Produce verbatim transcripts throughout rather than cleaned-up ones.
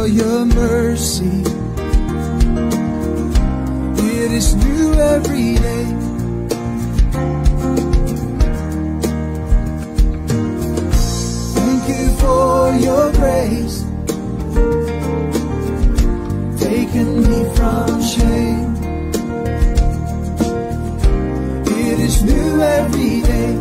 for your mercy. It is new every day. Thank you for your grace, taking me from shame. It is new every day.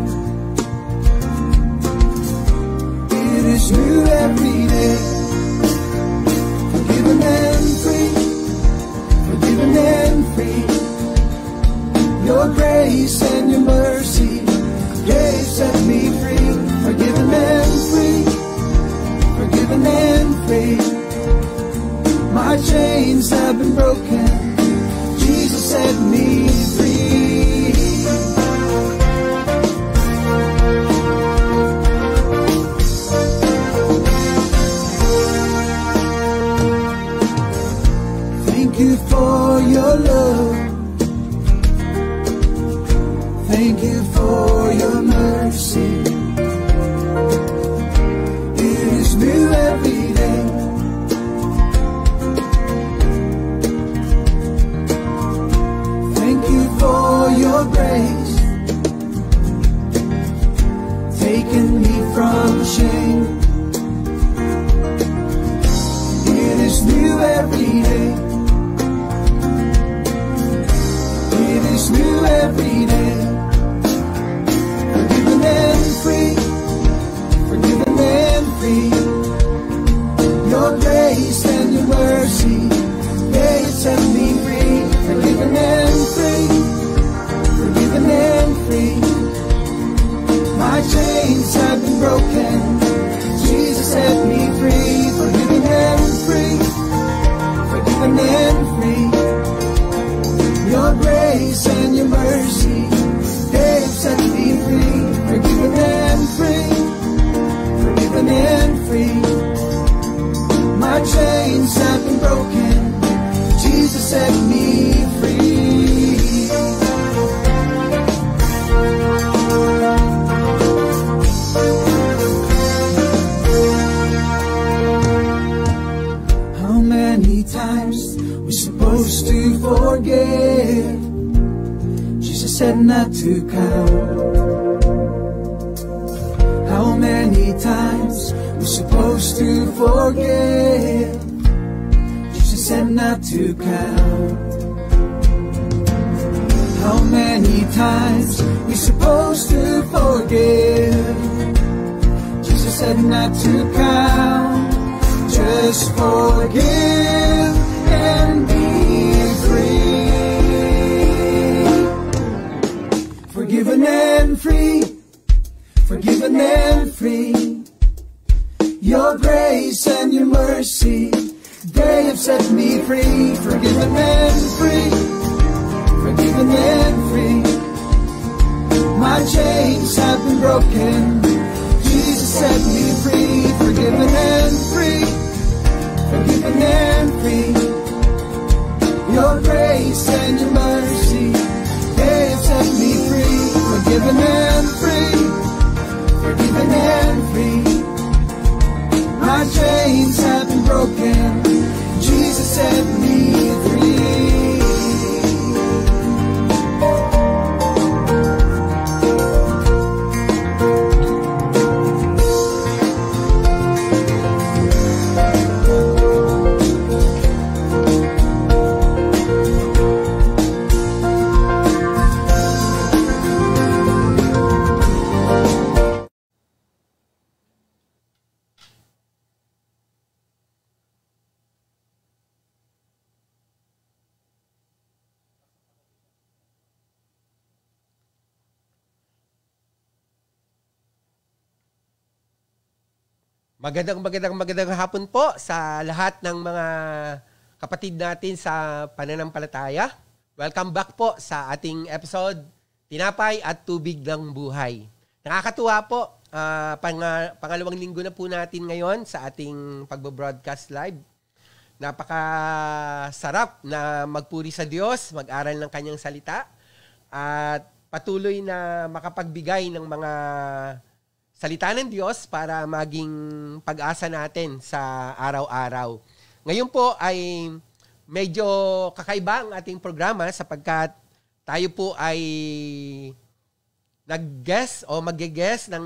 It is new every day. Forgiven and free, forgiven and free. Your grace and your mercy, yeah, set me free. Forgiven and free, forgiven and free. My chains have been broken, Jesus set me free. Thank you for your love. Thank you for your mercy. It is new every day. Thank you for your grace, taking me from shame. It is new every day. It is new every day. Forgiven and free, forgiven and free. Your grace and your mercy, yeah, you set me free. Forgiven and free, forgiven and free. My chains have been broken, Jesus set me free. Forgiven and free, forgiven and free. Your grace and your mercy, they have set me free. Forgiven and free, forgiven and free. My chains have been broken, Jesus set me free. How many times we're supposed to forgive? Jesus said not to count. How many times we're supposed to forgive? Jesus said not to count. How many times we're supposed to forgive? Jesus said not to count. Just forgive and be free. Forgiven and free, forgiven and free. Your grace and your mercy, they have set me free. Forgiven and free, forgiven and free. My chains have been broken, Jesus set me free. Forgiven and free, forgiven and free. Your grace and your mercy, they have set me free. Forgiven and free, forgiven and free. My chains have been broken, Jesus set me free. Magandang magandang magandang hapon po sa lahat ng mga kapatid natin sa pananampalataya. Welcome back po sa ating episode, Tinapay at Tubig ng Buhay. Nakakatuwa po, uh, pang, pangalawang linggo na po natin ngayon sa ating pagbo-broadcast live. Napakasarap na magpuri sa Diyos, mag-aral ng Kanyang salita, at patuloy na makapagbigay ng mga salita ng Diyos para maging pag-asa natin sa araw-araw. Ngayon po ay medyo kakaiba ang ating programa sapagkat tayo po ay nag-guess o mag-guess ng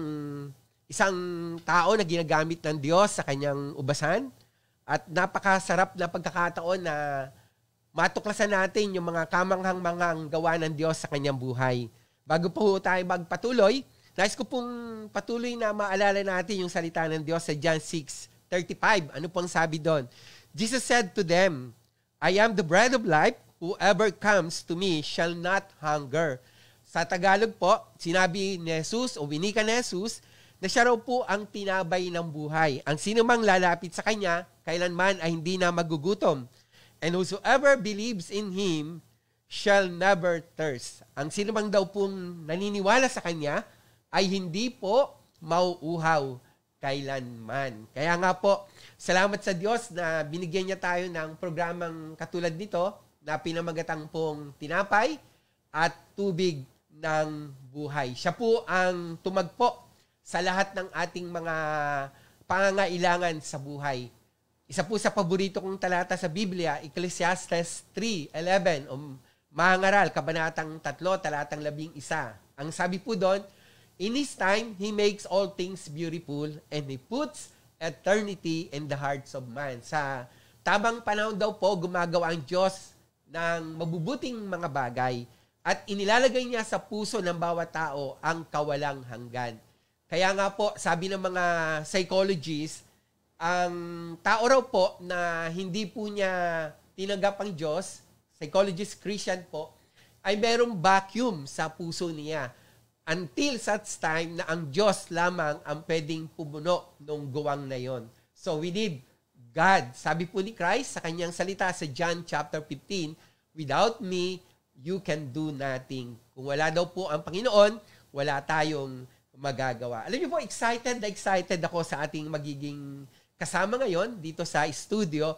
isang tao na ginagamit ng Diyos sa kanyang ubasan. At napakasarap na pagkakataon na matuklasan natin yung mga kamanghang-manghang gawa ng Diyos sa kanyang buhay. Bago po tayo magpatuloy, nais ko pong patuloy na maalala natin yung salita ng Diyos sa John six thirty-five. Ano pong sabi doon? Jesus said to them, I am the bread of life. Whoever comes to me shall not hunger. Sa Tagalog po, sinabi ni Jesus o winika ni Jesus na siya raw po ang tinabay ng buhay. Ang sino mang lalapit sa kanya, kailanman ay hindi na magugutom. And whosoever believes in Him shall never thirst. Ang sino mang daw pong naniniwala sa kanya ay hindi po mauuhaw kailanman. Kaya nga po, salamat sa Diyos na binigyan niya tayo ng programang katulad nito na pinamagatang pong tinapay at tubig ng buhay. Siya po ang tumagpo sa lahat ng ating mga pangangailangan sa buhay. Isa po sa paborito kong talata sa Biblia, Ecclesiastes three eleven, o Mahangaral, Kabanatang tatlo, talatang labing isa. Ang sabi po doon, in His time, He makes all things beautiful and He puts eternity in the hearts of man. Sa tamang panahon daw po, gumagawa ang Diyos ng mabubuting mga bagay at inilalagay niya sa puso ng bawat tao ang kawalang hanggan. Kaya nga po, sabi ng mga psychologists, ang tao raw po na hindi po niya tinanggap ang Diyos, psychologist Christian po, ay merong vacuum sa puso niya until such time na ang Diyos lamang ang pwedeng pumuno ng guwang na yon. So we need God. Sabi po ni Christ sa kanyang salita sa John chapter fifteen, without me, you can do nothing. Kung wala daw po ang Panginoon, wala tayong magagawa. Alam niyo po, excited na excited ako sa ating magiging kasama ngayon dito sa studio.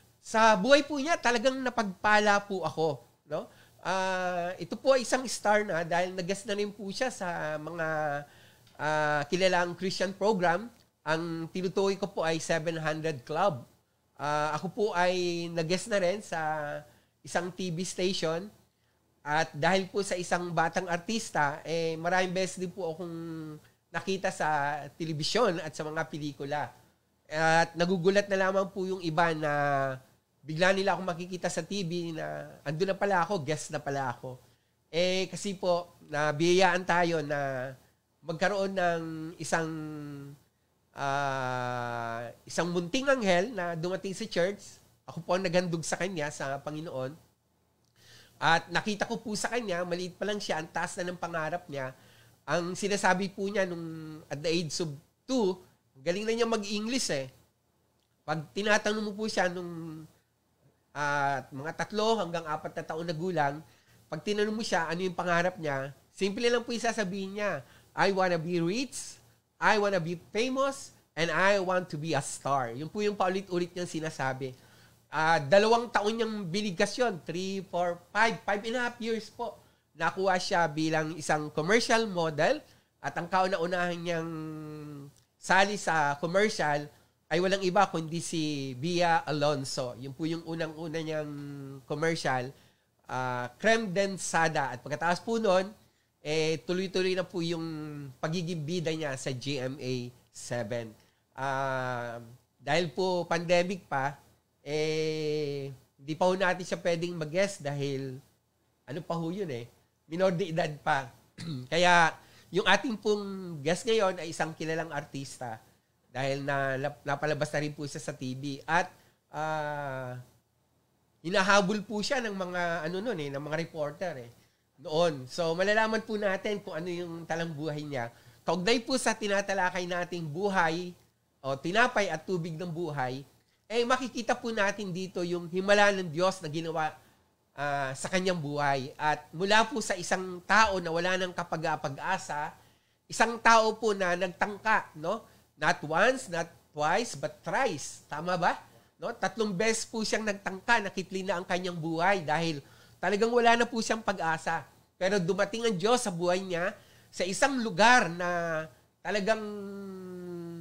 Sa buhay po niya, talagang napagpala po ako. No? Uh, ito po ay isang star na dahil nag-guest na rin po siya sa mga uh, kilalang Christian program. Ang tinutukoy ko po ay seven hundred Club. Uh, ako po ay nag-guest na rin sa isang T V station. At dahil po sa isang batang artista, eh, maraming beses din po akong nakita sa telebisyon at sa mga pelikula. At nagugulat na lamang po yung iba na bigla nila akong makikita sa T V na ando na pala ako, guest na pala ako. Eh, kasi po, nabiyayaan tayo na magkaroon ng isang uh, isang munting anghel na dumating sa church. Ako po ang naghandog sa kanya, sa Panginoon. At nakita ko po sa kanya, maliit pa lang siya, ang taas na ng pangarap niya. Ang sinasabi po niya nung at the age of two, galing na niya mag-English eh. Pag tinatanong mo po siya nung uh, mga tatlo hanggang apat na taon na gulang, pag tinanong mo siya ano yung pangarap niya, simple lang po yung sasabihin niya, I wanna be rich, I wanna be famous, and I want to be a star. Yun po yung paulit-ulit niyang sinasabi. Uh, dalawang taon niyang binigasyon, three, four, five, five and a half years po. Nakuha siya bilang isang commercial model at ang kauna-unahan niyang sali sa commercial ay walang iba kundi si Bia Alonso. Yun po yung unang-una niyang commercial, uh, creme densada. At pagkatapos po nun, eh, tuloy-tuloy na po yung pagiging bida niya sa G M A seven. Uh, dahil po pandemic pa, eh, hindi pa ho natin siya pwedeng mag-guest dahil, ano pa ho yun eh, minor de edad pa. Kaya, yung ating pong guest ngayon ay isang kilalang artista dahil na, napalabas na rin po siya sa T V. At, uh, hinahabol po siya ng mga, ano nun eh, ng mga reporter eh, noon. So, malalaman po natin kung ano yung talang buhay niya. Kaugnay po sa tinatalakay nating buhay, o tinapay at tubig ng buhay, eh makikita po natin dito yung himala ng Diyos na ginawa uh, sa kanyang buhay. At mula po sa isang tao na wala ng kapag-pag-asa, isang tao po na nagtangka, no? Not once, not twice, but thrice. Tama ba? No? Tatlong beses po siyang nagtangka, nakitli na ang kanyang buhay dahil talagang wala na po siyang pag-asa. Pero dumating ang Diyos sa buhay niya sa isang lugar na talagang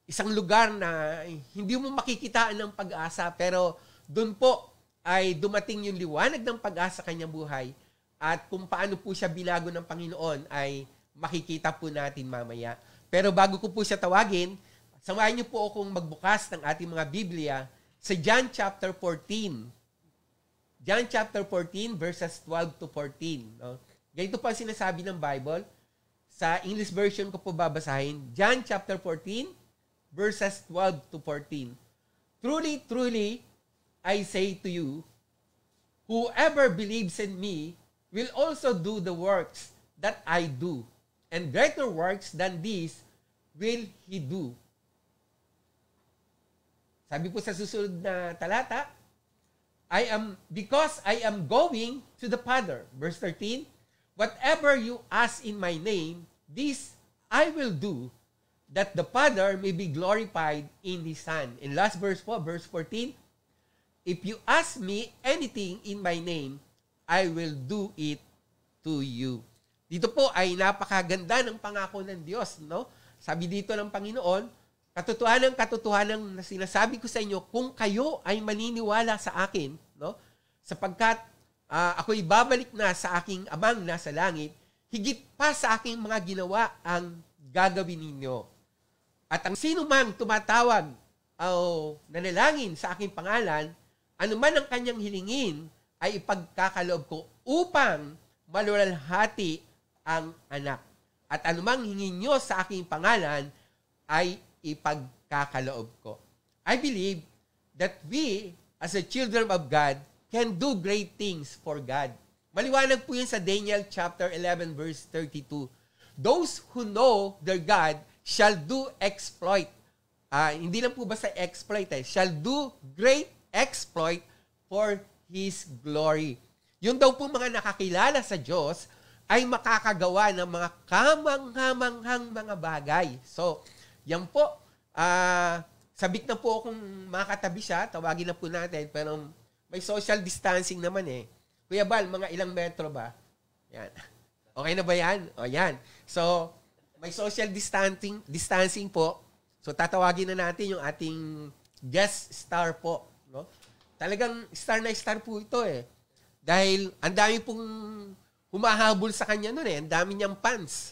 isang lugar na hindi mo makikitaan ng pag-asa, pero doon po ay dumating yung liwanag ng pag-asa sa kanyang buhay, at kung paano po siya binago ng Panginoon ay makikita po natin mamaya. Pero bago ko po siya tawagin, samahan niyo po akong magbukas ng ating mga Biblia sa John chapter fourteen. John chapter fourteen verses twelve to fourteen. No? Ganito pa sinasabi ng Bible. Sa English version ko po babasahin. John chapter fourteen verses twelve to fourteen. Truly, truly, I say to you, whoever believes in me will also do the works that I do, and greater works than these will he do. Sabi po sa susunod na talata, I am, because I am going to the Father. Verse thirteen, whatever you ask in my name, this I will do, that the Father may be glorified in His Son. In last verse po, verse fourteen, if you ask me anything in my name, I will do it to you. Dito po ay napakaganda ng pangako ng Diyos, no? Sabi dito ng Panginoon, katotohanan, katotohanan na sinasabi ko sa inyo, kung kayo ay maniniwala sa akin, no? Sapagkat uh, ako'y babalik na sa aking Amang nasa langit, higit pa sa aking mga ginawa ang gagawin ninyo. At ang sino mang tumatawag o nanalangin sa aking pangalan, anuman ang kanyang hilingin, ay ipagkakaloob ko upang maluwalhati ang anak. At anumang hingin nyo sa aking pangalan, ay ipagkakaloob ko. I believe that we, as a children of God, can do great things for God. Maliwanag po yun sa Daniel chapter eleven verse thirty-two. Those who know their God shall do exploit. Uh, hindi lang po basta exploit eh. Shall do great exploit for His glory. Yung daw po mga nakakilala sa Diyos ay makakagawa ng mga kamang-kamanghang mga bagay. So, yan po. Uh, sabik na po akong makatabi siya. Tawagin na po natin. Pero may social distancing naman eh. Kuya Bal, mga ilang metro ba? Yan. Okay na ba yan? O yan. So, may social distancing distancing po. So, tatawagin na natin yung ating guest star po. No? Talagang star na star po ito eh. Dahil ang dami pong humahabol sa kanya noon eh. Ang dami niyang fans.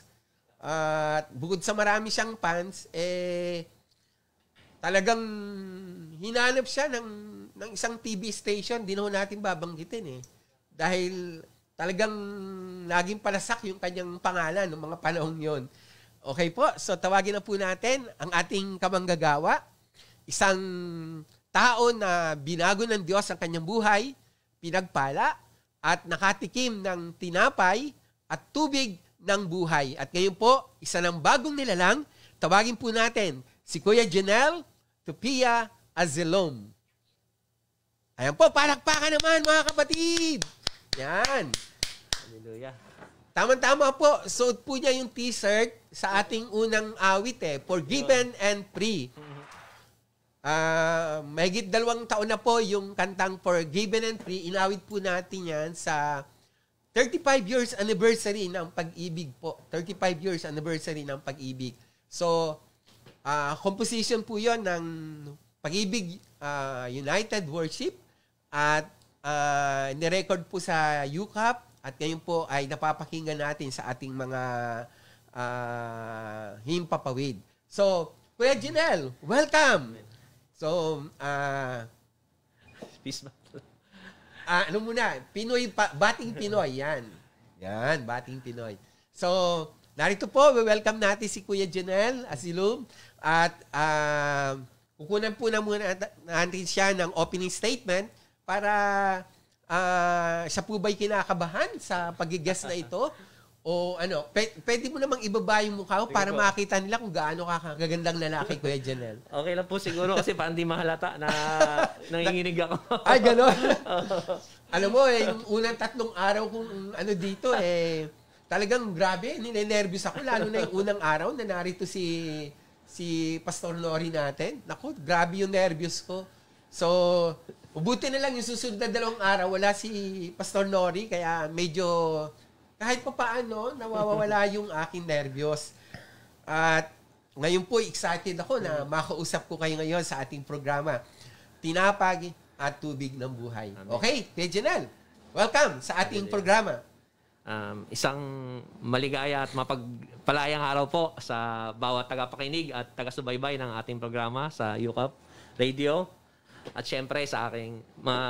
At uh, bukod sa marami siyang fans, eh, talagang hinanap siya ng, ng isang T V station. Di na natin babanggitin eh. Dahil talagang naging palasak yung kanyang pangalan ng mga panahon yon. Okay po, so tawagin na po natin ang ating kamanggagawa. Isang tao na binago ng Diyos ang kanyang buhay, pinagpala, at nakatikim ng tinapay at tubig ng buhay. At ngayon po, isa ng bagong nilalang, tawagin po natin si Kuya Jenel Tupia Azelom. Ayan po, palakpakan naman mga kapatid! Yan. Hallelujah. Tama-tama po, suot po niya yung t-shirt sa ating unang awit eh, Forgiven and Free. Uh, mahigit dalawang taon na po yung kantang Forgiven and Free. Inawit po natin yan sa thirty-five years anniversary ng pag-ibig po. thirty-five years anniversary ng pag-ibig. So, uh, composition po yon ng Pag-ibig uh, United Worship at uh, nirecord po sa Ucap at ngayon po ay napapakinggan natin sa ating mga uh, himpapawid. So, Kuya Jenel, welcome! So, uh, Peace ba? uh, ano muna, Pinoy, pa, bating Pinoy, yan. Yan, bating Pinoy. So, narito po, welcome natin si Kuya Jenel Asilum at uh, kukunan po na muna natin siya ng opening statement para uh, siya po ba'y kinakabahan sa pag-guest na ito? O ano, p- pwede mo namang ibaba yung mukha mo para makita nila kung gaano ka kagandang lalaki, Kuya Jenel. Okay lang po siguro kasi pa hindi mahalata na nanginginig ako. Ay, gano'n? Alam mo, eh, yung unang tatlong araw kung ano dito, eh, talagang grabe, ninenervyos ako, lalo na yung unang araw na narito si si Pastor Nori natin. Naku, grabe yung nervyos ko. So, ubuti na lang yung susunod na dalawang araw, wala si Pastor Nori, kaya medyo kahit pa paano, nawawala yung aking nervyos. At ngayon po excited ako na makausap ko kayo ngayon sa ating programa, Tinapay at Tubig ng Buhay. Okay, Jenel, welcome sa ating programa. Um, isang maligaya at mapagpalayang araw po sa bawat tagapakinig at taga-subaybay ng ating programa sa Ucap Radio. At syempre sa aking mga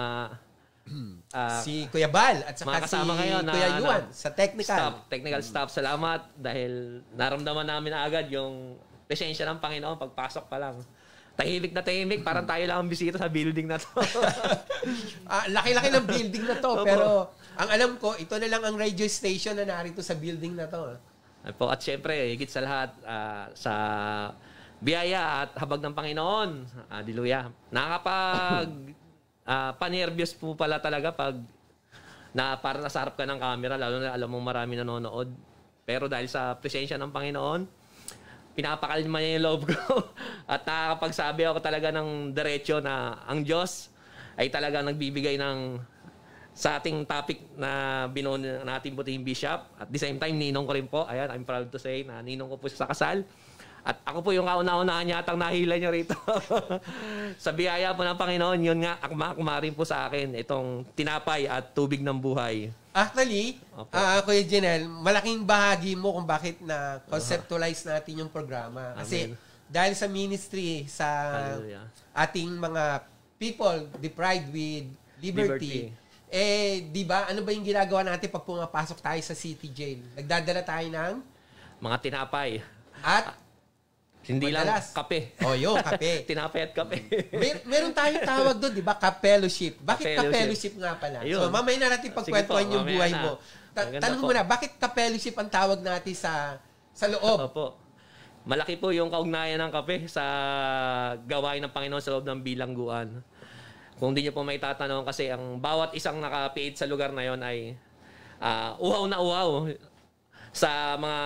uh, si Kuya Bal at saka si ngayon na, Kuya Yuan na, sa technical. Staff, technical staff, salamat dahil naramdaman namin na agad yung presensya ng Panginoon pagpasok pa lang. Tahimik na tahimik, parang tayo lang ang bisita sa building na to. uh, laki-laki ng building na to, pero ang alam ko, ito na lang ang radio station na narito sa building na to. Po, at syempre, higit sa lahat, uh, sa biyaya at habag ng Panginoon, uh, diluya. Nakakapag uh, panervyos po pala talaga pag na para nasa harap ka ng camera, lalo na alam mong marami nanonood. Pero dahil sa presensya ng Panginoon, pinapakalma niya yung loob ko. At nakakapagsabi ako talaga ng diretso na ang Diyos ay talaga nagbibigay ng sa ating topic na binuo natin butihing bishop. At the same time, ninong ko rin po. Ayan, I'm proud to say na ninong ko po sa kasal. At ako po yung kauna-unahan yatang nahila niyo rito. Sa biyaya po ng Panginoon, yun nga, akma-akma rin po sa akin itong tinapay at tubig ng buhay. Actually, uh, Kuya Jenel, malaking bahagi mo kung bakit na conceptualize natin yung programa. Kasi Amen. Dahil sa ministry, sa Hallelujah. Ating mga people deprived with liberty, liberty. eh, di ba, ano ba yung ginagawa natin pag pumapasok tayo sa city jail? Nagdadala tayo ng mga tinapay. At hindi madalas lang kape. Oh, yun, kape. Tinapay at kape. Mer- meron tayong tawag doon, di ba? Ka-fellowship. Bakit ka-fellowship nga pala? Ayun. So, mamaya na natin pagkwentuhan yung buhay na. mo. Ta- tanong mo na, bakit ka-fellowship ang tawag natin sa sa loob? Opo. Malaki po yung kaugnayan ng kape sa gawain ng Panginoon sa loob ng bilangguan. Kung di niyo po may tatanong, kasi ang bawat isang nakapiit sa lugar na yon ay uh, uhaw na uhaw sa mga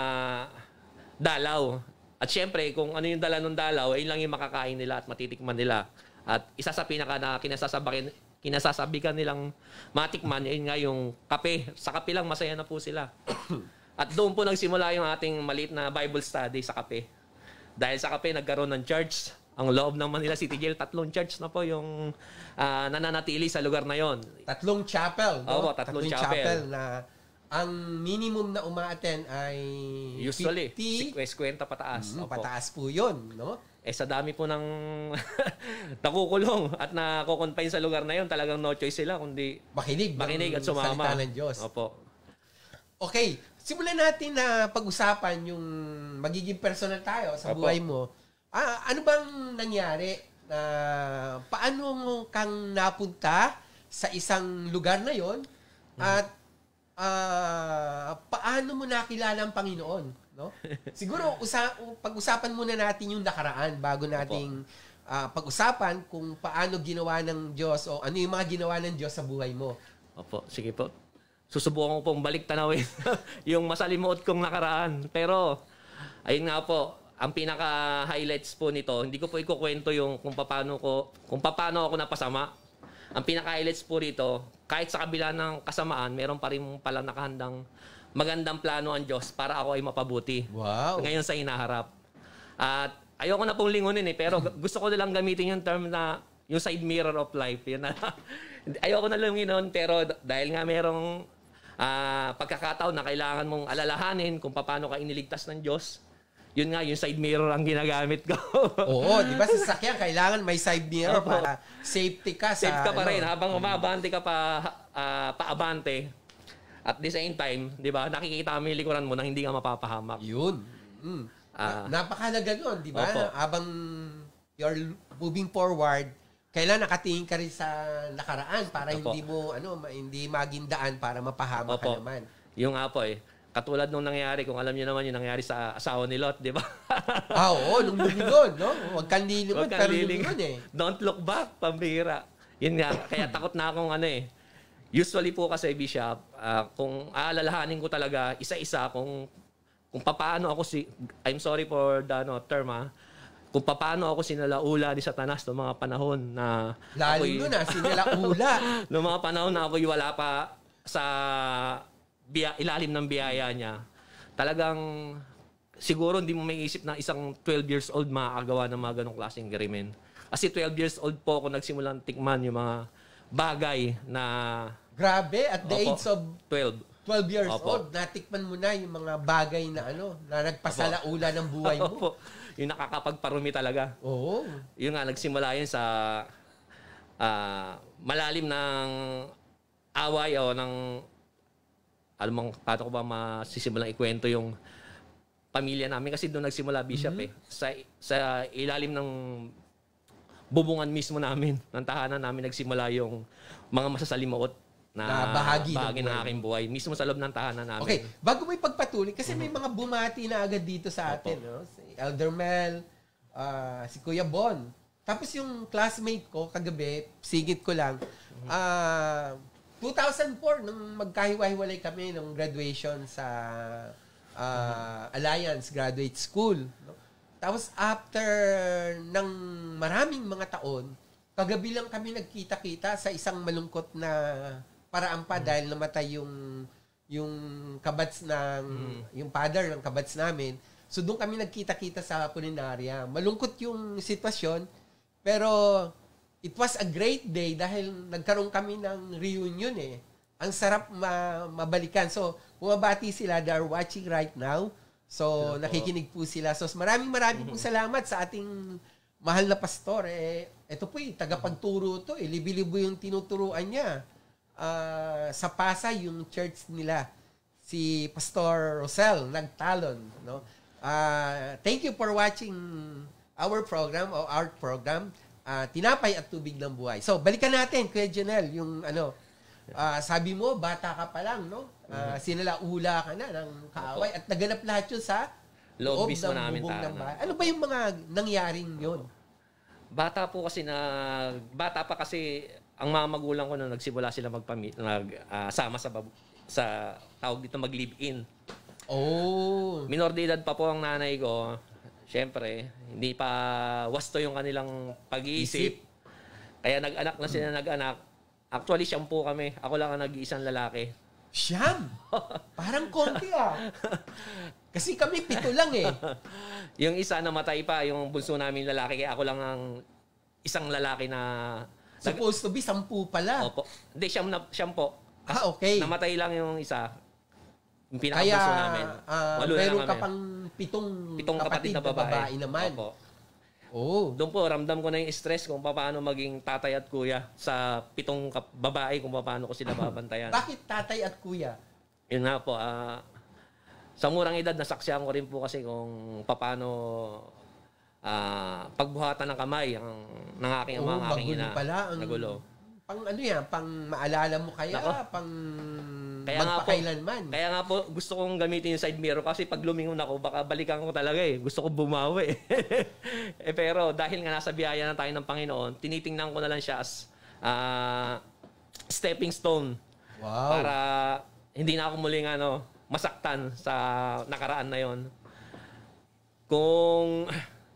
dalaw. At syempre, kung ano yung dala ng dalaw, ayun lang yung makakain nila at matitikman nila. At isa sa pinaka na kinasasabikan, kinasasabikan nilang matikman, ayun nga yung kape. Sa kape lang, masaya na po sila. At doon po nagsimula yung ating maliit na Bible study sa kape. Dahil sa kape, nagkaroon ng church. Ang loob ng Manila City Jail, tatlong church na po yung uh, nananatili sa lugar na yon. Tatlong chapel, no? Oo, tatlong, tatlong chapel. chapel na ang minimum na umaattend ay usually fifty, fifty pataas. Mm, pataas po yun, no? Eh sa dami po ng nakukulong at nakukonfine sa lugar na yun, talagang no choice sila kundi makinig, makinig at sumama. Salita ng Diyos. Opo. Okay, simulan natin na pag-usapan yung magiging personal tayo sa Opo. Buhay mo. Ah, ano bang nangyari? Uh, paano kang napunta sa isang lugar na yon? At Uh, paano mo nakilala ang Panginoon, no? Siguro usa- pag-usapan muna natin yung nakaraan bago nating uh, pag-usapan kung paano ginawa ng Diyos o ano yung mga ginawa ng Diyos sa buhay mo. Opo, sige po. Susubukan ko pong balik tanawin yung masalimuot kong nakaraan. Pero ayun nga po, ang pinaka-highlights po nito, hindi ko po ikukwento yung kung paano ko kung paano ako napasama. Ang pinaka-highlights po rito, kahit sa kabila ng kasamaan, meron pa rin palang nakahandang magandang plano ang Diyos para ako ay mapabuti. Wow. Ngayon sa hinaharap. At ayoko na pong lingunin eh, pero gusto ko nilang gamitin yung term na yung side mirror of life. Yun na. Ayoko na lingunin, pero dahil nga merong uh, pagkakataon na kailangan mong alalahanin kung paano ka iniligtas ng Diyos, yun nga, yung side mirror ang ginagamit ko. Oo, di ba sa sasakyan, kailangan may side mirror Opo. para safety ka. Safe sa, ka pa ano, rin. Habang umabante ka pa, uh, paabante, at the same time, di ba, nakikita mo yung likuran mo na hindi ka mapapahamak. Yun. Mm. Ah. Napakahalaga yun, di ba? Opo. Habang you're moving forward, kailan nakatingin ka rin sa nakaraan para Opo. hindi mo, ano, ma- hindi maging daan para mapahamak ka Opo. naman. Yung nga po eh. Katulad nung nangyari, kung alam niyo naman yung nangyari sa asawa ni Lot, di ba? Ah, oo, nung lumingon, no? Huwag kang lilingon, Huwag kang pero lilingon. lumingon eh. Don't look back, pambihira. Yun nga, kaya takot na akong ano eh. Usually po kasi, Bishop, uh, kung aalalahanin ko talaga isa-isa kung kung paano ako si... I'm sorry for the no, term ah. Kung paano ako sinalaula ni Satanas noong mga panahon na... Lalo nun ah, sinalaula. noong mga panahon na ako'y wala pa sa biya, ilalim ng biyaya niya. Talagang siguro hindi mo may isip na isang twelve years old makakagawa ng mga ganong klaseng krimen. Kasi twelve years old po ako nagsimulang tikman yung mga bagay na... Grabe, at the Opo, age of twelve. twelve years Opo. old, natikman mo na yung mga bagay na ano, na nagpasalaula ng buhay mo. Opo. Yung nakakapagparumi talaga. Oo. Yun nga, nagsimula yun sa uh, malalim ng away o ng... Alam mo, paano ko ba masisimulang ikwento yung pamilya namin? Kasi doon nagsimula, Bishop, mm-hmm. eh. Sa, sa ilalim ng bubungan mismo namin, ng tahanan namin, nagsimula yung mga masasalimuot na, na bahagi, bahagi ng, ng aking buhay. Mismo sa loob ng tahanan namin. Okay, bago mo ipagpatuloy, kasi may mga bumati na agad dito sa atin. No? Si Elder Mel, uh, si Kuya Bon. Tapos yung classmate ko, kagabi, sigit ko lang, uh, two thousand four, nung magkahiwa-hiwalay kami ng graduation sa uh, Alliance Graduate School. No? Tapos after ng maraming mga taon, kagabi lang kami nagkita-kita sa isang malungkot na paraan pa mm. dahil namatay yung yung kabats ng mm. yung father ng kabats namin. So doon kami nagkita-kita sa Pulinarya. Malungkot yung sitwasyon, pero it was a great day dahil nagkaroon kami ng reunion eh. Ang sarap ma- mabalikan. So bumabati sila, they are watching right now. So nakikinig po sila. So maraming maraming mm-hmm. po salamat sa ating mahal na pastor. Eh, ito po eh, tagapagturo to eh. Libi-libo yung tinuturuan niya. Uh, sa Pasay, yung church nila. Si Pastor Rosel, nagtalon. No? Uh, thank you for watching our program, or our program, uh, Tinapay at Tubig ng Buhay. So, balikan natin, Kuya Jenel, yung ano, uh, sabi mo, bata ka pa lang, no? Uh, sinalaula ka na ng kaaway at naganap lahat yun sa loob ng bubong ng bahay. Ano ba yung mga nangyaring yun? Bata po kasi na bata pa kasi ang mga magulang ko nung nagsimula sila magpamit nag uh, sama sa bab- sa tawag dito mag-live-in. Oh. Minor de edad pa po ang nanay ko. Siyempre, hindi pa wasto yung kanilang pag-iisip. Isip. Kaya nag-anak na sila, hmm. nag-anak. Actually, siyam po kami. Ako lang ang nag-iisang lalaki. Siyam? Parang konti ah. Kasi kami pito lang eh. Yung isa namatay pa, yung bunso namin lalaki, kaya ako lang ang isang lalaki na... Supposed to be sampu pala. Opo. Hindi, siyam, na, siyam po. Ah, okay. Namatay lang yung isa. Yung pinakabunso namin. Uh, meron ka pang pitong, pitong kapatid, kapatid na babae, na babae naman. Opo. Oh. Doon po, ramdam ko na yung stress kung paano maging tatay at kuya sa pitong babae, kung paano ko sila babantayan. Bakit tatay at kuya? Yun nga po, ah... Uh, sa murang edad, nasaksihan ko rin po kasi kung paano uh, pagbuhatan ng kamay ang, ng aking ama, ng aking ina. Pala, ang, nagulo. Pang ano yan, pang maalala mo kaya, Nako. pang kaya magpakailanman. Kaya nga po, gusto kong gamitin yung side mirror kasi pag lumingon ako, baka balikan ko talaga eh. Gusto ko bumawi. eh, pero dahil nga nasa biyaya na tayo ng Panginoon, tinitingnan ko na lang siya as uh, stepping stone. Wow. Para hindi na ako muling ano, masaktan sa nakaraan na yon. Kung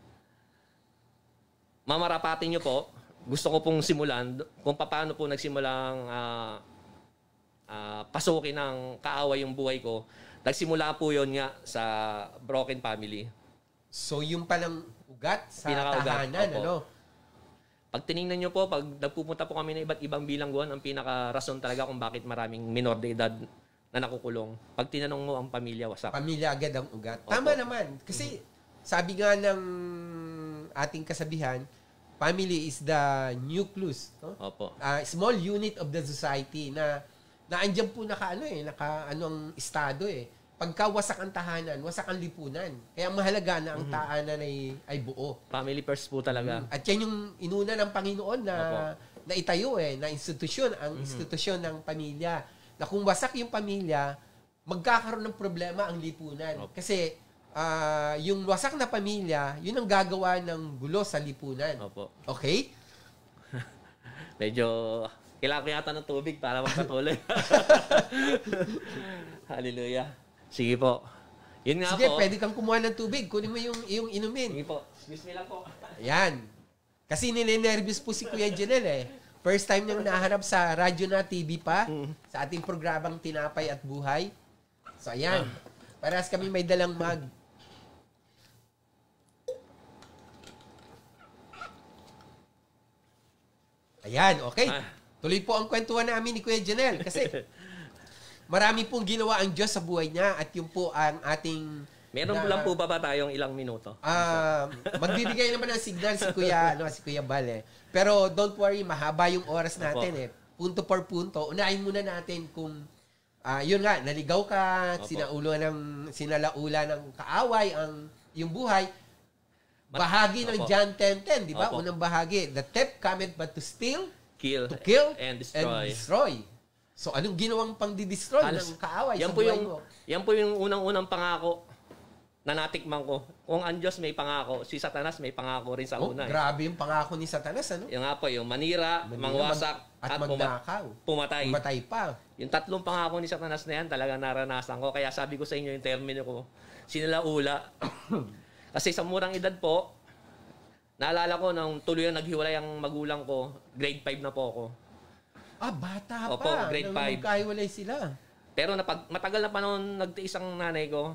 mamarapatin nyo po, gusto ko pong simulan kung paano po nagsimulang uh, uh, pasukin ng kaaway yung buhay ko. Nagsimula po yon nga sa broken family. So yung palang ugat sa pinaka-ugat, tahanan, opo. ano? Pag tiningnan nyo po, pag nagpupunta po kami ng iba't ibang bilangguan, ang pinaka-rason talaga kung bakit maraming minor de edad na nakukulong. Pag tinanong mo ang pamilya, wasak. Pamilya agad ang ugat. Opo. Tama naman. Kasi mm-hmm. sabi nga ng ating kasabihan, family is the nucleus. No? Opo. Uh, small unit of the society na naandyan po naka ano eh, naka anong estado eh. Pagka wasak ang tahanan, wasak ang lipunan. Kaya mahalaga na ang mm-hmm. tahanan ay, ay buo. Family first po talaga. Mm-hmm. At yan yung inuna ng Panginoon na, na itayo eh, na institusyon, ang mm-hmm. institusyon ng pamilya. Na kung wasak yung pamilya, magkakaroon ng problema ang lipunan. Opo. Kasi uh, yung wasak na pamilya, yun ang gagawa ng gulo sa lipunan. Opo. Okay? Medyo kailangan ko yata ng tubig para magpatuloy. Hallelujah. Sige po. Yun nga Sige, po. Sige, pwede kang kumuha ng tubig. Kunin mo yung, yung inumin. Sige po. Excuse me lang po. Ayan. Kasi ninenervous po si Kuya Jenel eh. First time niyang nahanap sa radyo na T V pa, mm. sa ating programang Tinapay at Buhay. So, ayan. Parehas kami may dalang mag. Ayan, okay. Ah. Tuloy po ang kwentuhan namin ni Kuya Jenel kasi marami pong ginawa ang Diyos sa buhay niya at yun po ang ating... Meron na, lang po ba ba tayong ilang minuto? Uh, magbibigay naman ng signal si Kuya, ano, si Kuya Bal eh. Pero don't worry, mahaba yung oras natin Opo. eh. Punto por punto. Unahin muna natin kung, uh, yun nga, naligaw ka, sinaulo ng, sinalaula ng kaaway ang yung buhay. Bahagi Opo. ng John ten ten, di ba? Opo. Unang bahagi. The thief cometh but to steal, kill, to kill, and destroy. And destroy. So, anong ginawang pang-destroy ng kaaway yan sa po buhay yung, mo? Yan po yung unang-unang pangako na natikman ko. Kung ang Diyos may pangako, si Satanas may pangako rin sa oh, una. Grabe yung pangako ni Satanas, ano? Yung nga po, yung manira, manira mangwasak, mag, at, at magnakaw. Pumatay. Pumatay pa. Yung tatlong pangako ni Satanas na yan, talaga naranasan ko. Kaya sabi ko sa inyo yung termino ko, sinalaula. Kasi sa murang edad po, naalala ko nung tuloy ang naghiwalay ang magulang ko, grade five na po ako. Ah, bata pa. Opo, grade five. Nagkahiwalay sila. Pero napag, matagal na panahon nagtiis ang nanay ko.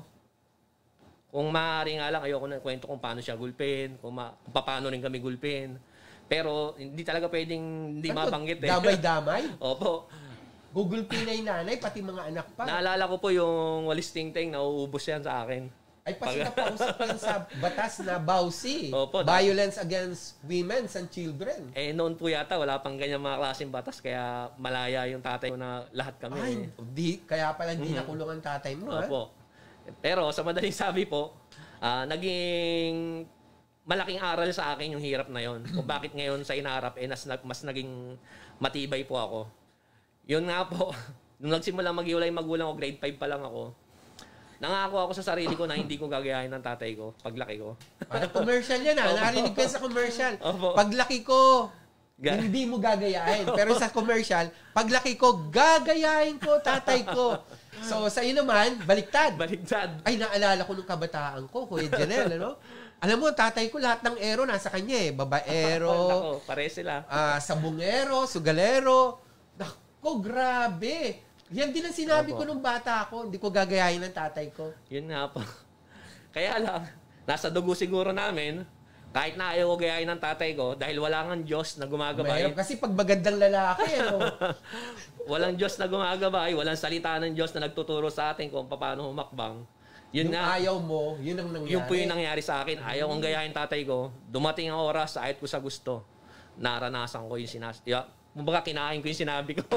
Kung maaari nga lang, ayoko na kwento kung paano siya gulpin, kung, ma, kung paano rin kami gulpin. Pero hindi talaga pwedeng hindi Tanto, mabanggit eh. Damay-damay? Opo. Gugulpin na yung nanay, pati mga anak pa. Naalala ko po yung walis ting-ting, nauubos yan sa akin. Ay, kasi napausap yan sa batas na B A U C. Opo, Violence Against Women and Children. Eh, noon po yata, wala pang ganyan mga klaseng batas, kaya malaya yung tatay ko na lahat kami. Ay, eh. di, kaya pala hindi mm-hmm. nakulong ang tatay mo. Opo. Eh? Pero sa madaling sabi po, uh, naging malaking aral sa akin yung hirap na yon. Kung bakit ngayon sa inaarap, eh, nas, mas naging matibay po ako. Yun nga po, nung nagsimula mag-iwalay magulang ko, grade five pa lang ako, nangako ako sa sarili ko na hindi ko gagayahin ng tatay ko paglaki ko. Parang commercial yan ah. Narinig ko sa commercial. Opo. Paglaki ko, Ga- hindi mo gagayahin. Pero sa commercial, paglaki ko, gagayahin ko tatay ko. So, sa iyo naman, baliktad. Baliktad. Ay, naalala ko nung kabataan ko, Kuya Jenel, ano? Alam mo, tatay ko, lahat ng ero nasa kanya eh. Babaero, Nako, pare sila. Uh, sabungero, sugalero. Nako, grabe. Yan din ang sinabi Opo. ko nung bata ako. Hindi ko gagayahin ng tatay ko. Yun nga po. Kaya lang, nasa dugo siguro namin, kahit na ayaw ko gayahin ng tatay ko, dahil wala nga Diyos na gumagabay. Mahirap kasi pag magandang lalaki, ano? Walang Diyos na gumagabay, walang salita ng Diyos na nagtuturo sa atin kung paano humakbang. Yun yung nga, ayaw mo, yun ang nangyari. Yun po yung nangyari sa akin. Ayaw kong gayahin tatay ko. Dumating ang oras, kahit ko sa gusto, naranasan ko yung sinasabi. Kumbaga, kinain ko yung sinabi ko.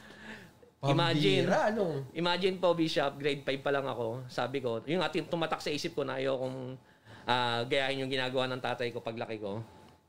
Imagine, Pambira, ano? imagine po, Bishop, grade five pa lang ako. Sabi ko, yung ating tumatak sa isip ko na ayaw kong uh, gayahin yung ginagawa ng tatay ko paglaki ko.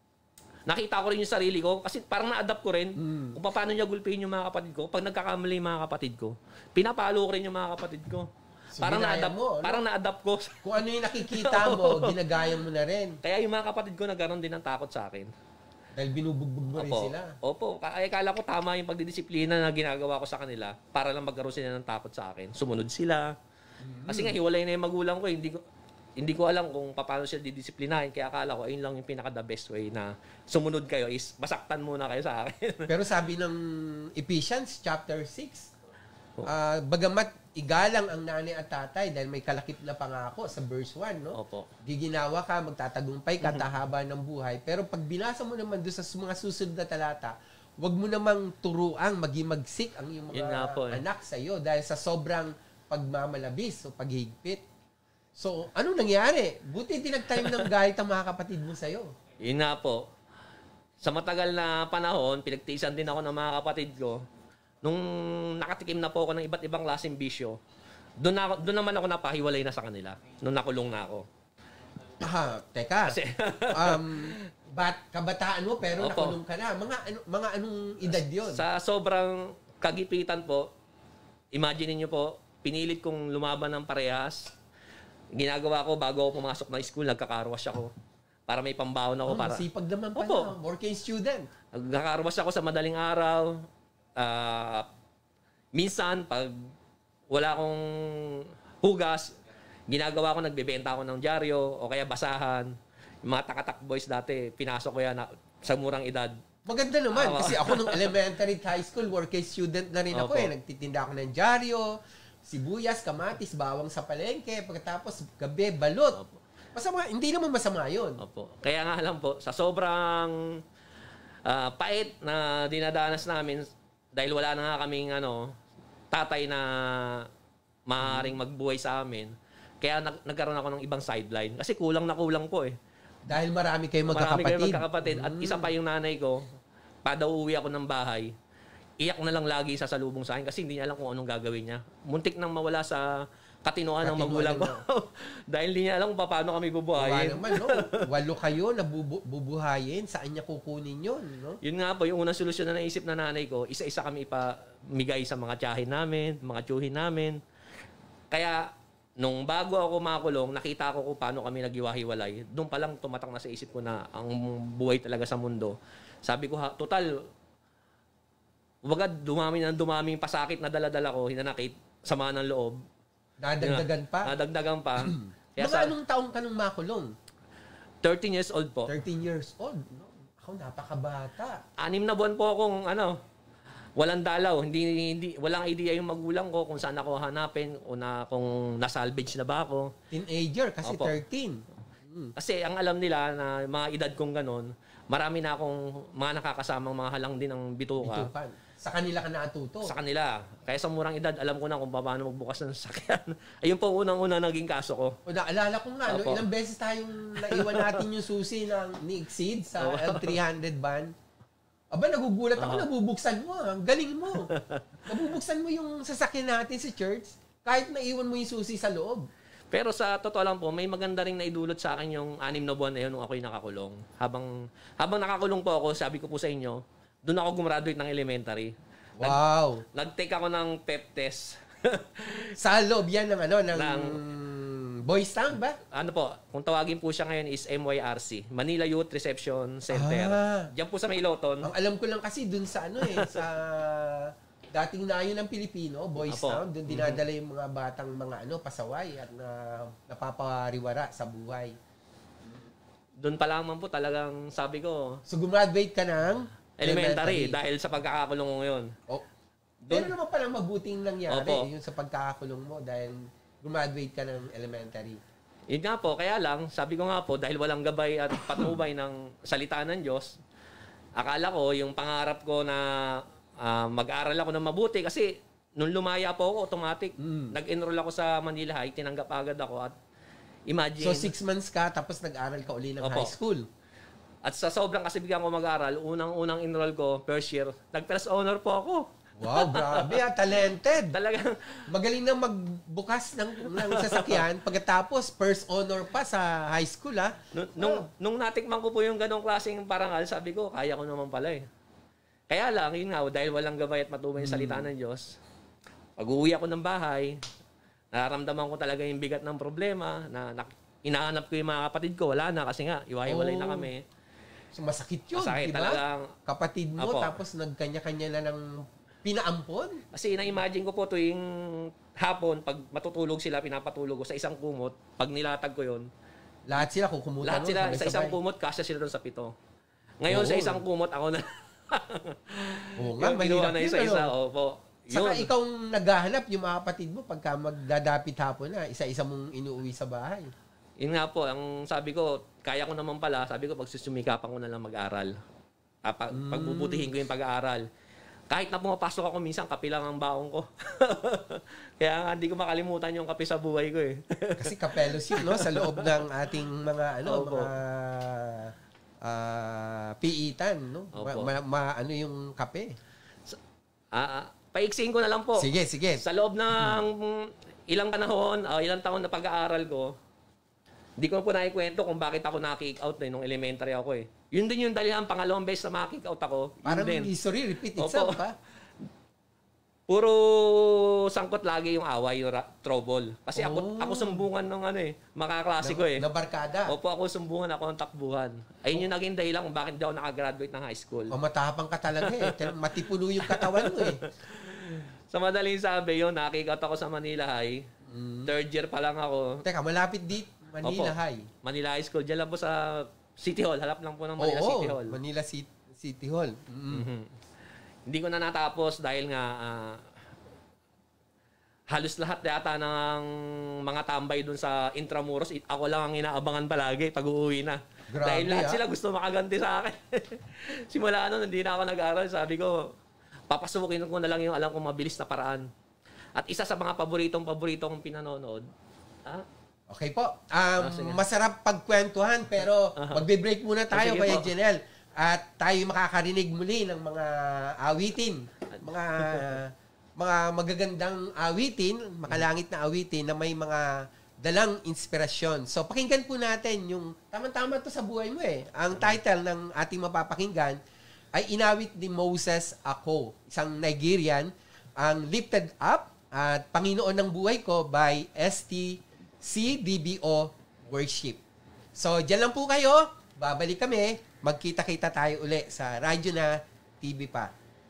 Nakita ko rin yung sarili ko kasi parang na-adapt ko rin mm. kung paano niya gulpihin yung mga kapatid ko. Pag nagkakamali yung mga kapatid ko, pinapalo ko rin yung mga kapatid ko. So, parang na-adapt mo, ano? Parang na-adapt ko. Kung ano yung nakikita mo, ginagaya mo na rin. Kaya yung mga kapatid ko nagkaroon din ng takot sa akin. Dahil binubugbog mo rin Opo. sila. Opo. Kaya kala ko tama yung pagdidisiplina na ginagawa ko sa kanila para lang magkaroon sila ng takot sa akin. Sumunod sila. Mm-hmm. Kasi nga, hiwalay na yung magulang ko. Hindi ko, hindi ko alam kung paano sila didisiplinahin. Kaya akala ko, ayun lang yung pinaka-the best way na sumunod kayo is masaktan muna kayo sa akin. Pero sabi ng Ephesians chapter six, uh, bagamat igalang ang nanay at tatay dahil may kalakip na pangako sa verse one, no? Opo. Giginawa ka, magtatagumpay ka, tahaba ng buhay. Pero pag binasa mo naman doon sa mga susunod na talata, wag mo namang turuang magimagsik ang iyong mga po, eh. anak sa iyo dahil sa sobrang pagmamalabis o paghigpit. So, anong nangyari? Buti tinag-time ng galit ang mga kapatid mo sa iyo. Yun nga po. Sa matagal na panahon, pinagtiisan din ako ng mga kapatid ko. Nung nakatikim na po ako ng iba't ibang klaseng bisyo, doon, na, doon naman ako napahiwalay na sa kanila. Nung nakulong na ako. Ah, teka. Kasi, um, bat, kabataan mo pero Opo. nakulong ka na. Mga, ano, mga anong edad yun? Sa sobrang kagipitan po, imagine niyo po, pinilit kong lumaban ng parehas. Ginagawa ko bago ako pumasok ng school, nagkakarwash ako. Para may pambaon ako. Oh, para... Masipag naman pala. Opo. Working student. Nagkakarwash ako sa madaling araw. Uh, minsan, pag wala akong hugas, ginagawa ko, nagbebenta ako ng dyaryo o kaya basahan. Yung mga takatak boys dati, pinasok ko yan na, sa murang edad. Maganda naman. Uh, kasi ako nung elementary at high school, working student na rin ako. Eh. Nagtitinda ako ng dyaryo, sibuyas, kamatis, bawang sa palengke. Pagkatapos, gabi, balot. Opo. Masama, hindi naman masama yun. Opo. Kaya nga lang po, sa sobrang uh, pait na dinadanas namin dahil wala na nga kaming ano, tatay na maaaring magbuhay sa amin. Kaya nag- nagkaroon ako ng ibang sideline. Kasi kulang na kulang po eh. Dahil marami kayong Marami magkakapatid. kayong magkakapatid. At isa pa yung nanay ko, pa daw uwi ako ng bahay, iyak na lang lagi sa salubong sa akin kasi hindi niya alam kung anong gagawin niya. Muntik nang mawala sa katinoan ng magulang ko. Dahil hindi niya alam kung paano kami bubuhayin. Wala naman, no? Walo kayo na bubu- bubuhayin. Saan niya kukunin yun, no? Yun nga po, yung unang solusyon na naisip na nanay ko, isa-isa kami ipamigay sa mga tiyahin namin, mga tiyuhin namin. Kaya, nung bago ako makulong, nakita ko kung paano kami naghiwa-hiwalay. Doon pa lang tumatak na sa isip ko na ang buhay talaga sa mundo. Sabi ko, ha, total, wag dumami na dumami yung pasakit na dala-dala ko, hinanakit, sama ng loob. Dadagdagan pa? Dadagdagan pa. Mga sa, anong taong ka nung makulong? thirteen years old po. thirteen years old? No? Ako, napakabata. Anim na buwan po akong, ano, walang dalaw. Hindi, hindi, walang idea yung magulang ko kung saan ako hanapin o na, kung nasalvage na ba ako. Teenager, kasi Opo. thirteen. Hmm. Kasi ang alam nila na mga edad kong ganon, marami na akong mga nakakasamang mga halang din ng bituka. Bitukan. Sa kanila ka natuto. Sa kanila. Kaya sa murang edad, alam ko na kung paano magbukas ng sasakyan. Ayun po unang-una naging kaso ko. O naalala ko nga, no, Opo. ilang beses tayong naiwan natin yung susi ng ni Exceed sa L three hundred van. Aba, nagugulat ako, uh-huh. nabubuksan mo. Ang galing mo. Nabubuksan mo yung sasakyan natin sa church kahit naiwan mo yung susi sa loob. Pero sa totoo lang po, may maganda ring naidulot sa akin yung anim na buwan na yun nung ako'y nakakulong. Habang, habang nakakulong po ako, sabi ko po sa inyo, doon ako gumraduate ng elementary. Wow. Nag, nag-take ako ng pep test. Sa loob yan ng ano, ng, ng Boys Town ba? Ano po, kung tawagin po siya ngayon is M Y R C, Manila Youth Reception Center. Ah. Diyan po sa may Iloton. Ang alam ko lang kasi dun sa ano eh, sa dating nayon ng Pilipino, Boys Apo. Town, dun dinadala yung mga batang mga ano, pasaway at na, napapariwara sa buhay. Doon pa lamang po talagang sabi ko. So gumraduate ka ng elementary, elementary dahil sa pagkakakulong mo yun. Oh. Pero naman palang mabuting nangyari Opo. yung sa pagkakakulong mo dahil gumraduate ka ng elementary. Yun nga po, kaya lang, sabi ko nga po, dahil walang gabay at patnubay ng salita ng Diyos, akala ko yung pangarap ko na uh, mag-aaral ako ng mabuti kasi nung lumaya po ako, automatic, mm. nag-enroll ako sa Manila High, tinanggap agad ako at imagine. So six months ka, tapos nag-aral ka uli ng Opo. High school. At sa sobrang kasibigan ko mag-aaral, unang-unang enroll ko, first year, nag-first honor po ako. Wow, grabe ah, talented. Talagang magaling na magbukas ng, ng sasakyan pagkatapos first honor pa sa high school ah. Nung, nung, nung natikman ko po yung ganong klaseng parangal, sabi ko, kaya ko naman pala eh. Kaya lang, yun nga, dahil walang gabay at matubay yung salita ng Diyos, pag-uwi ako ng bahay, nararamdaman ko talaga yung bigat ng problema, na, na inahanap ko yung mga kapatid ko, wala na kasi nga, iwahiwalay oh. na kami. So masakit yun, masakit, diba? Talagang, kapatid mo, Apo. Tapos nagkanya-kanya na ng pinaampon? Kasi na-imagine ko po tuwing hapon, pag matutulog sila, pinapatulog ko sa isang kumot, pag nilatag ko yun, lahat sila kukumutan lahat sila, sa isang kumot, kasya sila doon sa pito. Ngayon, Oo. sa isang kumot, ako na. Oo nga, mahirap na isa-isa, opo. Saka ikaw naghahanap yung mga kapatid mo pagka magdadapit hapon na, isa-isa mong inuuwi sa bahay. Yun nga po, ang sabi ko, kaya ko naman pala, sabi ko, pagsusumikapan ko na lang mag-aral. Ah, pag, mm. Pagbubutihin ko yung pag-aaral. Kahit na pumapasok ako minsan, kape lang ang baong ko. Kaya nga, hindi ko makalimutan yung kape sa buhay ko eh. Kasi kapelos yun, no? Sa loob ng ating mga, ano, Opo. mga uh, piitan, no? Ma, ma, ma, ano yung kape? Ah, uh, paiksiin ko na lang po. Sige, sige. Sa loob ng ilang panahon, uh, ilang taon na pag-aaral ko, hindi ko po naikwento kung bakit ako na-kick out eh, nung elementary ako eh. Yun din yung dalihan, pangalawang beses na ma-kick out ako. Parang history, repeat itself, ha? Puro sangkot lagi yung away, yung ra- trouble. Kasi oh. ako ako sumbungan ng ano eh, makaklase ko eh. Na barkada? Opo, ako sumbungan, ako ang takbuhan. Ayun yung naging dahilan kung bakit di ako nakagraduate ng high school. O matapang ka talaga eh. Matipuno yung katawan mo eh. Sa madaling sabi yun, na-kick out ako sa Manila High. Mm. Third year pa lang ako. Teka, malapit dito. Manila Opo, High. Manila High School. Diyan lang po sa City Hall. Halap lang po ng Manila Oo, City Hall. Manila City, City Hall. Mm-hmm. Mm-hmm. Hindi ko na natapos dahil nga uh, halos lahat yata ng mga tambay dun sa Intramuros. Ako lang ang inaabangan palagi pag uuwi na. Grabe, Dahil lahat ah. sila gusto makaganti sa akin. Simula ano, hindi na ako nag-aral. Sabi ko, papasukin ko na lang yung alam kong mabilis na paraan. At isa sa mga paboritong-paborito kong pinanonood, ah, Okay po. Um, sige. masarap pagkwentuhan pero Aha. magbe-break muna tayo, Ah, sige Kuya po. Jenel. At tayo makakarinig muli ng mga awitin, mga mga magagandang awitin, makalangit na awitin na may mga dalang inspirasyon. So pakinggan po natin yung tama-tama to sa buhay mo eh. Ang title ng ating mapapakinggan ay inawit ni Moses Ako, isang Nigerian, ang Lifted Up at Panginoon ng Buhay Ko by S T C D B O Worship. So, dyan lang po kayo. Babalik kami. Magkita-kita tayo uli sa radyo na T V pa.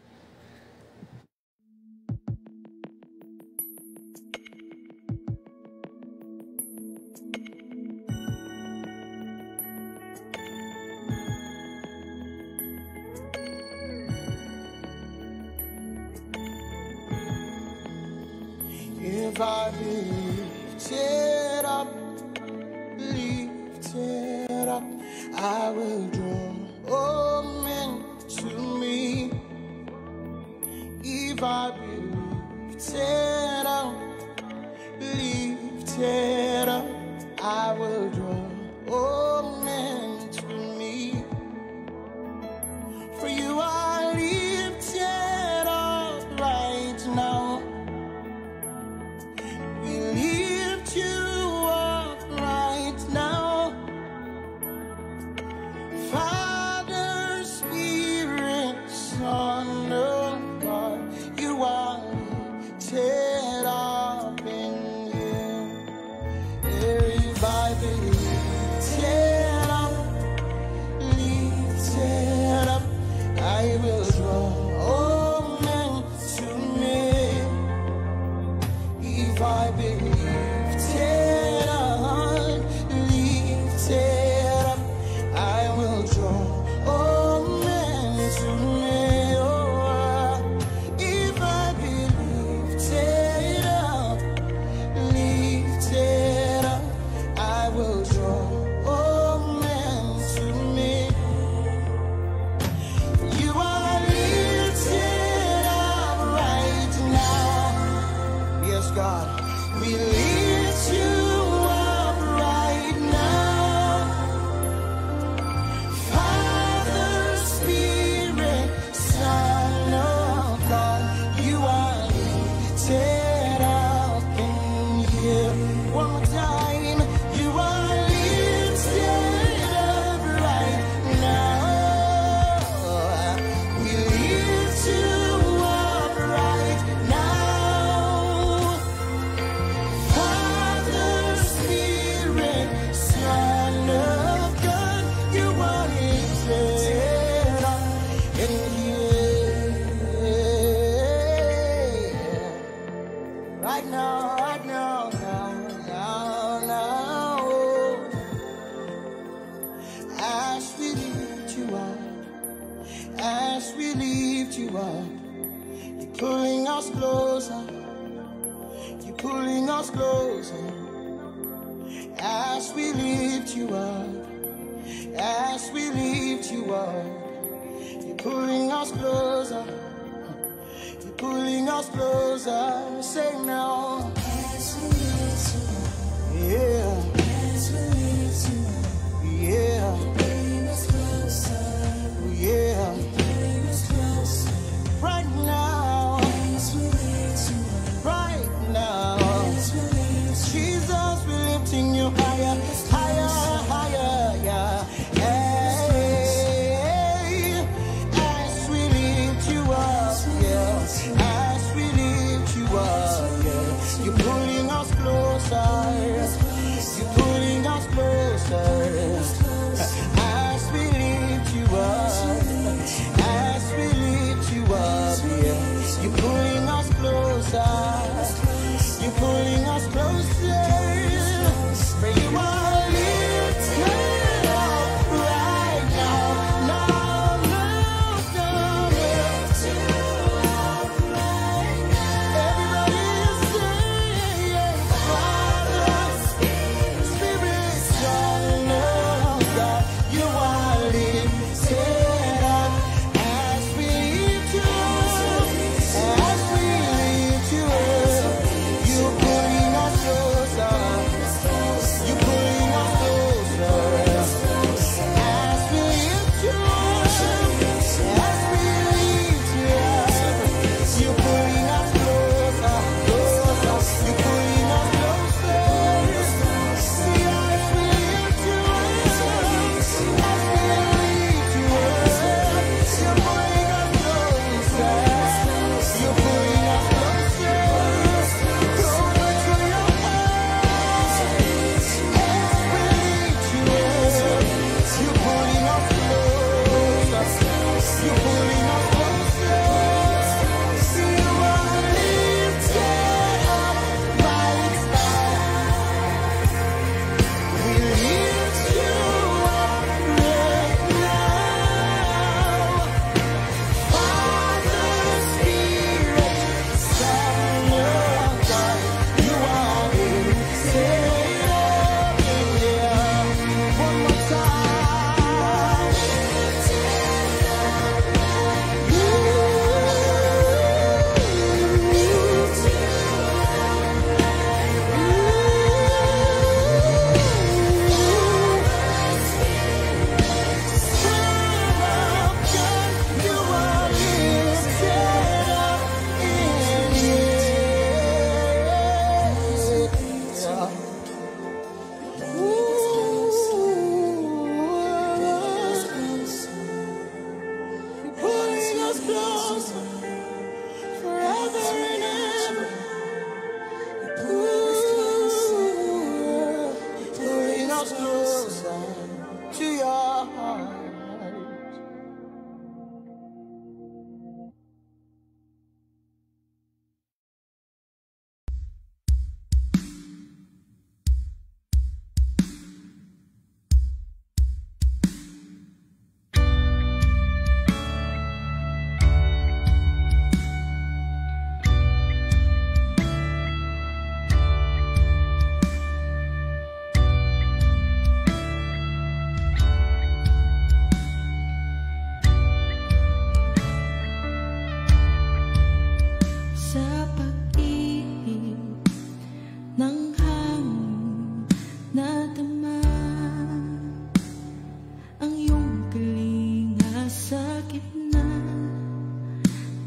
If I lift it up, lift it up, I will draw all men to me. If I lift it up, lift it up, I will draw all men to me. For you are lifted up right now. We lift you up right now. Father, Spirit, Son of God, you are lifted up in here. Everybody lifted up, lifted up, I will draw all men to me. If I be lifted up, lifted up, I will draw all men to me. Oh, if I be lifted up, lifted up, I will draw all men to me. You are lifted up right now. Yes, God, we lift you up right now. Father, Spirit, Son of God, you are lifted up in here. One more time, you are lifted up right now. We lift you up right now. Father, Spirit, Son of God, you are lifted up in here. Right now, right now, now, now, now. As we lift you up, as we lift you up, you're pulling us closer. You're pulling us closer. As we lift you up, as we lift you up, you're pulling us closer. You're pulling us closer. Say now. As we lift you up, yeah. As we lift you up, yeah. Bring us closer, yeah. Bring us closer. Right now. As we lift you up, right now. Jesus, we're lifting you higher, higher, higher, yeah. Hey, as we lift you up, yeah. As we lift you up, yeah. You're pulling us closer.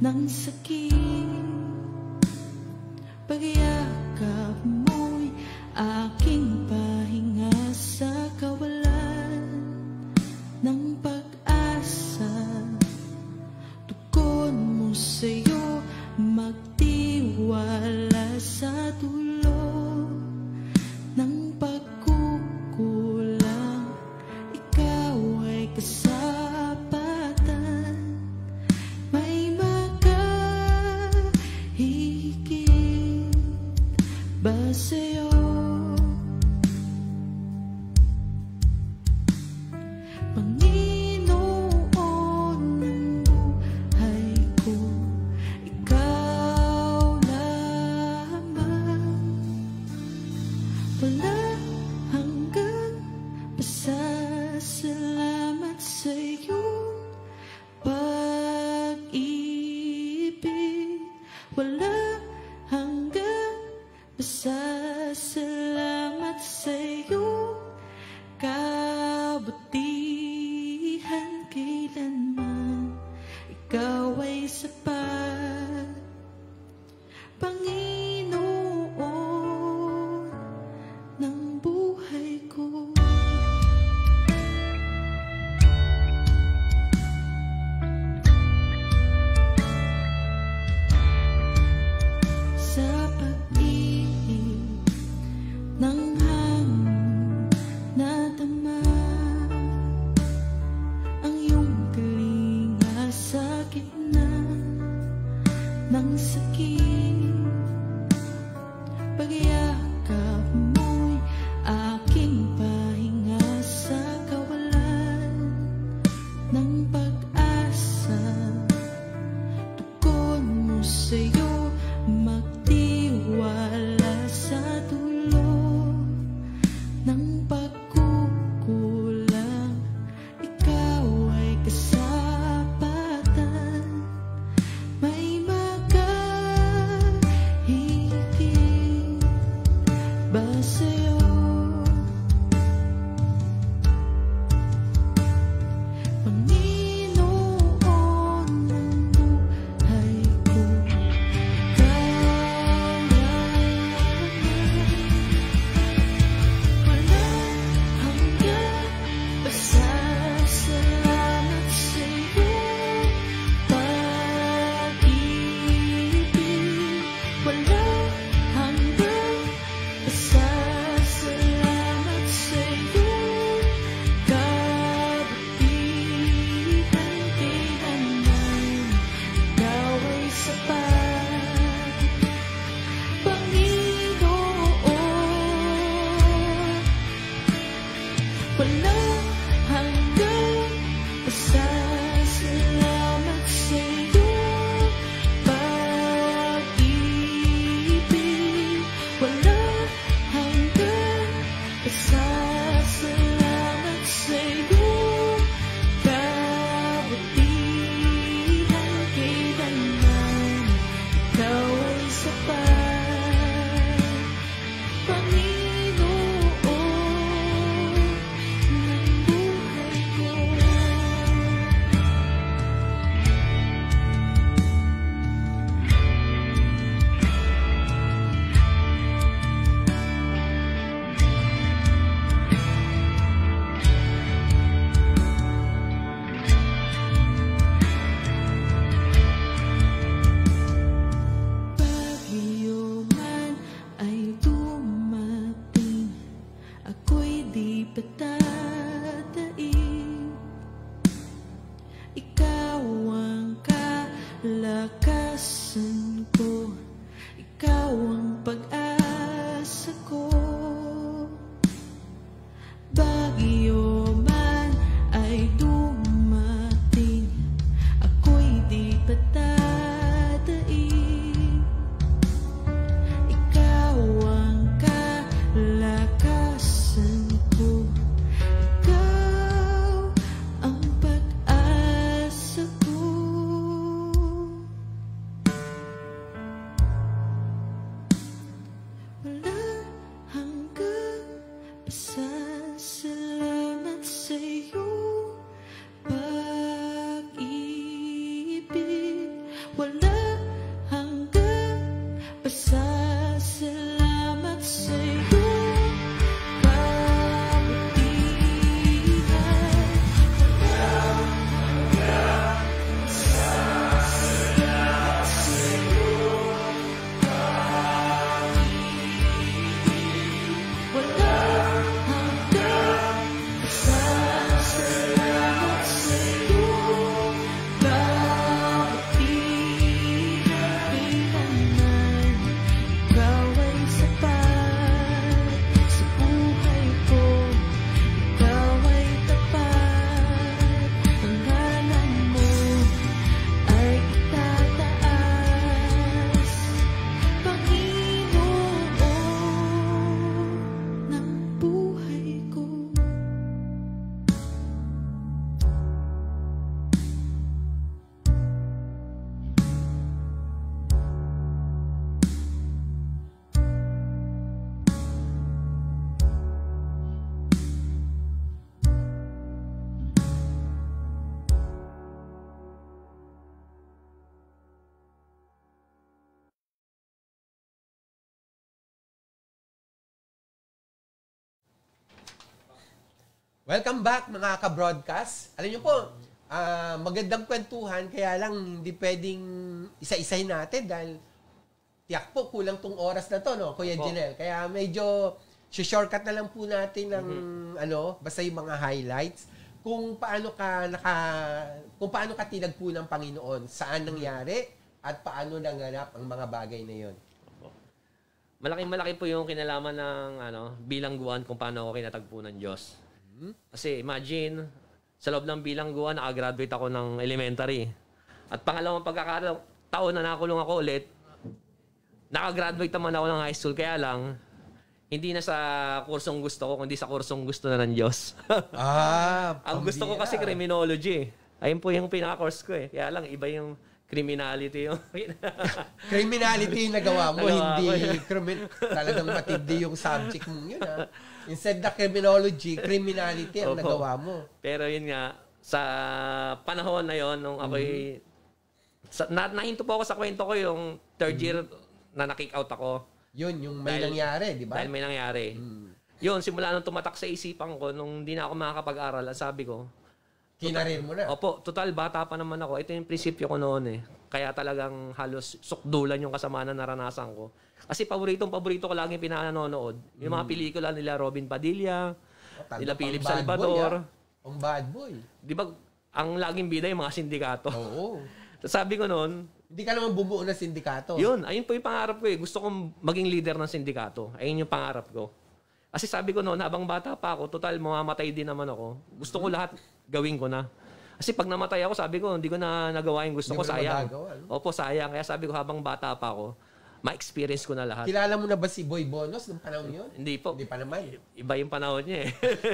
ng sakit. Pagyakap mo'y aking pahinga sa kawalan ng pag-asa. Tukon mo sa'yo magtiwala sa dulo ng pagkukulang. Ikaw ay kasapatan, may makahigit ba sa'yo? Panginoon ng buhay ko, ikaw lamang. Wala hanggang pasasalamat sa iyong pag-ibig. Wala hanggang pasasalamat sa iyong kabutihan. Kailanman ikaw ay sapat, Panginoon ng buhay ko. Sa pag-ibig ng hangin nadama ang iyong kalinga sa gitna ng sakit. Pagyakap mo'y aking pahinga sa kawalan ng pag-asa. Tukon mo sa'yo magtiwala sa dulo ng pagkukulang. Ikaw ay kasapatan, may makahigit ba sa'yo? Panginoon ng buhay ko, ikaw lamang. Wala hanggang pasasalamat sa iyong pag-ibig. Wala hanggang pasasalamat sa iyong kabutihan. Kailanman ikaw ay sapat, Panginoon. Wala hanggang pasasalamat sa iyong pag-ibig. Wala hanggang pasasalamat sa iyong kabutihan. Kailanman ikaw ay sapat, Panginoon ng buhay ko. Bagyo man ay dumating, ako'y di patataig. Ikaw ang kalakasan ko, ikaw ang pag-asa ko. Bagyo man ay dumating, ako'y di patataig. Ikaw ang kalakasan ko, ikaw ang pag-asa ko. Welcome back mga ka-broadcast. Alam niyo po, uh, magandang kwentuhan, kaya lang hindi pwedeng isa-isahin natin dahil tiyak po kulang tong oras na to, no, Kuya Jenel. Kaya medyo shortcut na lang po natin ng mm-hmm. ano, basta yung mga highlights kung paano ka naka kung paano ka tinag po ng Panginoon, saan nangyari at paano nanganap ang mga bagay na 'yon. Malaking malaki po yung kinalaman ng ano, bilangguan kung paano ako kinatagpo ng Diyos. Kasi imagine, sa loob ng bilangguan, nakagraduate ako ng elementary. At pangalawang pagkakataon na nakulong ako ulit, nakagraduate naman ako ng high school. Kaya lang, hindi na sa kursong gusto ko, kundi sa kursong gusto na ng Diyos. ah, Ang gusto ko kasi criminology. Ayun po yung pinaka-course ko eh. Kaya lang, iba yung criminality yung... criminality yung nagawa mo, nagawa hindi ko, crimin- talagang matindi yung subject mong yun, ha? Instead na criminology, criminality ang Opo. nagawa mo. Pero yun nga, sa panahon na yon nung ako'y... Mm-hmm. Sa, na, nahinto po ako sa kwento ko yung third year mm-hmm. na na-kick out ako. Yun, yung may dahil, nangyari, di ba? Dahil may nangyari. Mm. Yun, simula nung tumatak sa isipan ko, nung hindi na ako makakapag-aral, ang sabi ko, kinarir mo na. Opo, total, bata pa naman ako. Ito yung prinsipyo ko noon eh. Kaya talagang halos sukdulan yung kasamaan na naranasan ko. Kasi paboritong-paborito ko laging pinanonood. Yung mga pelikula nila Robin Padilla, oh, nila Philip Salvador. Ang bad boy. Di ba, ang laging bida yung mga sindikato. Oo. Sabi ko noon, hindi ka naman bumuo ng sindikato. Yun, ayun po yung pangarap ko eh. Gusto kong maging leader ng sindikato. Ayun yung pangarap ko. Kasi sabi ko noon, habang bata pa ako, total, mamamatay din naman ako. Gusto ko lahat gawin ko na. Kasi pag namatay ako, sabi ko, hindi ko na nagawa yung gusto hindi ko, sayang. Magagawa, no? Opo, sayang. Kaya sabi ko, habang bata pa ako, ma-experience ko na lahat. Kilala mo na ba si Boy Bonos nung panahon yun? Hindi po. Hindi pa naman. Iba yung panahon niya eh.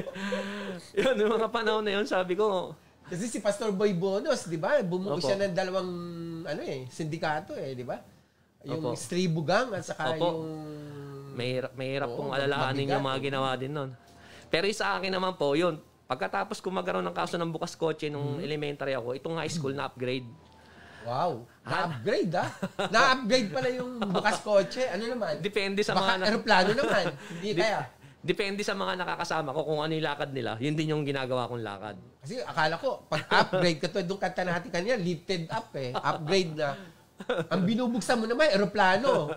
Yun, yung mga panahon na yun, sabi ko. Kasi si Pastor Boy Bonos, di ba? Bumuo Opo. siya ng dalawang, ano eh, sindikato eh, di ba? Yung Opo. Stribugang at saka Opo. yung... May hirap, may hirap Oo, pong alalahanin mabigat. yung mga ginawa din nun. Pero sa akin naman po, yun, pagkatapos ko magkaroon ng kaso ng bukas kotse nung mm-hmm. elementary ako, itong high school na upgrade. Wow. Na-upgrade ah. Na-upgrade pala yung bukas kotse. Ano naman? Depende sa Baka mga... aeroplano naman. Hindi kaya. Depende sa mga nakakasama ko kung ano yung lakad nila. Yun din yung ginagawa kong lakad. Kasi akala ko, pag upgrade ka to, doon kanta natin kanina, lifted up eh. Upgrade na. Ang binubuksan mo naman, aeroplano.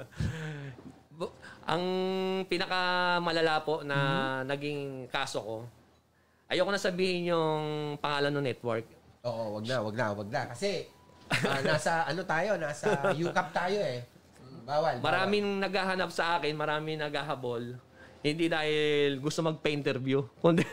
Ang pinakamalala po na mm-hmm. naging kaso ko, ayoko na sabihin yung pangalan ng network. Oo, wag na, wag na, wag na. Kasi uh, nasa ano tayo, nasa Ucap tayo eh. Bawal. Maraming bawal. Naghahanap sa akin, maraming naghahabol. Hindi dahil gusto magpa-interview, kundi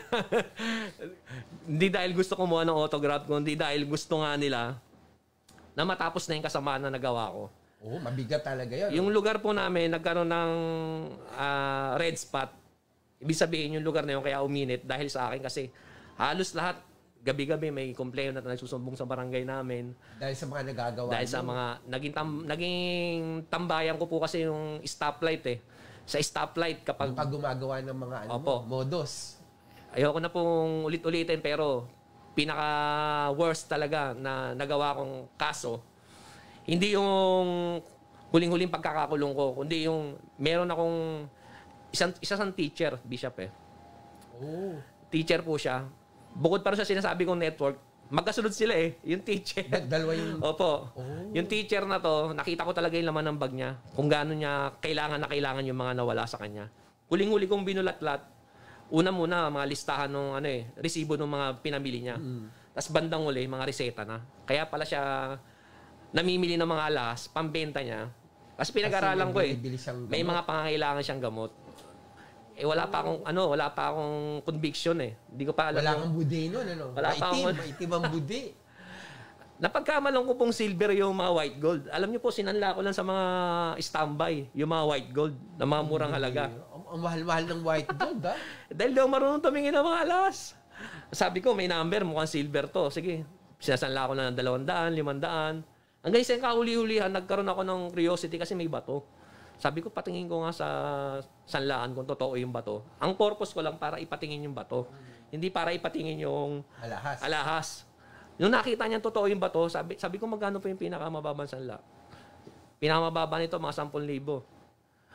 hindi dahil gusto kumuha ng autograph, kundi dahil gusto nga nila na matapos na yung kasamaan na nagawa ko. Oo, mabigat talaga yun. Yung lugar po namin, nagkaroon ng uh, red spot. Ibig sabihin yung lugar na yun kaya uminit dahil sa akin kasi halos lahat, gabi-gabi may complaint na nagsusumbong sa barangay namin. Dahil sa mga nagagawa. Dahil sa mga, naging, tam, naging tambayan ko po kasi yung stoplight eh. Sa stoplight kapag... Pag gumagawa ng mga ano Opo. mo, modos. Ayoko na pong ulit-ulitin pero pinaka-worst talaga na nagawa kong kaso, hindi yung huling-huling pagkakakulong ko, kundi yung meron akong isang, isang teacher, Bishop eh. Oh. Teacher po siya. Bukod pa rin sa sinasabi kong network, magkasunod sila eh, yung teacher. Dalawa yung... Opo. Oh. Yung teacher na to, nakita ko talaga yung laman ng bag niya. Kung gaano niya kailangan na kailangan yung mga nawala sa kanya. Huling-huli kong binulat-lat. Una muna, mga listahan ng ano eh, resibo ng mga pinamili niya. Mm. Tapos bandang uli, mga reseta na. Kaya pala siya namimili ng mga alas, pambenta niya. Kasi pinag-aralan ko eh. May mga pangangailangan siyang gamot. Eh wala pa akong ano, wala pa akong conviction eh. Hindi ko pa alam. Wala kang budi noon, ano? Wala pa akong maitim ang budi. Napagkamalan ko pong silver yung mga white gold. Alam niyo po, sinanla ko lang sa mga standby, yung mga white gold na mga murang halaga. Ang, ang mahal-mahal ng white gold, ha? Dahil daw marunong tumingin ng mga alas. Sabi ko, may number, mukhang silver to. Sige, sinasanla ko na ng dalawang daan, limang daan. Hanggang isang kahuli-hulihan, nagkaroon ako ng curiosity kasi may bato. Sabi ko, patingin ko nga sa sanlaan kung totoo yung bato. Ang purpose ko lang para ipatingin yung bato. Hindi para ipatingin yung alahas. alahas. Nung nakita niya totoo yung bato, sabi, sabi ko, magkano po yung pinakamababang sanla? Pinakamababa nito, mga sampung libo.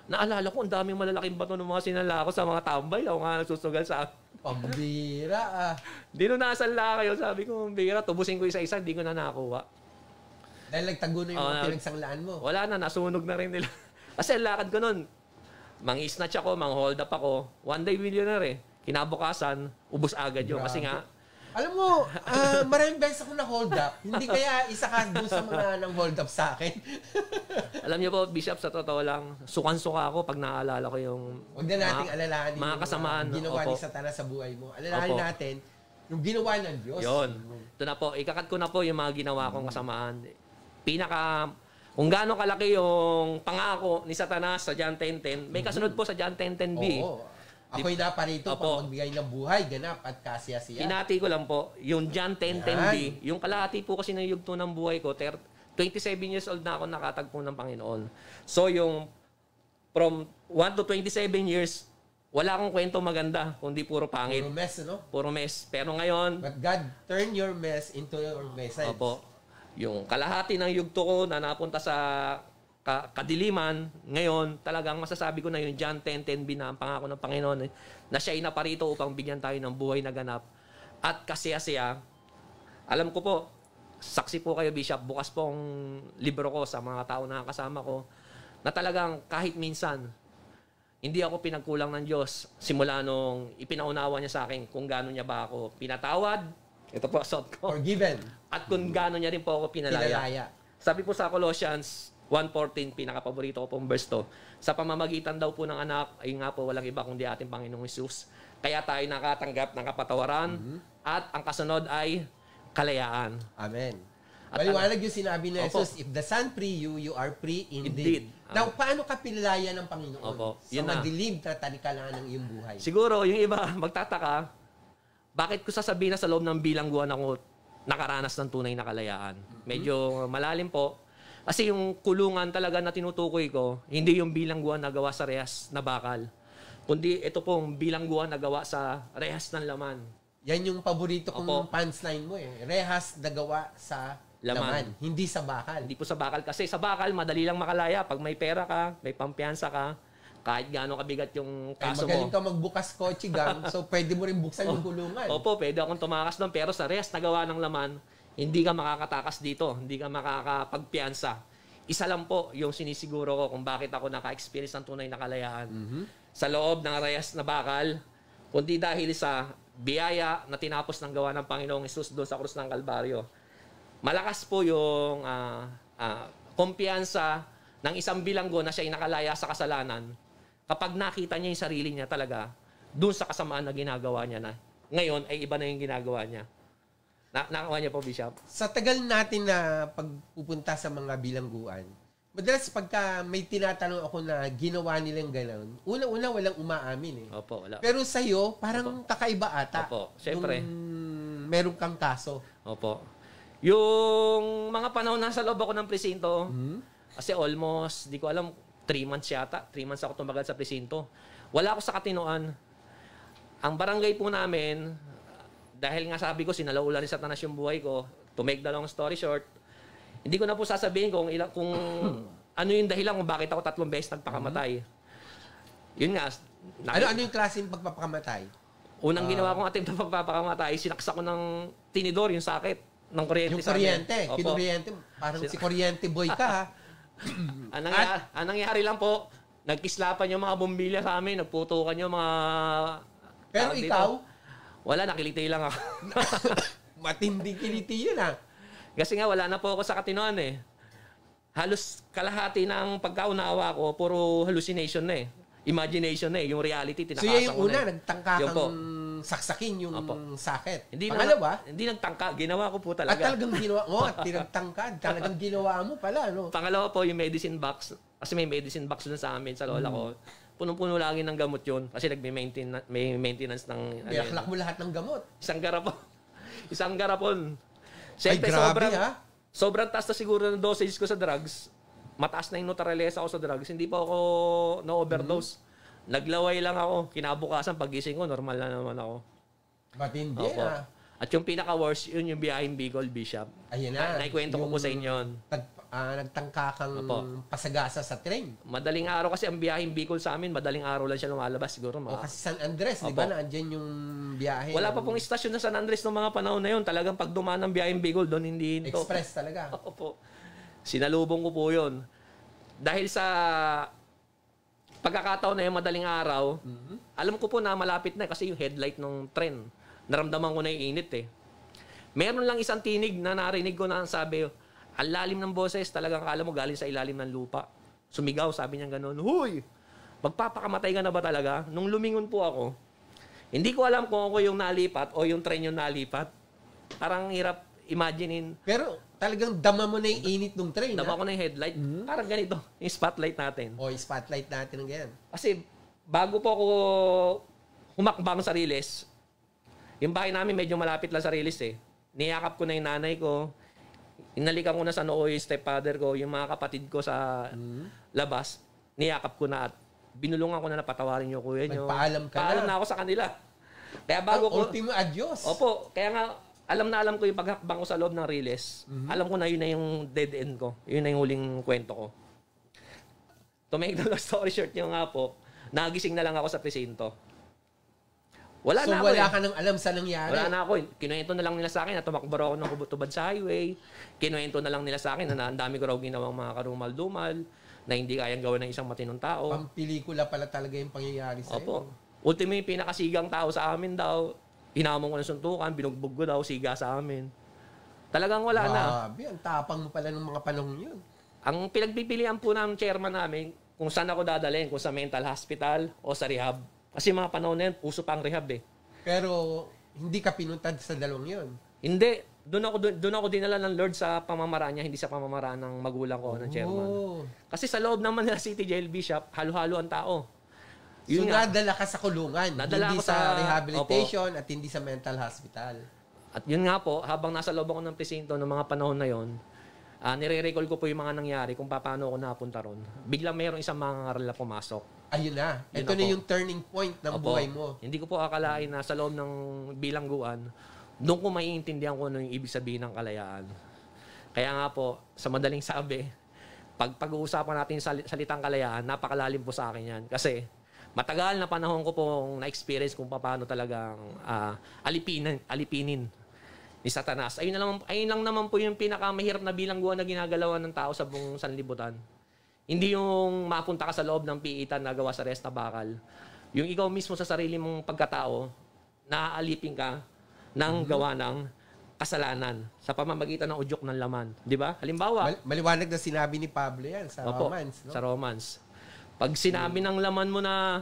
naalala ko, ang daming malalaking bato ng mga sinala ko sa mga tambay. Ako nga nagsusugal sa akin. Pambira ah. Di nung nasala kayo, sabi ko, bira, tubusin ko isa-isa, hindi ko na nakuha. Dahil nagtago na yung Oo, mga na- pinagsanglaan mo. Wala na, nasunog na rin nila. Kasi ang lakad ko nun, mang-snatch ako, mang-hold up ako. One day millionaire eh. Kinabukasan, ubos agad yun. Kasi nga, Alam mo, ah, maraming beses ako na-hold up. Hindi kaya isa ka doon sa mga nang-hold up sa akin. alam niyo po, Bishop, sa totoo lang, sukan-suka ako pag naalala ko yung Huwag na nating alalahanin mga yung, kasamaan. ah, ginawa Opo. ni Satanas sa buhay mo. Alalahanin Opo. natin yung ginawa ng Diyos. Yun. Ito na po, ikakat ko na po yung mga ginawa kong kasamaan. Pinaka, kung gaano kalaki yung pangako ni Satanas sa John ten ten, may kasunod po sa John ten ten B. Oo. Ako'y naparito Opo. para magbigay ng buhay, ganap at kasya-siya. Hinati ko lang po, yung John ten ten B, yung kalahati po kasi ng yugto ng buhay ko, ter- twenty-seven years old na ako nakatagpo ng Panginoon. So yung from one to twenty-seven years, wala akong kwento maganda, kundi puro pangit. Puro mess, no? Puro mess. Pero ngayon, But God, turn your mess into your message. opo, yung kalahati ng yugto ko na napunta sa ka- kadiliman, ngayon talagang masasabi ko na yung John ten ten B na ang pangako ng Panginoon eh, na siya ay naparito upang bigyan tayo ng buhay na ganap at kasaya-siya. Alam ko po, saksi po kayo, Bishop, bukas po ang libro ko sa mga tao na kasama ko na talagang kahit minsan hindi ako pinagkulang ng Diyos simula nung ipinaunawa niya sa akin kung gaano niya ba ako pinatawad. Ito po, assault ko. Forgiven. At kung gaano niya rin po ako pinalaya. Pinalaya. Sabi po sa Colossians one fourteen, pinaka-paborito ko pong verse to. Sa pamamagitan daw po ng anak, ay nga po walang iba kundi ating Panginoong Hesus. Kaya tayo nakatanggap ng kapatawaran at ang kasunod ay kalayaan. Amen. At Maliwanag yung sinabi ni Opo. Jesus, if the Son free you, you are free indeed. Indeed. Now, paano ka pinalaya ng Panginoon Opo. sa Yun na. madilim na talikalan ng iyong buhay? Siguro, yung iba magtataka, bakit ko sasabihin na sa loob ng bilangguan ako nakaranas ng tunay na kalayaan? Medyo malalim po. Kasi yung kulungan talaga na tinutukoy ko, hindi yung bilangguan na gawa sa rehas na bakal. Kundi ito pong bilangguan na gawa sa rehas ng laman. Yan yung paborito kong Opo. punchline mo eh. Rehas na gawa sa laman. Laman. Hindi sa bakal. Hindi po sa bakal. Kasi sa bakal, madali lang makalaya. Pag may pera ka, may pampiyansa ka, kahit gaano kabigat yung Kaya kaso magaling mo. ka magbukas kotse gang, so pwede mo rin buksan yung kulungan. Opo, pwede akong tumakas doon. Pero sa rehas na gawa ng laman, hindi ka makakatakas dito. Hindi ka makakapagpiyansa. Isa lang po yung sinisiguro ko kung bakit ako naka-experience ng tunay na kalayaan. Sa loob ng rehas na bakal, kundi dahil sa biyaya na tinapos ng gawa ng Panginoong Hesus doon sa krus ng Kalbaryo. Malakas po yung uh, uh, kumpiyansa ng isang bilanggo na siya ay nakalaya sa kasalanan kapag nakita niya yung sarili niya talaga doon sa kasamaan na ginagawa niya na ngayon ay iba na yung ginagawa niya. Na nakakuha niya po, Bishop? Sa tagal natin na pagpupunta sa mga bilangguan, madalas pagka may tinatanong ako na ginawa nilang gano'n, una-una walang umaamin eh. Opo, wala. Pero sa'yo, parang kakaiba ata. Opo, syempre. Nung meron kang kaso. Opo. Yung mga panahon na sa loob ako ng presinto, Hmm? kasi almost, di ko alam, three months yata. Three months ako tumagal sa presinto. Wala ako sa katinoan. Ang barangay po namin, dahil nga sabi ko, sinalaula rin Satanas yung buhay ko, to make the long story short, hindi ko na po sasabihin kung, ilang, kung ano yung dahilan kung bakit ako tatlong beses nagpakamatay. Yun nga. Ano ano yung klaseng pagpapakamatay? Unang ginawa kong attempt na pagpapakamatay, sinaksak ko ng tinidor, yung sakit ng kuryente Yung sa amin. kuryente. Opo. Kinuryente. Parang si kuryente boy ka ha. Ang nangyari, ang nangyari lang po, nagkislapan yung mga bombilya sa amin, nagputukan yung mga... Pero tawag dito. ikaw, Wala, nakiliti lang ako. matinding kiliti yun ha. Kasi nga, wala na po ako sa katinoan eh. Halos kalahati ng pagkaunawa ko, puro hallucination na eh. Imagination na eh. Yung reality, So tinakasan yan yung ko na una, eh. nagtangka Yun po. kang saksakin yung Opo. sakit. Hindi Pangalawa, na, hindi nagtangka. Ginawa ko po at talaga. talagang ginawa, oh, at tinagtangkad, talagang ginawa mo pala, no? Pangalawa po, yung medicine box. Kasi may medicine box dun sa amin, sa lola ko. Punong-puno lagi ng gamot yun. Kasi nagme-maintain, may maintenance ng... Binaklak mo lahat ng gamot. Isang garapon. Isang garapon. Ay, Siyempre, grabe sobrang, ha. sobrang taas na siguro ng dosage ko sa drugs. Mataas na yung neutralesa ako sa drugs. Hindi pa ako na-overdose. Naglaway lang ako. Kinabukasan, pagising ko, normal na naman ako. Matindi Opo. ha. At yung pinaka-worst, yun yung biyaheng Bicol, Bishop. Ayun na. Na, naikwento ko po sa inyo yun. Tag, uh, nagtangka kang Opo. pasagasa sa train. Madaling araw kasi ang biyaheng Bicol sa amin, madaling araw lang siya lumalabas siguro. O Mga... kasi San Andres, di ba? Naandyan yung biyahe. Wala pa pong istasyon na San Andres noong mga panahon na yun. Talagang pag dumaan ng biyaheng Bicol, doon hindi hinto. Express talaga. Opo. Sinalubong ko po yun. Dahil sa pagkakataon na yung madaling araw, mm-hmm. alam ko po na malapit na kasi yung headlight ng tren. Naramdaman ko na yung init eh. Meron lang isang tinig na narinig ko na ang sabi, ang lalim ng boses, talagang akala mo galing sa ilalim ng lupa. Sumigaw, sabi niya gano'n, huy, magpapakamatay ka na ba talaga? Nung lumingon po ako, hindi ko alam kung ako yung nalipat o yung tren yung nalipat. Parang hirap imaginein. Pero talagang dama mo na yung init ng train. Dama ko na yung headlight. Mm-hmm. Parang ganito, yung spotlight natin. O, yung spotlight natin ng ganyan. Kasi bago po ako humakbang sa Riles, yung bahay namin medyo malapit lang sa Riles eh. Niyakap ko na yung nanay ko. Inalikan ko na sa noo yung stepfather ko, yung mga kapatid ko sa mm-hmm. labas. Niyakap ko na at binulungan ko na napatawarin yung kuya nyo. Nagpaalam ka Paalam na. na ako sa kanila. Kaya bago ko... Ultimo adios. Opo. Kaya nga, alam na alam ko yung paghakbang ko sa loob ng Riles. Mm-hmm. Alam ko na yun na yung dead end ko. Yun na yung huling kwento ko. To make the long story short nyo nga po, nagising na lang ako sa presinto. Wala so, na ako wala eh. ka nang alam sa nangyari? Wala na ako eh. Kinuwento na lang nila sa akin na tumakbo raw ako ng kubot-tubad sa highway. Kinuwento na lang nila sa akin na ang dami ko raw ginawang mga karumal-dumal na hindi kayang gawin ng isang matinong tao. Pampelikula pala talaga yung pangyayari sa'yo. Opo. Ultimo yung pinakasigang tao sa amin daw. Hinamon ko ng suntukan, binugbog ko daw, siga sa amin. Talagang wala na. Grabe, ang tapang mo pala ng mga panahon yun. Ang pinagpipilian po ng chairman namin, kung saan ako dadalhin, kung sa mental hospital o sa rehab. Kasi mga panahon na yun, puso pa ang rehab eh. Pero hindi ka pinuntad sa dalawang yun? Hindi. Doon ako, doon ako dinala ng Lord sa pamamaraan niya, hindi sa pamamaraan ng magulang ko, ng chairman. Oh. Kasi sa loob ng Manila City Jail, Bishop, halo-halo ang tao. So, nga, nadala ka sa kulungan, nadala hindi ako sa, sa rehabilitation opo. At hindi sa mental hospital. At yun nga po, habang nasa loob ako ng presinto ng mga panahon na yun, uh, nire-recall ko po yung mga nangyari kung paano ako napunta ron. Biglang mayroong isang mga ngaral na pumasok. Ayun na. Yun Ito na na po. yung turning point ng Opo. buhay mo. Hindi ko po akalain na sa loob ng bilangguan, doon ko maiintindihan ko ano yung ibig sabihin ng kalayaan. Kaya nga po, sa madaling sabi, pag pag-uusapan natin sa salitang kalayaan, napakalalim po sa akin yan. Kasi matagal na panahon ko pong na-experience kung paano talagang uh, alipinin, alipinin ni Satanas. Ayun, na lang, ayun lang naman po yung pinakamahirap na bilangguan na ginagalawan ng tao sa buong sanlibutan. Hindi yung mapunta ka sa loob ng piitan na gawa sa resta bakal. Yung ikaw mismo sa sarili mong pagkatao, naaalipin ka ng gawa ng kasalanan sa pamamagitan ng udyok ng laman. Di ba? Halimbawa, Mal- maliwanag na sinabi ni Pablo yan sa opo, Romans. No? Sa Romans. Pag sinabi ng laman mo na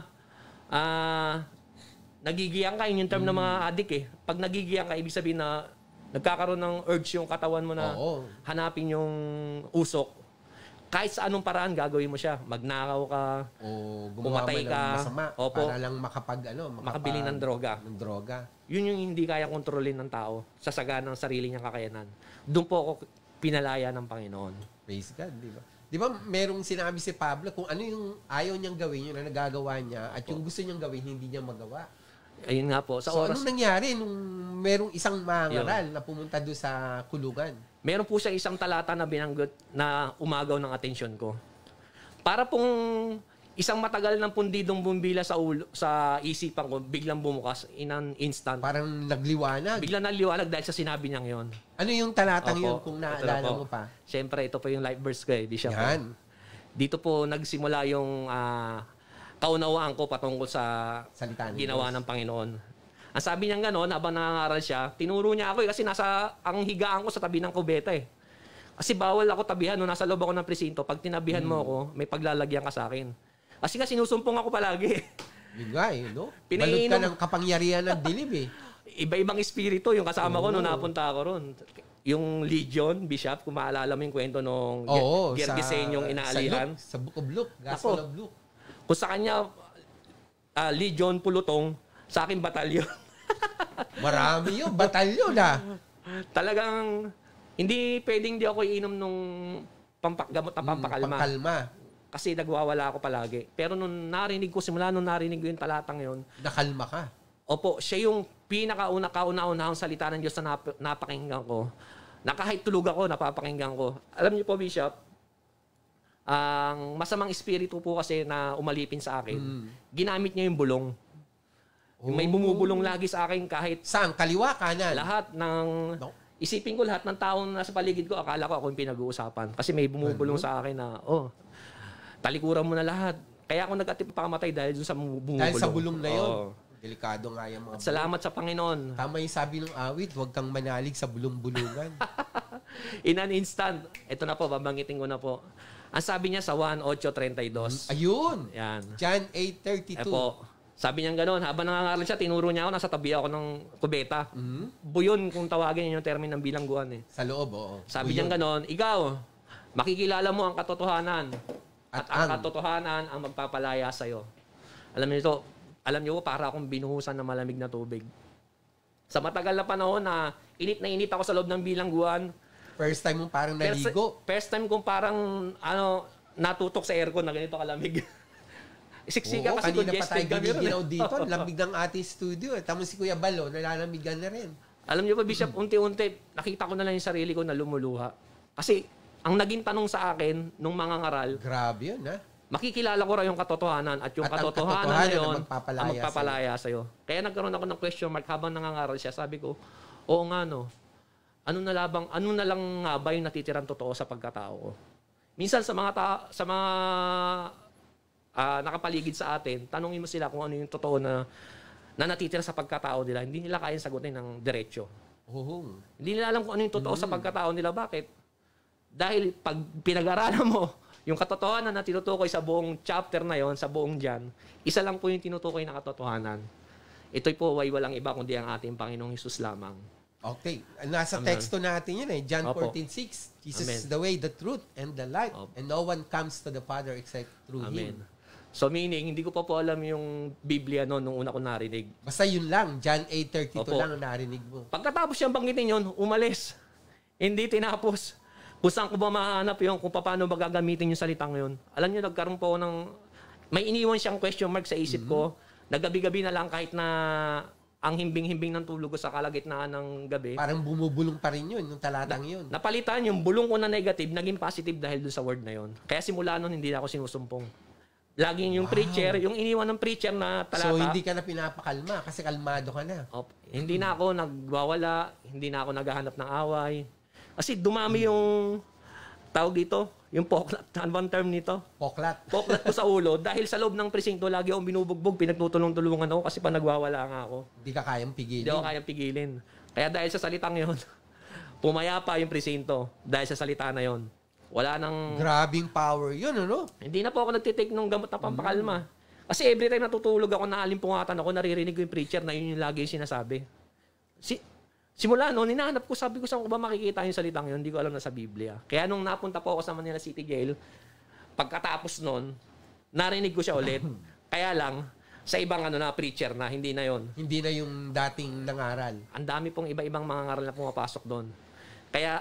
uh, nagigiyang ka, yun yung term hmm. ng mga adik eh. Pag nagigiyang ka, ibig sabihin na nagkakaroon ng urge yung katawan mo na Oo. hanapin yung usok. Kahit sa anong paraan gagawin mo siya. Magnakaw ka, o gumawa pumatay man ka, ng masama opo, para lang makapag, ano, makapag, makabili ng droga. ng droga. Yun yung hindi kaya kontrolin ng tao sa saga ng sarili niyang kakayanan. Doon po ako pinalaya ng Panginoon. Praise God, di ba? Di ba merong sinabi si Pablo kung ano yung ayaw niyang gawin, yung na nagagawa niya, at yung gusto niyang gawin, hindi niya magawa. Ayun nga po. Sa So, oras, anong nangyari nung merong isang mangaral na pumunta doon sa kulungan? meron po siya isang talata na binanggot na umagaw ng atensyon ko. Para pong isang matagal ng pundidong bumbila sa ulo, sa isipan ko, biglang bumukas in an instant. Parang nagliwanag. Biglang naliwanag dahil sa sinabi niyang yon. Ano yung talatang Opo, yun kung naalala ito na po. mo pa? Siyempre, ito po yung life verse ko eh. Di siya Yan. po. Dito po nagsimula yung uh, kaunawaan ko patungkol sa Salita ni ginawa Diyos. ng Panginoon. Ang sabi niya gano'n, habang nangangaral siya, tinuro niya ako eh, kasi nasa ang higaan ko sa tabi ng kubeta eh. Kasi bawal ako tabihan, no, nasa loob ako ng presinto, pag tinabihan hmm. mo ako, may paglalagyan ka sa akin. Kasi nga sinusumpong ako palagi. Yun nga eh, no? Pinaiinom- Balot ka ng kapangyarihan ng dilib eh. Iba-ibang espiritu yung kasama ko Oo. nung napunta ako ron. Yung Legion, Bishop, kung maalala mo yung kwento nung Oo, Gergesenyong inaalihan. Sa, Luke, sa Book of Luke, Ako. Gospel of Luke. Kung sa kanya, uh, Legion, pulutong, sa akin batalyon. Marami yun, batalyon ah. Talagang, hindi pwedeng di ako iinom nung pampagamot na pampakalma. Pangkalma. Kasi nagwawala ako palagi. Pero nung narinig ko, simula nung narinig ko yung talatang yun, Nakalma ka. Opo, siya yung pinakauna kauna-unahang salita ng Diyos na nap- napakinggan ko. Na kahit tulog ako, napapakinggan ko. Alam niyo po, Bishop, ang masamang espiritu po kasi na umalipin sa akin, mm. ginamit niya yung bulong. Oh. May bumubulong lagi sa akin kahit... Saan? Kaliwa, kanan? Lahat ng... No. Isipin ko lahat ng taong nasa paligid ko, akala ko ako yung pinag-uusapan. Kasi may bumubulong ano? Sa akin na, oh, talikuran mo na lahat. Kaya ako nag-atip pakamatay dahil dun sa bumubulong. Dahil sa bulong na yun. Oh. Delikado nga yung mga... At salamat sa Panginoon. Tama yung sabi ng awit, huwag kang manalig sa bulong-bulungan. In an instant. Ito na po, babanggitin ko na po. Ang sabi niya sa one eight thirty-two. Ayun! Yan. John eight thirty-two. Eh po, sabi niya gano'n. Habang nangangaral siya, tinuro niya ako, nasa tabi ako ng kubeta. Mm-hmm. Buyon, kung tawagin yung termin ng bilangguan eh. Sa loob, oo. Sabi niya gano'n, ikaw, makikilala mo ang katotohanan. At, at ang, ang katotohanan ang magpapalaya sa'yo. Alam niyo ito, alam niyo po, para akong binuhusan ng malamig na tubig. Sa matagal na panahon na init na init ako sa loob ng bilangguan. First time mo parang naligo? First, first time kong parang ano, natutok sa aircon na ganito kalamig. Isiksika Oo, kasi congested kami rin. Kanina pa tayo dito, lamig ng ating studio. Tapos si Kuya Balo, nalalamigan na rin. Alam niyo ba, Bishop, unti-unti, nakita ko na lang yung sarili ko na lumuluha. Kasi ang naging tanong sa akin nung mga ngaral, grabe yun, ha? Makikilala ko rin yung katotohanan at yung at katotohanan, katotohanan na yun ang magpapalaya, ang magpapalaya sa iyo. Kaya nagkaroon ako ng question mark habang nangangaral siya. Sabi ko, oo nga no, ano na, labang, ano na lang nga ba yung natitirang totoo sa pagkatao ko? Minsan sa mga, ta- sa mga uh, nakapaligid sa atin, tanongin mo sila kung ano yung totoo na, na natitira sa pagkatao nila. Hindi nila kayang sagutin ng diretsyo. Oh. Hindi nila alam kung ano yung totoo mm. sa pagkatao nila. Bakit? Dahil pag pinag-aralan mo, yung katotohanan na tinutukoy sa buong chapter na yon, sa buong John, isa lang po yung tinutukoy na katotohanan. Ito'y po ay walang iba kundi ang ating Panginoong Hesus lamang. Okay. Nasa Amen. Teksto natin yun eh. John fourteen six. Jesus Amen. Is the way, the truth, and the life. Opo. And no one comes to the Father except through Amen. Him. So meaning, hindi ko pa po alam yung Biblia no, nung una ko narinig. Basta yun lang. John eight thirty-two lang ang narinig mo. Pagkatapos siyang banggitin yun, umalis. Hindi tinapos. Kung saan ko ba mahanap yung kung paano ba gagamitin yung salitang yun. Alam niyo, nagkaroon po ng... May iniwan siyang question mark sa isip mm-hmm. ko. Naggabi-gabi na lang kahit na ang himbing-himbing ng tulog ko sa kalagitnaan ng gabi. Parang bumubulong pa rin yun, yung talatang yun. Na, napalitan yung bulong ko na negative, naging positive dahil doon sa word na yun. Kaya simula nun, hindi na ako sinusumpong. Laging yung wow. preacher, yung iniwan ng preacher na talata. So, hindi ka na pinapakalma kasi kalmado ka na. Op, hindi na ako nagwawala, hindi na ako naghahanap ng away. Kasi dumami yung tawag dito, yung poklat. Ano bang term nito? Poklat. Poklat ko sa ulo. Dahil sa loob ng presinto, lagi akong binubugbog, pinagtutulong-tulungan ako kasi pa nagwawala nga ako. Hindi ka kayang pigilin. Hindi ako kayang pigilin. Kaya dahil sa salitang yon, pumaya pa yung presinto. Dahil sa salita na yon. Wala nang... Grabing power yun, ano? Hindi na po ako nagtitake ng gamot na pampakalma. Kasi every time natutulog ako, naalimpungatan ako, naririnig ko yung preacher na yun yung lagi yung sinasabi. Si... Simula noon, hinahanap ko, sabi ko, saan ko ba makikita yung salitang yun? Hindi ko alam na sa Biblia. Kaya nung napunta po ako sa Manila City Jail, pagkatapos noon, narinig ko siya ulit. Kaya lang, sa ibang ano na, preacher na, hindi na yon. Hindi na yung dating nangaral. Ang dami pong iba-ibang mga ngaral na pumapasok doon. Kaya,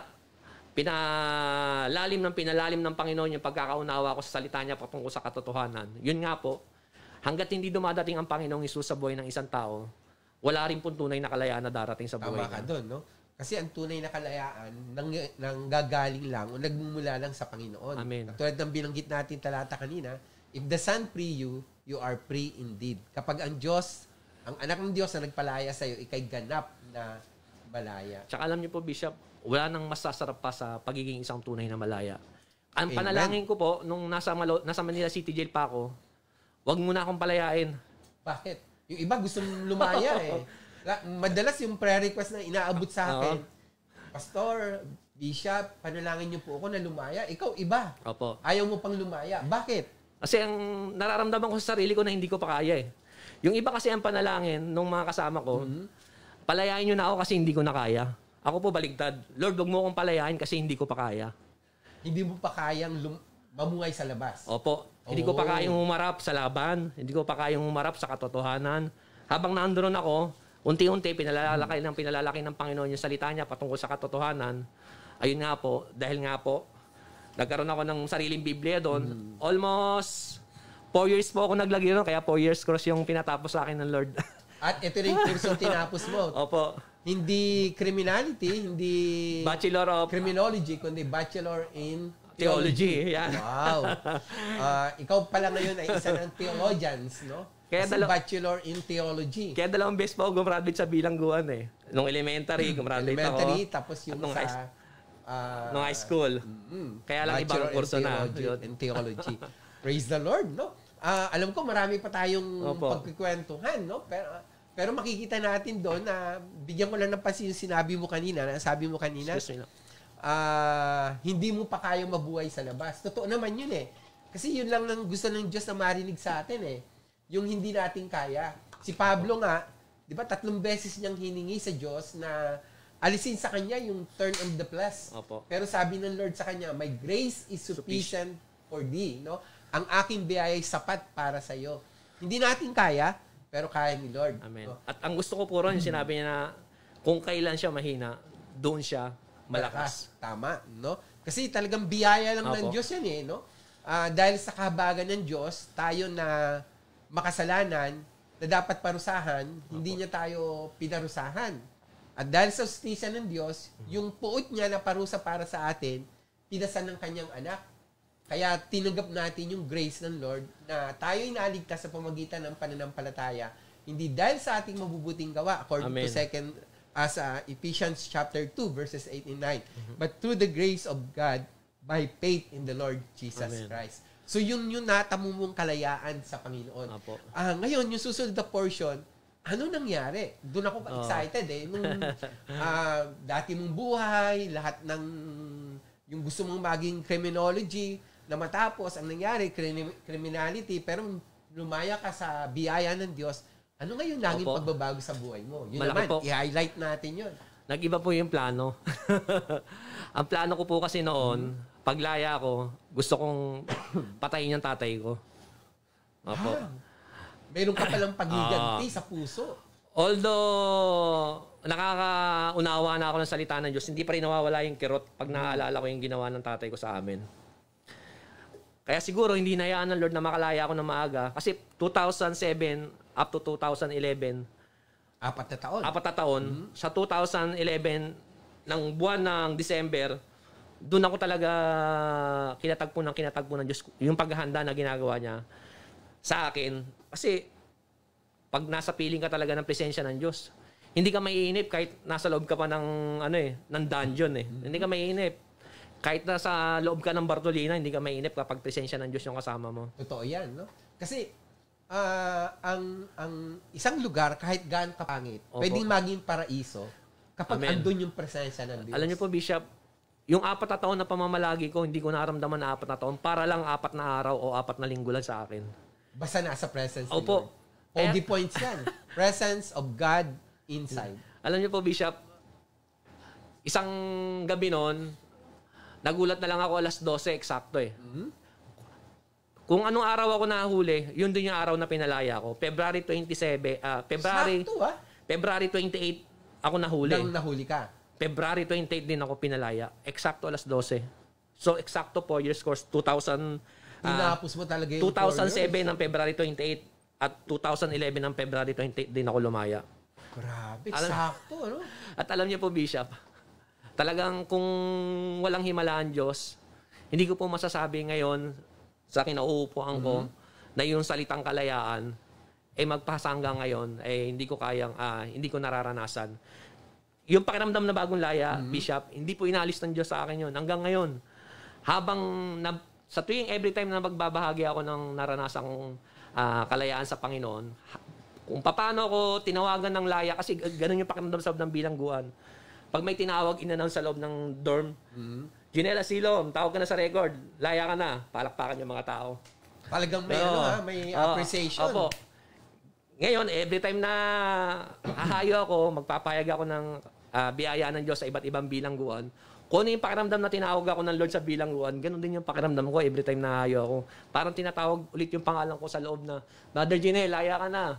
pinalalim ng pinalalim ng Panginoon yung pagkakaunawa ko sa salita niya patungkol sa katotohanan. Yun nga po, hanggat hindi dumadating ang Panginoong Hesus sa buhay ng isang tao, wala rin pong tunay na kalayaan na darating sa buhay. Tama ka doon, no? Kasi ang tunay na kalayaan nang, nang gagaling lang o nagmumula lang sa Panginoon. Amen. Tulad ng binanggit natin talata kanina, if the Son free you, you are free indeed. Kapag ang Diyos, ang anak ng Diyos na nagpalaya sa iyo, ikay ganap na malaya. Tsaka alam niyo po, Bishop, wala nang masasarap pa sa pagiging isang tunay na malaya. Ang Amen. Panalangin ko po, nung nasa, Malo, nasa Manila City Jail pa ako, wag mo na akong palayain. Bakit? Yung iba gusto lumaya eh. Madalas yung prayer request na inaabot sa akin, uh-huh. Pastor, Bishop, panalangin niyo po ako na lumaya. Ikaw, iba. Opo. Ayaw mo pang lumaya. Bakit? Kasi ang nararamdaman ko sa sarili ko na hindi ko pa kaya eh. Yung iba kasi ang panalangin nung mga kasama ko, mm-hmm. palayain niyo na ako kasi hindi ko na kaya. Ako po baligtad. Lord, wag mo akong palayain kasi hindi ko pa kaya. Hindi mo pa kayang lum- mamungay sa labas? Opo. Hindi oh. ko pa kayang humarap sa laban. Hindi ko pa kayang humarap sa katotohanan. Habang naandoon ako, unti-unti, pinalalaki ng pinalalaki ng Panginoon yung salita niya patungkol sa katotohanan. Ayun nga po, dahil nga po, nagkaroon ako ng sariling Biblia doon. Hmm. Almost four years po ako naglagay doon, kaya four years cross yung pinatapos sa akin ng Lord. At ito rin yung kurso tinapos mo. Opo. Hindi criminality, hindi Bachelor of criminology, kundi Bachelor in Theology. Yan. Wow. Uh, ikaw pala ngayon ay isa ng theologians, no? Kaya Kasi dalaw- Bachelor in Theology. Kaya dalawang beses pa ako gumraduate sa bilangguan eh. Nung elementary, gumraduate Elementary, ako. tapos yung Nung sa... high- Uh, Nung high school. mm, Kaya lang ibang kurso na. Theology, Yun. in theology. Praise the Lord, no? Uh, alam ko marami pa tayong Opo. pagkikwentuhan, no? Pero pero makikita natin doon na bigyan ko lang ng pansin yung sinabi mo kanina, na sabi mo kanina, Excuse me lang. ah, hindi mo pa kayang mabuhay sa labas. Totoo naman yun eh. Kasi yun lang ang gusto ng Diyos na marinig sa atin eh. Yung hindi natin kaya. Si Pablo nga, di ba, tatlong beses niyang hiningi sa Diyos na alisin sa kanya yung turn of the flesh. Opo. Pero sabi ng Lord sa kanya, my grace is sufficient for thee. No? Ang aking biyaya ay sapat para sa iyo. Hindi natin kaya, pero kaya ni Lord. Amen. No? At ang gusto ko po ron, yung sinabi niya na kung kailan siya mahina, doon siya malakas. Tama, no? Kasi talagang biyaya lang ng Opo. Diyos yan eh, no? Ah, dahil sa kahabagan ng Diyos, tayo na makasalanan, na dapat parusahan, hindi niya tayo pinarusahan. At dahil sa justisya ng Diyos, yung puot niya na parusa para sa atin, pinasan ng kanyang anak. Kaya tinanggap natin yung grace ng Lord na tayo inaligtas sa pamagitan ng pananampalataya, hindi dahil sa ating mabubuting gawa, according Amen. to second as uh, Ephesians chapter two verses eight and nine, mm-hmm. but through the grace of God by faith in the Lord Jesus Amen. Christ. So yun yung natamo mong kalayaan sa Panginoon. Apo. Ah, ngayon yung susunod na portion, ano nangyari? Doon ako Oh. excited eh. Nung ah, dati mong buhay, lahat ng yung gusto mong maging criminology na matapos, ang nangyari, crim- criminality, pero lumaya ka sa biyaya ng Diyos, ano ngayon naging Opo. pagbabago sa buhay mo? Yun Malaki naman, po. i-highlight natin yun. Nag-iba po yung plano. Ang plano ko po kasi noon, paglaya ko, gusto kong patayin yung tatay ko. Opo. Ah, meron ka palang pagiganti Ah. sa puso. Although, nakakaunawa na ako ng salita ng Diyos, hindi pa rin nawawala yung kirot pag naaalala ko yung ginawa ng tatay ko sa amin. Kaya siguro hindi nayaan ng Lord na makalaya ako ng maaga. Kasi two thousand seven up to two thousand eleven, Apat na taon. apat na taon, sa two thousand eleven, ng buwan ng December, doon ako talaga kinatagpo ng kinatagpo ng Diyos. Yung paghahanda na ginagawa niya sa akin. Kasi pag nasa piling ka talaga ng presensya ng Diyos, hindi ka maiinip kahit nasa loob ka pa ng ano eh, ng dungeon eh. Hindi ka maiinip. Kahit nasa loob ka ng Bartolina, hindi ka mainip kapag presensya ng Diyos yung kasama mo. Totoo yan, no? Kasi, ah, ang ang isang lugar, kahit gaano kapangit, Opo. pwedeng maging paraiso kapag Amen. andun yung presensya ng Diyos. Alam niyo po, Bishop, yung apat na taon na pamamalagi ko, hindi ko naramdaman na apat na taon, para lang apat na araw o apat na linggo lang sa akin. Basta nasa presence ni Opo. Lord. Pogi Kaya- points yan. Presence of God inside. Alam niyo po, Bishop, isang gabi noon, nagulat na lang ako alas dose, eksakto eh. Mm-hmm. Kung anong araw ako nahuli, yun din yung araw na pinalaya ko. February twenty-seven, ah, February, Sakto, ah. February twenty-eight ako nahuli. Nang nahuli ka. February twenty-eight din ako pinalaya. Eksakto alas dose. So, eksakto four years course, two thousand, ah, Tinapos mo talaga yung two thousand four seven years. ng February twenty-eight at two thousand eleven ng February twenty-eight din ako lumaya. Grabe, Alam- sakto, ano? At alam niyo po, Bishop, talagang kung walang himalaan Diyos, hindi ko po masasabi ngayon sa kinauupuan ko na yung salitang kalayaan eh magpasa hanggang ngayon eh hindi ko kayang ah, hindi ko nararanasan. Yung pakiramdam na bagong laya, Bishop, hindi po inalis ng Diyos sa akin yun hanggang ngayon. Habang na, sa tuwing every time na magbabahagi ako ng naranasang ah, kalayaan sa Panginoon, ha- kung paano ko tinawagan ng laya, kasi ganun yung pakiramdam sa loob ng bilangguan. Pag may tinawag, in-announce sa loob ng dorm, Jenel Asilom, tawag ka na sa record, laya ka na, palakpakan yung mga tao. Talagang may, ano, Oo. ha, may Oo. appreciation. Opo. Ngayon, every time na hahayo ako, magpapayag ako ng ah, biyaya ng Diyos sa iba't ibang bilangguan, kung ano yung pakiramdam na tinawag ako ng Lord sa bilangguan, ganun din yung pakiramdam ko every time na hahayo ako. Parang tinatawag ulit yung pangalan ko sa loob na, Brother Jenel, laya ka na.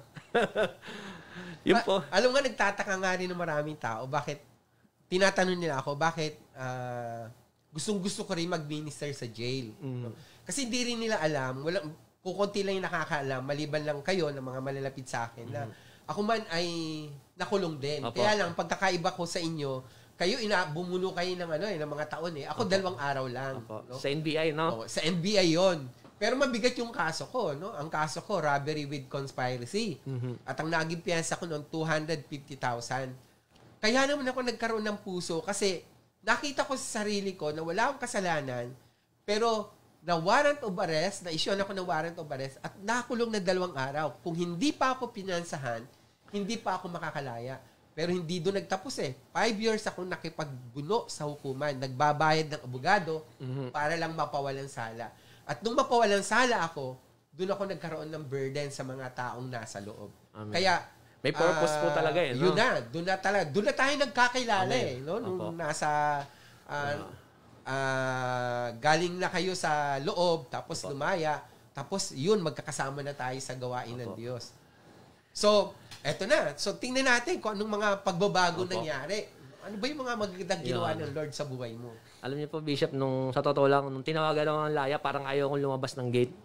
Yun po. Ah, alam nga, nagtataka nga rin ng maraming tao, bakit, tinatanong nila ako, bakit ah, gustong-gusto ko rin mag-minister sa jail. Mm. Kasi hindi rin nila alam, walang, kukunti lang yung nakakaalam, maliban lang kayo ng mga malalapit sa akin, na ako man ay nakulong din. Opo. Kaya lang, pagkakaiba ko sa inyo, kayo, ina, bumuno kayo ng, ano, eh, ng mga taon eh. Ako, Opo. dalawang araw lang. Opo. No? Sa N B I, no? Oo, sa N B I yon. Pero mabigat yung kaso ko, no? Ang kaso ko, robbery with conspiracy. Mhm. At ang naging piyansa ko noon, two hundred fifty thousand. Kaya naman ako nagkaroon ng puso kasi nakita ko sa sarili ko na wala akong kasalanan, pero na warrant of arrest, na-issue ako ng warrant of arrest at nakulong na dalawang araw. Kung hindi pa ako pinansahan, hindi pa ako makakalaya. Pero hindi doon nagtapos eh. Five years ako nakipagbuno sa hukuman. Nagbabayad ng abogado Mhm. para lang mapawalan sala. At nung mapawalan sala ako, doon ako nagkaroon ng burden sa mga taong nasa loob. Amen. Kaya, May purpose ah, po talaga eh, no? Yun na. Doon na talaga. Doon na tayo nagkakilala Amen. eh. No? Nung Opo. nasa, ah, ah, galing na kayo sa loob, tapos Opo. lumaya, tapos yun, magkakasama na tayo sa gawain ng Opo. Diyos. So, eto na. So, tingnan natin kung anong mga pagbabago Opo. nangyari. Ano ba yung mga magagandang ginawa Yun. ng Lord sa buhay mo? Alam niyo po, Bishop, nung sa totoo lang, nung tinawagan ako ng laya, parang ayaw kong lumabas ng gate.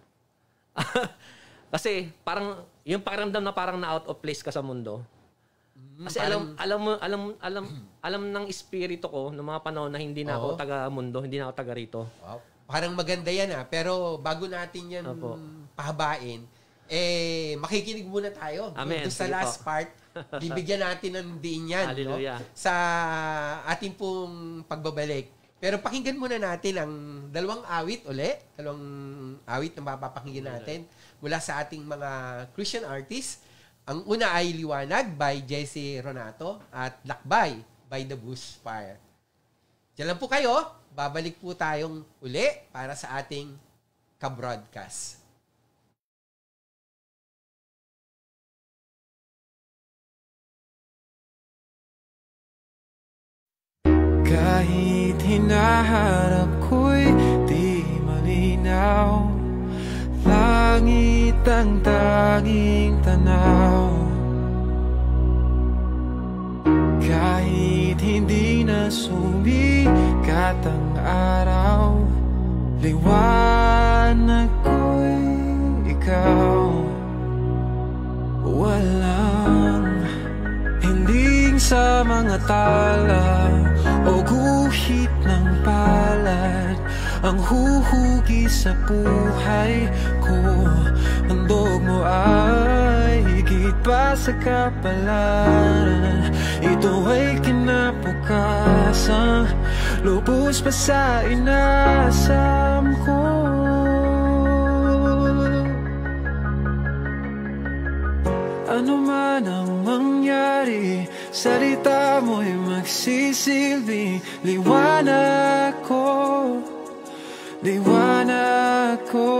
Kasi parang, yung pakiramdam na parang na out of place ka sa mundo. Kasi parang- alam, alam mo, alam, alam, alam ng espiritu ko, ng mga panahon na hindi na Oo. ako taga-mundo, hindi na ako taga-rito. Wow. Parang maganda yan ah. Pero bago natin yan Opo. pahabain, eh, makikinig muna tayo. Amen. Doon sa Sige last po. part, bibigyan natin ng diin yan. No? Hallelujah. Sa ating pong pagbabalik. Pero pakinggan muna natin ang dalawang awit uli. Dalawang awit na mapapakinggan natin mula sa ating mga Christian artists. Ang una ay Liwanag by Jesse Ronato at Lakbay by The Bushfire. Diyan lang po kayo. Babalik po tayong uli para sa ating ka-broadcast. Kahit hinaharap ko'y di malinaw, langit ang tanging tanaw. Kahit hindi na sumikat ang araw, liwanag ko'y ikaw. Walang hiling sa mga tala o guhit ng palad ang huhugi sa buhay ko. Handog mo ay higit pa sa kapalaran. Ito ay kinabukasan, lubos pa sa inasam ko. Ano man ang mangyari, salita mo'y magsisilbi. Liwanag ko, liwanag ko.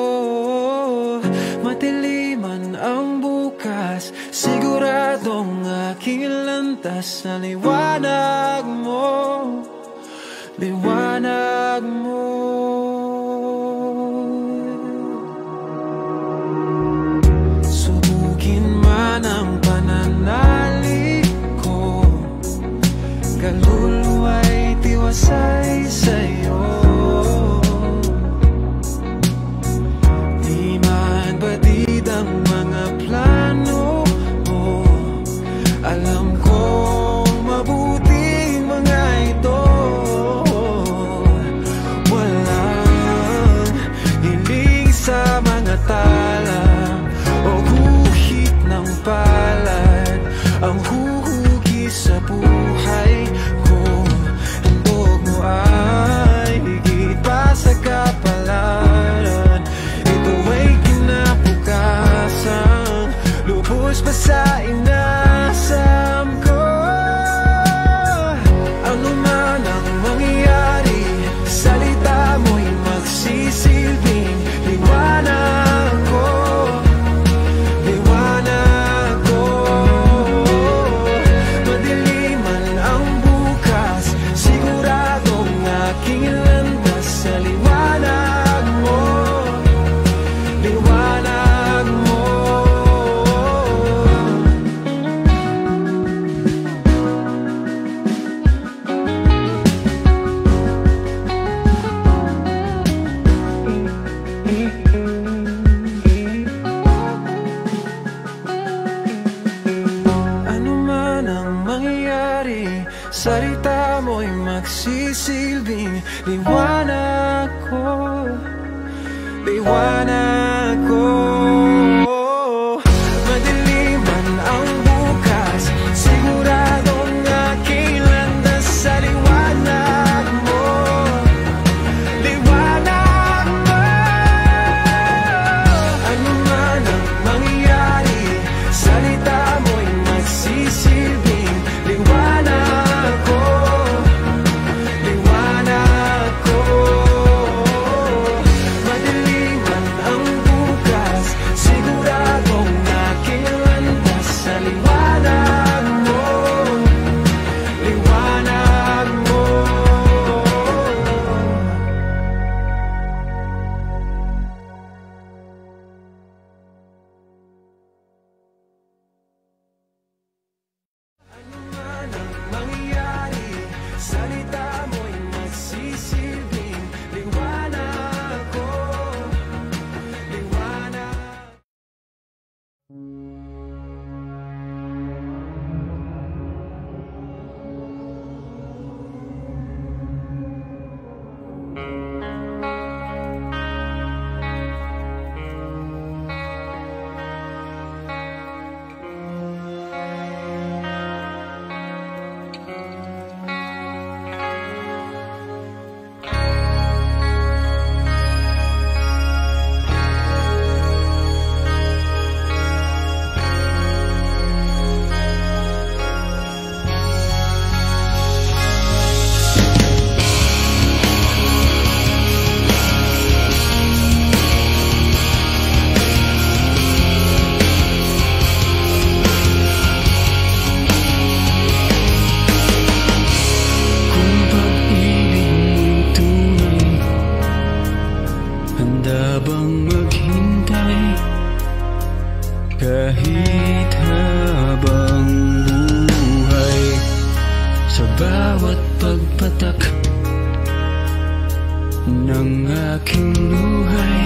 Matiliman ang bukas, siguradong aking lantas sa liwanag mo, liwanag mo. Ang pananalig ko, kaluluwa'y tiwasay sa'yo. Di man batid ang mga plano mo, alam kong mabuting mga ito. liwanag ko, liwanag ko. Madilim man ang bukas, siguradong aking landas sa liwanag mo, liwanag mo. Ano man ang mangyari, salita mo'y magsisilbing liwanag ko, liwanag ko. Madilim man ang bukas, siguradong aking landas sa liwanag mo, liwanag mo. Ano man ang mangyari, salita mo'y magsisilbing liwanag ko, liwanag. Kung pag-ibig mo'y tunay, handa bang maghintay kahit habang buhay? Sa bawat pagpatak ng aking luhay,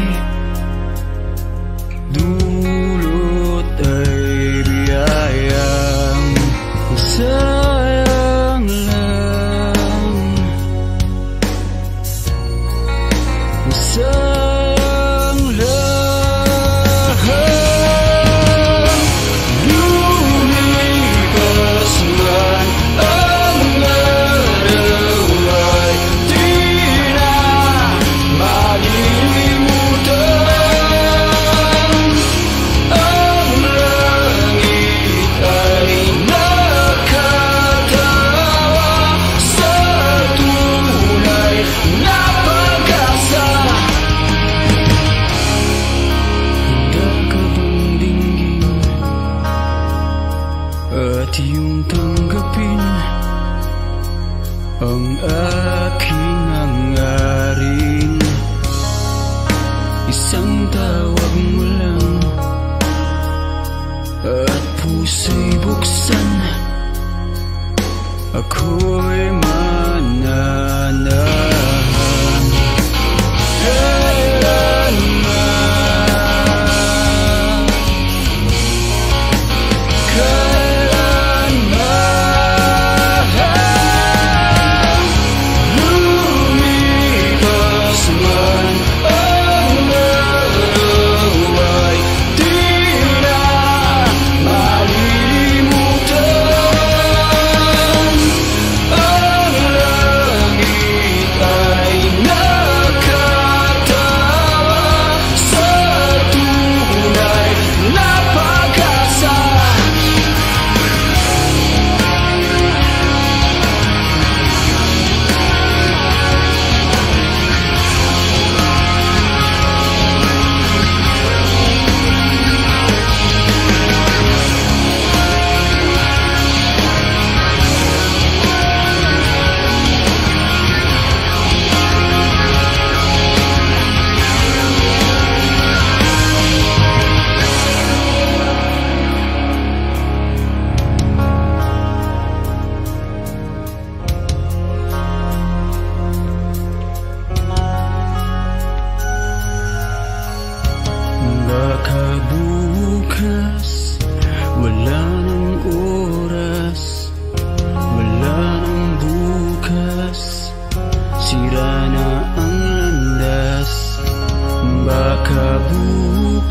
dulot ay biyayang sayang lang, sayang lang. Lumipas man ang araw ay di na malilimutan.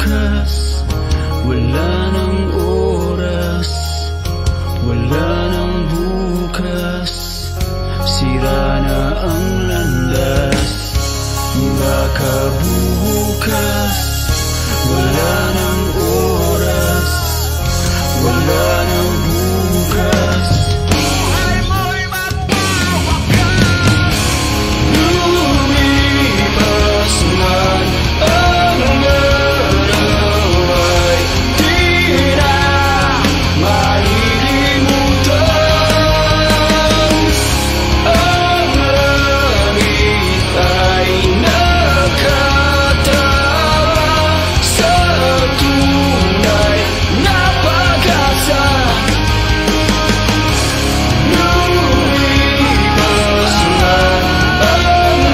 bukas, wala nang oras, wala nang bukas, sira na ang landas. Baka bukas, wala nang oras, wala nang bukas. Buhay mo'y magpawakas. Lumipas man ang araw ay di na malilimutan. Ang langit ay nakatawa sa tunay na pag-asa. Lumipas man ang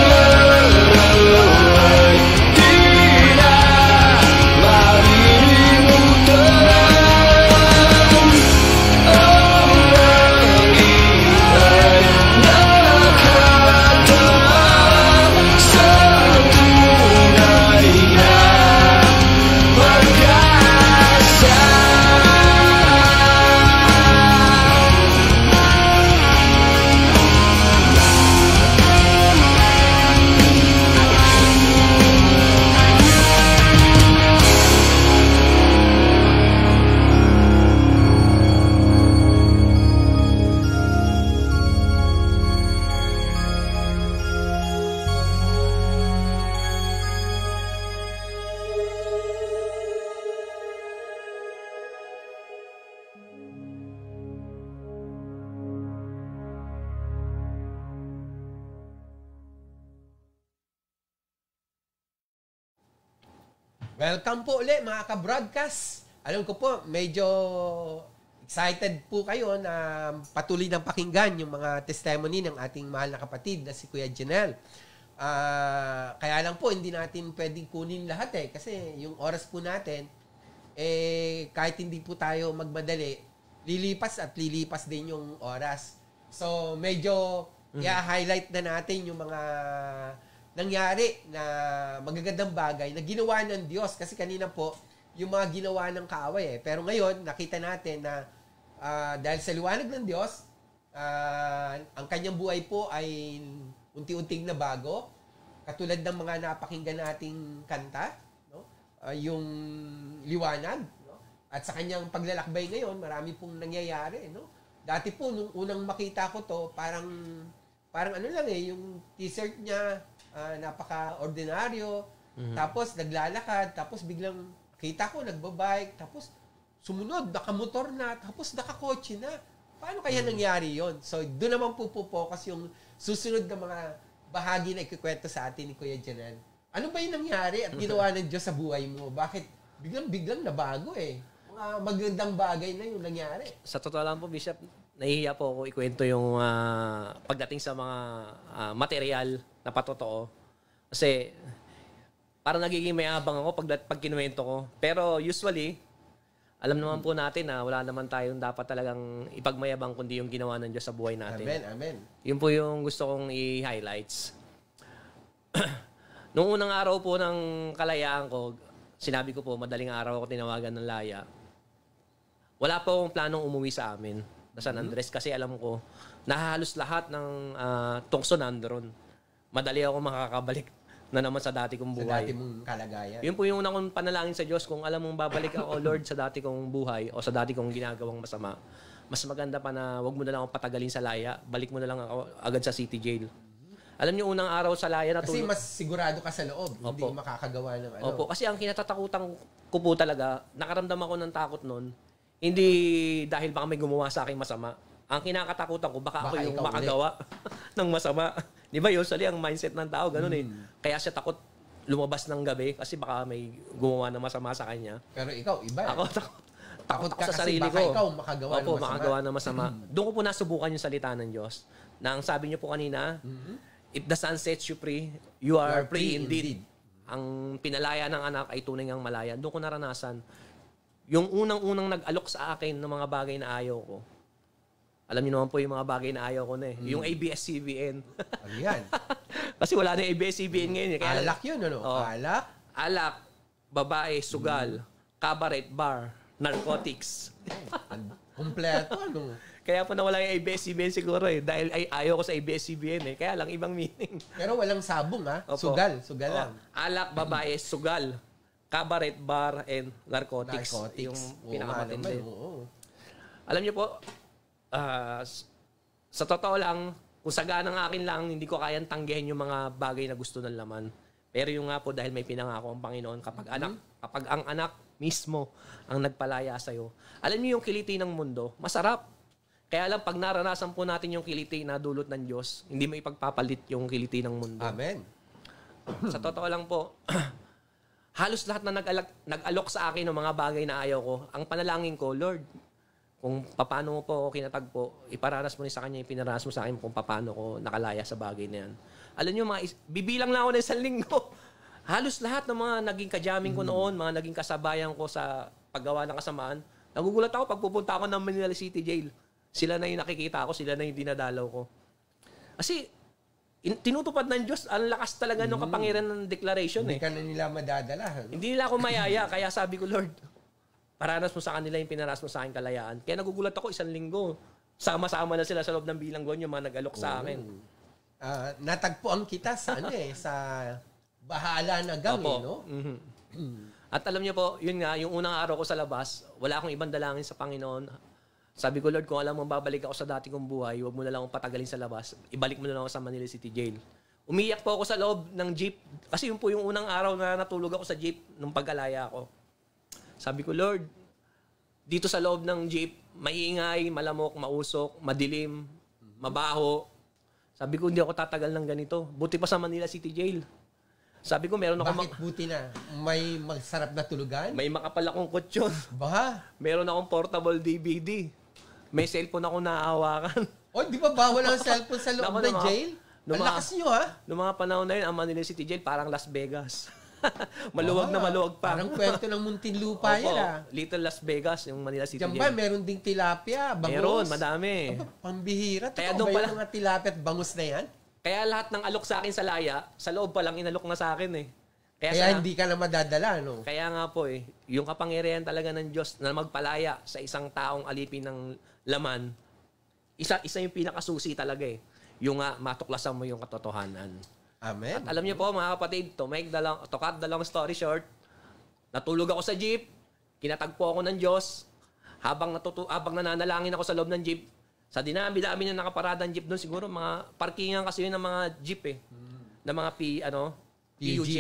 araw ay di na malilimutan. Ang langit ay nakatawa sa tunay na pag-asa. Welcome po ulit mga ka-broadcast. Alam ko po, medyo excited po kayo na patuloy ng pakinggan yung mga testimony ng ating mahal na kapatid na si Kuya Jenel. Uh, kaya lang po, hindi natin pwedeng kunin lahat eh. Kasi yung oras po natin, eh, kahit hindi po tayo magmadali, lilipas at lilipas din yung oras. So, medyo mm-hmm. i-highlight na natin yung mga nangyari na magagandang bagay na ginawa ng Diyos. Kasi kanina po, yung mga ginawa ng kaaway eh. Pero ngayon, nakita natin na uh, dahil sa liwanag ng Diyos, uh, ang kanyang buhay po ay unti-unting nabago. Katulad ng mga napakinggan nating kanta, no? Uh, yung liwanag. No? At sa kanyang paglalakbay ngayon, marami pong nangyayari. No? Dati po, nung unang makita ko to, parang, parang ano lang eh, yung t-shirt niya, Uh, napaka-ordinaryo, mm-hmm. tapos naglalakad, tapos biglang kita ko, nagbabike, tapos sumunod, nakamotor na, tapos nakakotse na. Paano kaya mm-hmm. nangyari yon? So, doon naman po pupokas yung susunod na mga bahagi na ikikwento sa atin ni Kuya Jenel. Ano ba yung nangyari at ginawa ng Diyos sa buhay mo? Bakit biglang-biglang nabago eh? Mga magandang bagay na yung nangyari. Sa totoo lang po, Bishop, nahihiya po ako ikwento yung uh, pagdating sa mga uh, material na patotoo. Kasi parang nagiging mayabang ako pag, pag kinuwento ko. Pero usually, alam naman po natin na wala naman tayong dapat talagang ipagmayabang kundi yung ginawa ng Diyos sa buhay natin. Amen, amen. Yun po yung gusto kong i-highlights. Noong unang araw po ng kalayaan ko, sinabi ko po, madaling araw ako tinawagan ng laya. Wala po akong planong umuwi sa amin na San Andres kasi alam ko na halos lahat ng uh, tungso nandoon. Madali ako makakabalik na naman sa dati kong buhay. Sa dati mong kalagayan. Yun po yung unang kong panalangin sa Diyos. Kung alam mong babalik ako, Lord, sa dati kong buhay o sa dati kong ginagawang masama, mas maganda pa na wag mo na lang akong patagalin sa laya. Balik mo na lang ako agad sa city jail. Alam niyo, unang araw sa laya na kasi mas sigurado ka sa loob. Opo. Hindi makakagawa ng ano. Opo. Kasi ang kinatatakutan ko po talaga, nakaramdam ako ng takot nun, hindi dahil baka may gumawa sa akin masama. Ang kinakatakutan ko, baka, baka ako yung makagawa ng masama. Di ba, usually ang mindset ng tao, ganun hmm. eh. Kaya siya takot lumabas ng gabi kasi baka may gumawa ng masama sa kanya. Pero ikaw, iba. Ako, takot, takot ka sa kasi sarili baka ko. ikaw makagawa Opo, ng masama. makagawa ng masama. Doon ko po nasubukan yung salita ng Diyos. Na ang sabi niyo po kanina, mm-hmm. if the sun sets you free, you are, you are free, free indeed. indeed. Ang pinalaya ng anak ay tunay ngang malaya. Doon ko naranasan. Yung unang-unang nag-alok sa akin ng mga bagay na ayaw ko, alam niyo naman po yung mga bagay na ayaw ko na eh. Hmm. Yung A B S C B N. Ano yan? Kasi wala na A B S C B N ngayon eh. Kaya, alak yun, ano? Oh, alak? Alak. babae, sugal, cabaret, bar, narcotics. Kompleto, ano? Kaya po nawala yung A B S C B N siguro eh. Dahil ay, ayaw ko sa A B S C B N eh. Kaya lang ibang meaning. Pero walang sabong, ha? Opo. Sugal, sugal Oh, lang. alak, babae, sugal, cabaret, bar, and narcotics. Narcotics. Yung Oo, pinakamatindi. nga naman, oo. Alam niyo po, ah, s- sa totoo lang, kung saga ng akin lang, hindi ko kayang tanggihin yung mga bagay na gusto ng laman. Pero yung nga po, dahil may pinangako ang Panginoon, kapag anak, kapag ang anak mismo ang nagpalaya sa'yo, alam niyo yung kiliti ng mundo, masarap. Kaya lang, pag naranasan po natin yung kiliti na dulot ng Diyos, hindi mo ipagpapalit yung kiliti ng mundo. Amen. Sa totoo lang po, halos lahat na nag-alok, nag-alok sa akin ng mga bagay na ayaw ko, ang panalangin ko, Lord, kung paano mo po ako kinatagpo, iparanas mo rin sa kanya, ipinaranas mo sa akin kung paano ko nakalaya sa bagay na yan. Alam niyo, mga is- bibilang lang ako ng isang linggo. Halos lahat ng mga naging kajaming ko noon, mga naging kasabayan ko sa paggawa ng kasamaan, nagugulat ako pag pupunta ako ng Manila City Jail. Sila na yung nakikita ko, sila na yung dinadalaw ko. Kasi, in- tinutupad ng Diyos, ang lakas talaga ng kapangyarihan ng declaration Hindi eh. ka na nila madadala. Hindi nila ako mayaya, kaya sabi ko, Lord, paranas mo sa kanila yung pinaras mo sa akin kalayaan. Kaya nagugulat ako isang linggo. Sama-sama na sila sa loob ng bilangguan yung mga nag-alok sa akin. Ah, natagpuan kita sa ano eh, sa bahala na gang, Opo. eh, no? Mhm. At alam niyo po, yun nga, yung unang araw ko sa labas, wala akong ibang dalangin sa Panginoon. Sabi ko, Lord, kung alam mo babalik ako sa dati kong buhay, huwag mo na lang akong patagalin sa labas. Ibalik mo na lang ako sa Manila City Jail. Umiyak po ako sa loob ng jeep. Kasi yun po yung unang araw na natulog ako sa jeep nung pagkalaya ko. Sabi ko, Lord, dito sa loob ng jeep, maingay, malamok, mausok, madilim, mabaho. Sabi ko, hindi ako tatagal ng ganito. Buti pa sa Manila City Jail. Sabi ko, meron ako... Bakit buti na? May masarap na tulugan? May makapal akong kutsyon. Ba? Meron akong portable D V D. May cellphone ako naahawakan. O, di ba bawal ang cellphone sa loob Naku, ng nung mga- jail? nung Ang mga- lakas nyo, ha? Noong mga panahon na yun, ang Manila City Jail parang Las Vegas. Maluwag na Ah, maluwag pa. Parang kwento ng Muntinlupa Opo, yan, ha? Little Las Vegas, yung Manila City Diyan Jail. ba, meron ding tilapia, bangus? Meron, madami. Aba, pambihira. Kaya Totoo doon ba pala- yung mga tilapia at bangus na yan? Kaya lahat ng alok sa akin sa laya, sa loob pa lang inalok na sa akin eh. Kaya, Kaya sa- hindi ka na madadala, no? Kaya nga po eh, yung kapangyarihan talaga ng Diyos na magpalaya sa isang taong alipin ng laman, isa isa yung pinakasusi talaga eh. Yung nga, matuklasan mo yung katotohanan. Amen. At alam niyo po mga kapatid, to make the long, to cut the long story short, natulog ako sa jeep, kinatagpo ako ng Diyos, habang natutu habang nananalangin ako sa loob ng jeep, sa dinami-dami na nakaparadang jeep doon, siguro mga parkingan kasi yun ng mga jeep eh. Ng mga P, ano, P U J.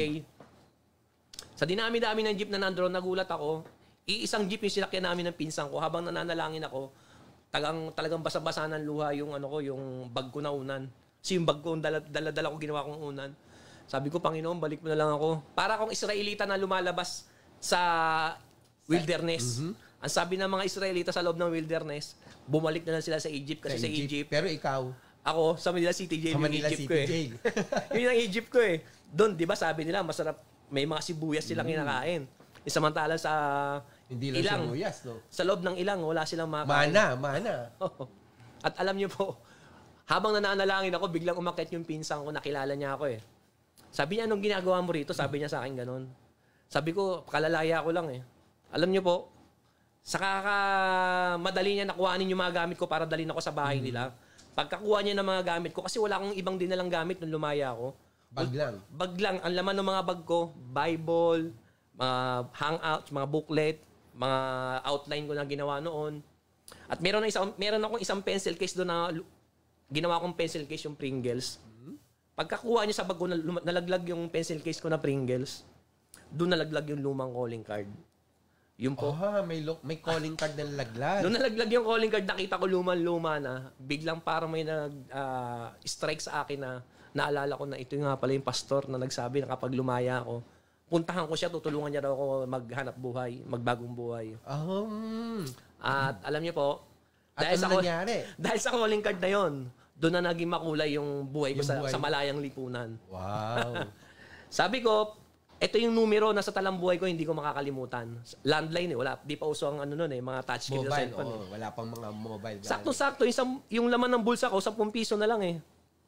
Sa dinami-dami ng jeep na nandoon, nagulat ako, iisang jeep yung sinakyan namin ng pinsan ko habang nananalangin ako, tagang, talagang basa-basa ng luha yung ano ko, yung bag ko na unan. Kasi yung bag ko, dala- dala-dala ko ginawa kong unan. Sabi ko, Panginoon, balik mo na lang ako. Para akong Israelita na lumalabas sa wilderness. Ang sabi ng mga Israelita sa loob ng wilderness, bumalik na lang sila sa Egypt kasi sa, Egypt, Pero ikaw, ako sa Manila City Jail, Sa yung Manila Egypt City ko eh. Jail. Yun ang Egypt ko eh. Doon, di ba sabi nila, masarap, may mga sibuyas silang kinakain. E, samantala sa hindi lang ilang, sibuyas, no? sa loob ng ilang, wala silang makakain. Mana, mana. At alam niyo po, habang nananalangin ako, biglang umakyat yung pinsang ko, nakilala niya ako eh. Sabi niya, anong ginagawa mo rito? Sabi niya sa akin ganun. Sabi ko, kalalaya ko lang eh. Alam niyo po, sa kakamadali niya nakuhanin yung mga gamit ko para dalhin ako sa bahay nila. Pagkakuha niya ng mga gamit ko, kasi wala akong ibang dinalang gamit nung lumaya ako. Bag lang. Bag lang. Ang laman ng mga bag ko, Bible, mga hangouts, mga booklet, mga outline ko na ginawa noon. At meron na isang meron akong isang pencil case doon na lu- ginawa kong pencil case yung Pringles. Pagkakuha niya sa bag ko, nal- nalaglag yung pencil case ko na Pringles. Doon nalaglag yung lumang calling card. Yun po. Oh, may lo- may calling card na laglag. Doon nalaglag yung calling card, nakita ko luman-luma na. Biglang parang may nag-strike sa akin na naalala ko na ito nga pala yung pastor na nagsabi na kapag lumaya ako, puntahan ko siya, tutulungan niya daw ako maghanap buhay, magbagong buhay. Um, At alam niyo po, At dahil, ano sa, call- nangyari? dahil sa calling card na yon, doon na naging makulay yung buhay ko Yung sa, buhay. sa malayang lipunan. wow. Sabi ko, ito yung numero na sa talang buhay ko, hindi ko makakalimutan. Landline eh, wala, di pa uso ang ano nun eh, mga touchscreen na Mobile, cellphone. eh. oh, wala pang mga mobile. Sakto-sakto, yung, sam- yung laman ng bulsa ko, sampung piso na lang eh.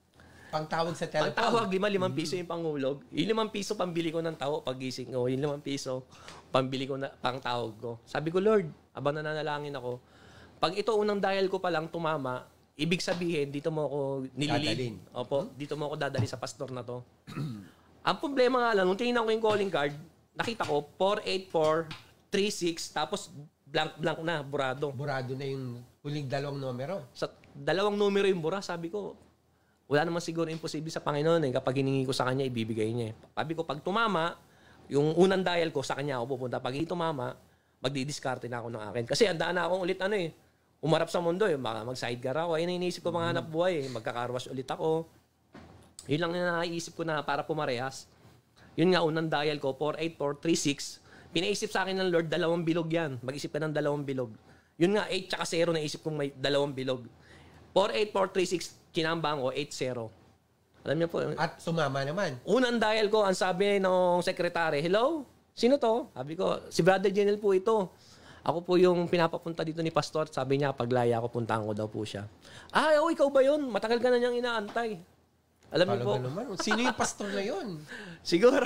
Pangtawag sa telephone. Pagtawag, lima, limang piso yung pangulog. Yung limang piso, pambili ko ng tao pag gising ko. Yung limang piso, pambili ko na, pangtawag ko. Sabi ko, Lord, abang nananalangin ako, pag ito unang dial ko pa lang tumama, ibig sabihin, dito mo ako nililin. Opo, dito mo ako dadali sa pastor na to. Ang problema nga lang, nung tingnan ko yung calling card, nakita ko, four eight four three six, tapos blank-blank na, burado. Burado na yung huling dalawang numero. Sa dalawang numero yung bura, sabi ko, wala naman siguro imposible sa Panginoon eh. Kapag hiningi ko sa Kanya, ibibigay niya eh. Sabi ko, pag tumama, yung unang dial ko, sa Kanya ako pupunta. Pag hindi tumama, magdidiskarte na ako ng akin. Kasi handaan na akong ulit ano eh, umarap sa mundo eh. Baka mag-sidecar ako. Ayun ang iniisip ko mga hanap buhay eh. Magkakarwas ulit ako. Yun lang na naiisip ko na para pumarehas. Yun nga, unang dial ko, four eight four three six. Pinaisip sa akin ng Lord, dalawang bilog yan. Mag-isip ka ng dalawang bilog. Yun nga, eight tsaka zero, naisip kong may dalawang bilog. four eight four three six, kinambang ko, eight zero. Alam niyo po. At sumama naman. Unang dial ko, ang sabi ng sekretary, hello? Sino to? Sabi ko, si Brother Jenel po ito. Ako po yung pinapapunta dito ni Pastor. Sabi niya, paglaya ako, puntahan ko daw po siya. Ah, oh, ikaw ba yun? Matagal ka na niyang inaantay. Alam niyo po. Naman. Sino yung pastor na yun? Siguro.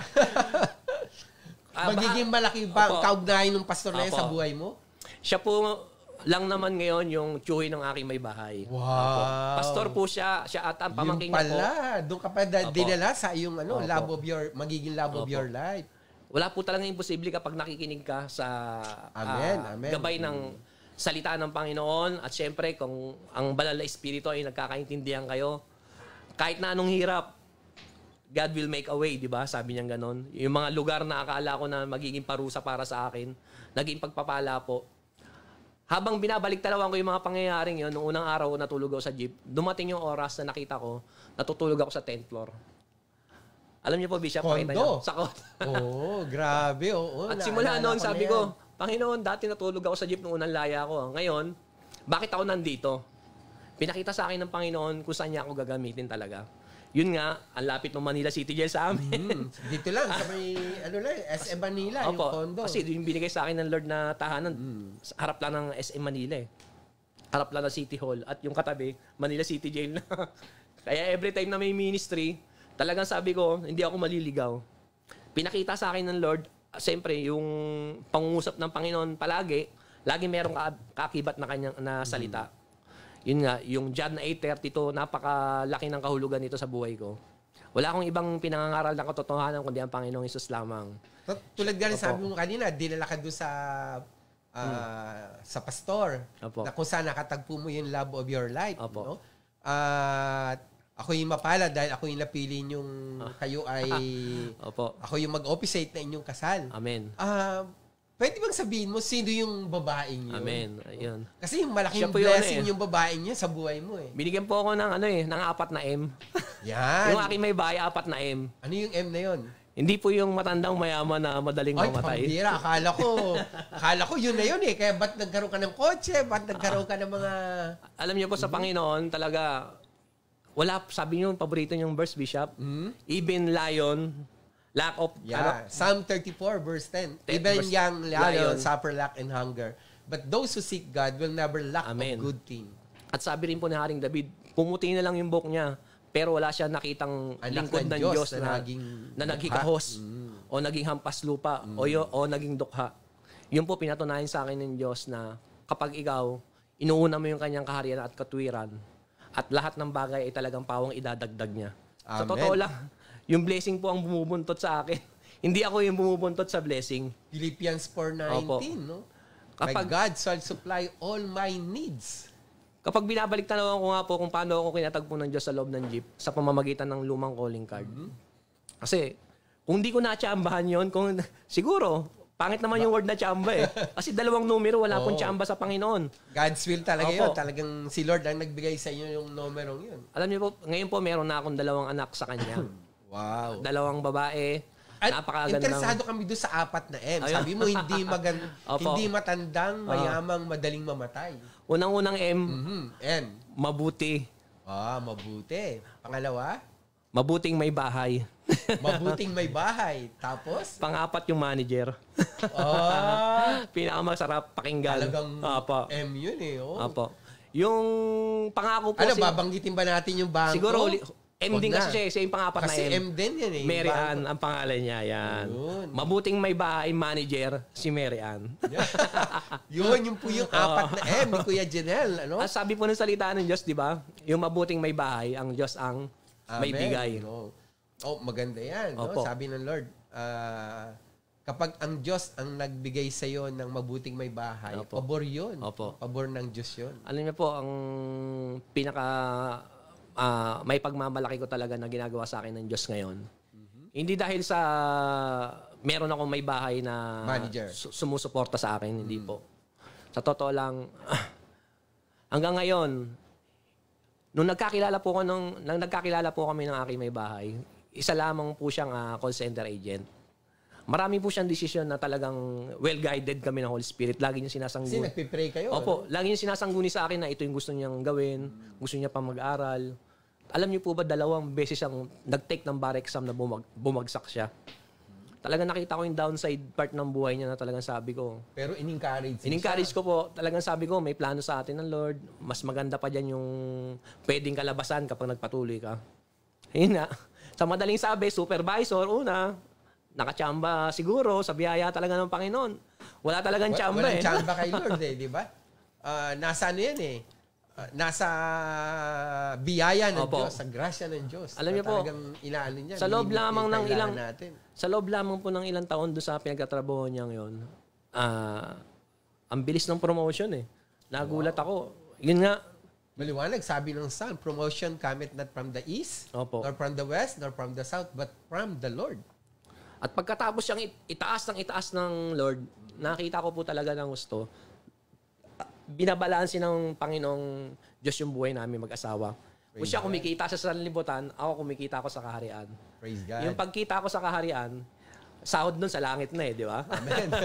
Ah, magiging malaki ba ang kaugnayan ng pastor na yan sa buhay mo? Siya po lang naman ngayon yung tiyuhin ng aking may bahay. Wow. Opo. Pastor po siya. Siya at ang pamangkin niya po. Yung pala. Doon ka pa da- dinala sa yung ano, Opo. love of your, magiging love of Opo. your life. Wala po talagang imposible kapag nakikinig ka sa Amen, ah, amen. gabay ng salita ng Panginoon. At syempre, kung ang banal na espiritu ay nagkakaintindihan kayo, kahit na anong hirap, God will make a way, di ba? Sabi niya ganon. Yung mga lugar na akala ko na magiging parusa para sa akin, naging pagpapala po. Habang binabalik talawan ko yung mga pangyayaring yun, noong unang araw natulog ako sa jeep, dumating yung oras na nakita ko, natutulog ako sa tenth floor. Alam niyo po, Bishop, pakita niyo. Sa condo. Oo, grabe. Oo, At simula noon, sabi na ko, Panginoon, dati natulog ako sa jeep noong unang laya ko. Ngayon, bakit ako nandito? Pinakita sa akin ng Panginoon kung saan niya ako gagamitin talaga. Yun nga, ang lapit ng Manila City Jail sa amin. Hmm, dito lang, sa may, ano lang, S M Manila, Opo, yung condo. kasi yung binigay sa akin ng Lord na tahanan, Hmm. harap lang ng S M Manila eh. Harap lang ng City Hall. At yung katabi, Manila City Jail na. Kaya every time na may ministry, talagang sabi ko, hindi ako maliligaw. Pinakita sa akin ng Lord, siyempre, yung pangungusap ng Panginoon palagi, lagi merong kakibat na kanyang na salita. Yun nga, yung John eight thirty-two, napakalaki ng kahulugan nito sa buhay ko. Wala akong ibang pinangangaral ng katotohanan kundi ang Panginoong Hesus lamang. Tulad nga rin sabi mo kanina, dinala ka doon sa uh, hmm. sa pastor. Opo. Na kung saan nakatagpo mo yung love of your life. Opo. No? At uh, ako yung mapala dahil ako yung napili yung kayo ay Opo. ako yung mag-officiate na inyong kasal. Amen. Ah, uh, pwede bang sabihin mo sino yung babaeng yun? Amen. Ayun. Kasi yung malaking Siya po yun, blessing eh. yung babaeng yun sa buhay mo eh. Binigyan po ako ng ano eh, ng apat na M. Yan. Yung aking may bahay, apat na M. Ano yung M na yun? Hindi po yung matandang mayaman na madaling Ay, mamatay. pambira. Akala ko, akala ko yun na yun eh. Kaya ba't nagkaroon ka ng kotse? Ba't nagkaroon ka ng mga... Alam niyo po sa Panginoon, talaga, wala, sabi niyo, paborito niyong verse, Bishop, Mm-hmm. even lion, lack of, Yeah. ano, Psalm thirty-four, verse ten. Ten, Even verse- young lion, lion. suffer lack and hunger. But those who seek God will never lack Amen. of good thing. At sabi rin po ni Haring David, pumuti na lang yung buhok niya, pero wala siya nakitang Anak lingkod ng ng Diyos Diyos na na, naging na dukha. naghikahos, o naging hampas lupa, o, yo, o naging dukha. Yun po pinatunayan sa akin ng Diyos na kapag ikaw, inuuna mo yung kanyang kaharian at katwiran, at lahat ng bagay ay talagang pawang idadagdag niya. Sa Amen. totoo lang, yung blessing po ang bumubuntot sa akin. Hindi ako yung bumubuntot sa blessing. Philippians four nineteen, no? My Kapag- God shall supply all my needs. Kapag binabalik tanawan ko nga po kung paano ako kinatagpo ng Diyos sa loob ng jeep sa pamamagitan ng lumang calling card. Kasi, kung di ko na-tsambahan yun, kung, siguro, pangit naman yung word na tsamba eh. Kasi dalawang numero, wala pong Oo. tsamba sa Panginoon. God's will talaga Opo. yun. Talagang si Lord ang nagbigay sa inyo yung numerong yun. Alam niyo po, ngayon po meron na akong dalawang anak sa kanya. Wow. Dalawang babae. At Napakagandang... interesado kami doon sa apat na M. Ayun. Sabi mo, hindi magan Opo. hindi matandang, mayamang, madaling mamatay. Unang-unang M, Mhm. M. mabuti. Ah, mabuti. Pangalawa, Mabuting may bahay. mabuting may bahay. Tapos, Pang-apat yung manager. ah, Pinakamasarap pakinggan. talagang Apo. M yun eh. Oh. Apo. Yung pangako po... Ano, si- babanggitin ba natin yung bangko? Siguro, uli, M din Wag kasi na. siya, siya yung pangapat Kasi na M. M din yan eh. Mary Bangko. Ann ang pangalan niya, yan. Yun. Mabuting may bahay manager, si Mary Ann. Yun, yung po yung apat na M ni Kuya Jenel. Ano? Ang sabi po ng salita ng Diyos, di ba? Yung mabuting may bahay, ang Diyos ang may Amen. bigay. No? Oh, maganda yan. No? Opo. Sabi ng Lord, ah, kapag ang Diyos ang nagbigay sa iyo ng mabuting may bahay, Opo. pabor yun. Opo. Pabor ng Diyos yun. Alam niyo po, ang pinaka ah, may pagmamalaki ko talaga na ginagawa sa akin ng Diyos ngayon. Hindi dahil sa meron akong may bahay na Manager. su- sumusuporta sa akin, hindi po. Sa totoo lang, hanggang ngayon, nung nagkakilala po ko nung, nung nagkakilala po kami ng aking may bahay, isa lamang po siyang ah, call center agent. Marami po siyang desisyon na talagang well-guided kami ng Holy Spirit. Lagi niya Kasi sinasangguni. nagpipray kayo. Opo, lagi niya sinasangguni sa akin na ito yung gusto niyang gawin, gusto niya pa mag-aral. Alam niyo po ba, dalawang beses siyang nag-take ng bar exam na bumag- bumagsak siya. Talagang nakita ko yung downside part ng buhay niya na talagang sabi ko. Pero in-encourage. In-encourage ko po, talagang sabi ko, may plano sa atin ng Lord. Mas maganda pa dyan yung pwedeng kalabasan kapag nagpatuloy ka. Yun nga. Sa madaling sabi, supervisor, una, nakachamba siguro sa biyaya talaga ng Panginoon. Wala talagang chamba Walang eh. chamba kay Lord eh, di ba? Ah, nasa ano yan eh. Ah, nasa biyaya ng Opo. Diyos, sa grasya ng Diyos. Alam niyo Na po, talagang inaano niya. sa loob limit lamang yung ng kailangan ilang natin. sa loob lamang po ng ilang taon doon sa pinagtatrabaho niya ngayon, ah, ang bilis ng promotion eh. Nagulat ako. Yun nga, Maliwanag, sabi ng Psalm, promotion cometh not from the east, Opo. nor from the west, nor from the south, but from the Lord. at pagkatapos siyang it- itaas ng itaas ng Lord, nakita ko po talaga ng gusto. Binabalansin ng Panginoong Diyos yung buhay namin mag-asawa. Kung siya kumikita sa sanlibutan, ako kumikita ako sa kaharian. Praise God. Yung pagkita ko sa kaharian, sahod nun sa langit na eh, di ba?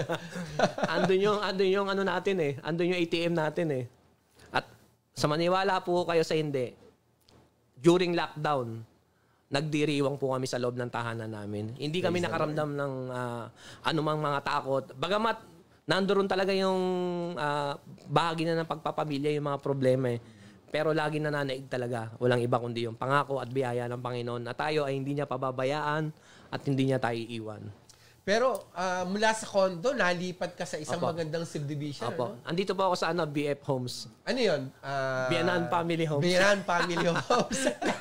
andun yung, andun yung ano natin eh. Andun yung A T M natin eh. At sa maniwala po kayo sa hindi, during lockdown, nagdiriwang po kami sa loob ng tahanan namin. Hindi kami nakaramdam ng ah, anumang mga takot. Bagamat nandoon talaga yung ah, bahagi na ng pagpapamilya, yung mga problema eh. Pero lagi nananaig talaga. Walang iba kundi yung pangako at biyaya ng Panginoon na tayo ay hindi niya pababayaan at hindi niya tayo iiwan. Pero ah, mula sa condo, nalipat ka sa isang Opo. magandang subdivision. Opo. Ano, Andito po ako sa ano, B F Homes. ano yun? Ah, Bianan Family Homes. Bianan Family Homes.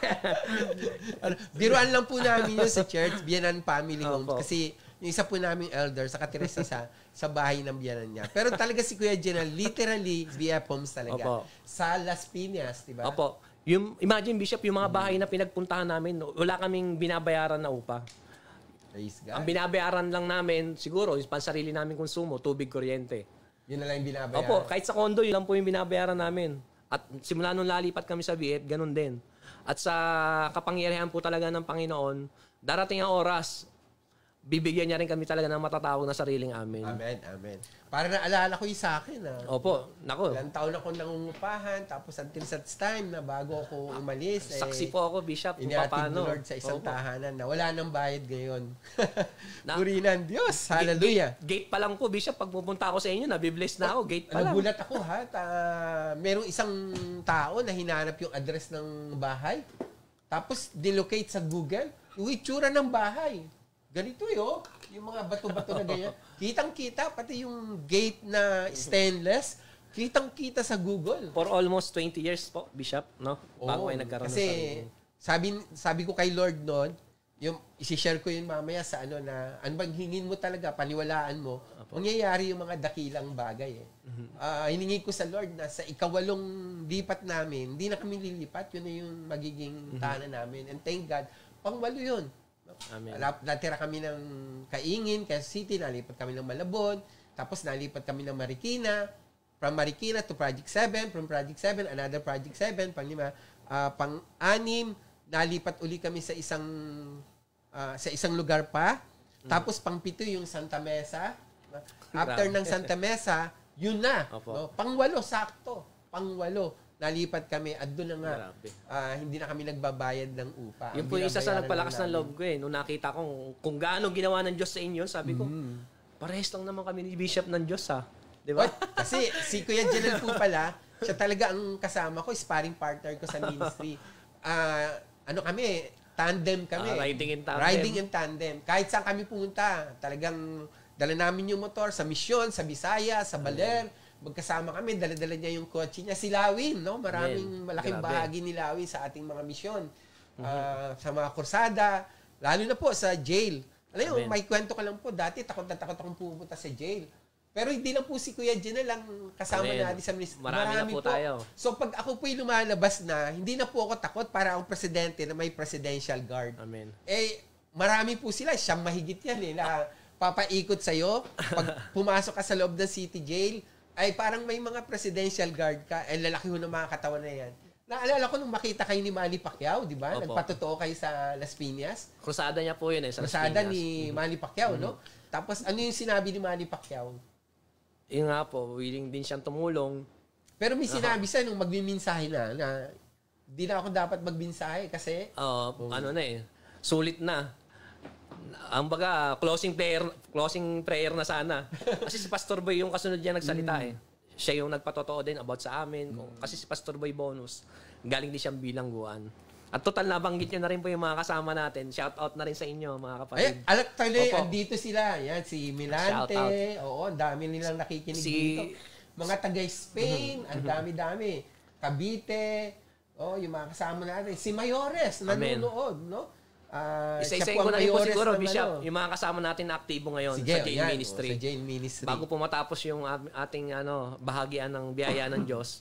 ano, biruan lang po namin yun sa church, Bianan Family Homes. Opo. Kasi yung isa po naming elder, nakatira siya sa, sa bahay ng biyanan niya. Pero talaga si Kuya Jenel, literally, B F Homes talaga. Opo. Sa Las Piñas, di ba? Opo. Yung, imagine, Bishop, yung mga bahay na pinagpuntahan namin, wala kaming binabayaran na upa. Praise God. Ang binabayaran lang namin, siguro, yung pansarili namin konsumo, tubig, kuryente. Yun na lang yung binabayaran. Opo, kahit sa condo, yun lang po yung binabayaran namin. At simula nung lalipat kami sa B F, ganun din. At sa kapangyarihan po talaga ng Panginoon, darating ang oras, bibigyan niya rin kami talaga ng matatawag na sariling amin. Amen, amen. Para naalala ko yung sa akin, ah. Opo, nako. Ilang taon ako nangungupahan, tapos until such time na bago ako umalis, eh, Saksi po ako, Bishop, kung iniatid paano. ni Lord sa isang Opo. tahanan na wala nang bayad ngayon. Na- Puri ng Diyos. Hallelujah. Gate, gate pa lang po, Bishop, pag pupunta ako sa inyo, nabibless na ako, gate pa lang. Nagulat ako ha. Ta, merong isang tao na hinanap yung address ng bahay. Tapos dilocate sa Google yung itsura ng bahay. Ganito yun. Yung mga bato-bato na ganyan. Kitang-kita, pati yung gate na stainless, kitang-kita sa Google. For almost twenty years po, Bishop, no? Bago Oo, ay nagkaroon kasi ng sarili. sabi, sabi ko kay Lord noon, yung isi-share ko yun mamaya sa ano na, ano bang hingin mo talaga, paniwalaan mo, mangyayari yung mga dakilang bagay eh. Ah, hiningi ko sa Lord na sa ikawalong lipat namin, hindi na kami lilipat, yun na yung magiging tahanan namin. And thank God, pangwalo yun. Amen. Nap- Natira kami ng Kaingin, Quezon City, nalipat kami ng Malabon, tapos nalipat kami ng Marikina, from Marikina to Project seven, from Project seven, another Project seven, pang-lima, ah, pang-anim, nalipat uli kami sa isang ah, sa isang lugar pa, tapos pang-pito yung Santa Mesa. After Grabe. ng Santa Mesa, yun na. Opo. No? Pang-walo, sakto. Pang-walo. Nalipat kami at doon na nga, Grabe. ah, hindi na kami nagbabayad ng upa. Yun Ang po yung isa sa binabayaran nagpalakas lang ng namin. loob ko eh. Nung nakita ko kung gaano ginawa ng Diyos sa inyo, sabi ko, Mm. parehas lang naman kami ni Bishop ng Diyos ha. Di ba? What? Kasi si Kuya Jenel po pala, siya talaga ang kasama ko, sparring partner ko sa ministry. Ah, ano kami, tandem kami. Ah, riding in tandem. Riding in tandem. Kahit saan kami pumunta, talagang dala namin yung motor sa Misyon, sa Bisaya, sa Baler. Magkasama kami, dala-dala niya yung kotse niya. Si Lawin, no? Maraming Amen. malaking Grabe. bahagi ni Lawin sa ating mga misyon. Ah, sa mga kursada, lalo na po sa jail. Alam mo, Amen. may kwento ka lang po, dati takot na takot akong pumunta sa jail. Pero hindi lang po si Kuya Jenel lang kasama Amen. natin sa ministry. Marami na po tayo. So pag ako po'y lumalabas na, hindi na po ako takot para ang presidente na may presidential guard. Amen. Eh, marami po sila. Siyang mahigit yan eh. Na papaikot sa'yo. Pag pumasok ka sa loob ng city jail, ay parang may mga presidential guard ka. Eh, lalaki ho ng mga katawan na yan. Naalala ko nung makita kayo ni Manny Pacquiao, di ba? Opo. Nagpatotoo kayo sa Las Piñas. Krusada niya po yun eh. Sa Las Krusada Piñas. ni Manny Pacquiao, no? Tapos ano yung sinabi ni Manny Pacquiao? Yun nga po, willing din siyang tumulong. Pero may sinabi sa nung magmiminsahe na, na di na ako dapat magminsahe kasi Uh, Ano na eh, sulit na. Ang baga, closing prayer, closing prayer na sana. Kasi si Pastor Boy yung kasunod niya nagsalita eh. Siya yung nagpatotoo din about sa amin. Kasi si Pastor Boy Bonus, galing din siyang bilangguan. At total, nabanggit nyo na rin po yung mga kasama natin. Shout out na rin sa inyo, mga kapatid. ay, alat tayo, Opo. andito sila. Yan, si Milante. Shout Oo, ang dami nilang nakikinig Si- dito. Mga taga-Spain, ang dami-dami. Cavite, oh, yung mga kasama natin. Si Mayores, Amen. nanonood, no? Ah, siya Isa-isayin po ko ang na rin po Mayores siguro, ng Bishop, ano. yung mga kasama natin na aktibo ngayon Sige, sa Jail yan, Ministry. oh, sa Jail Ministry. Bago po matapos yung am- ating ano, bahagian ng biyaya ng Diyos,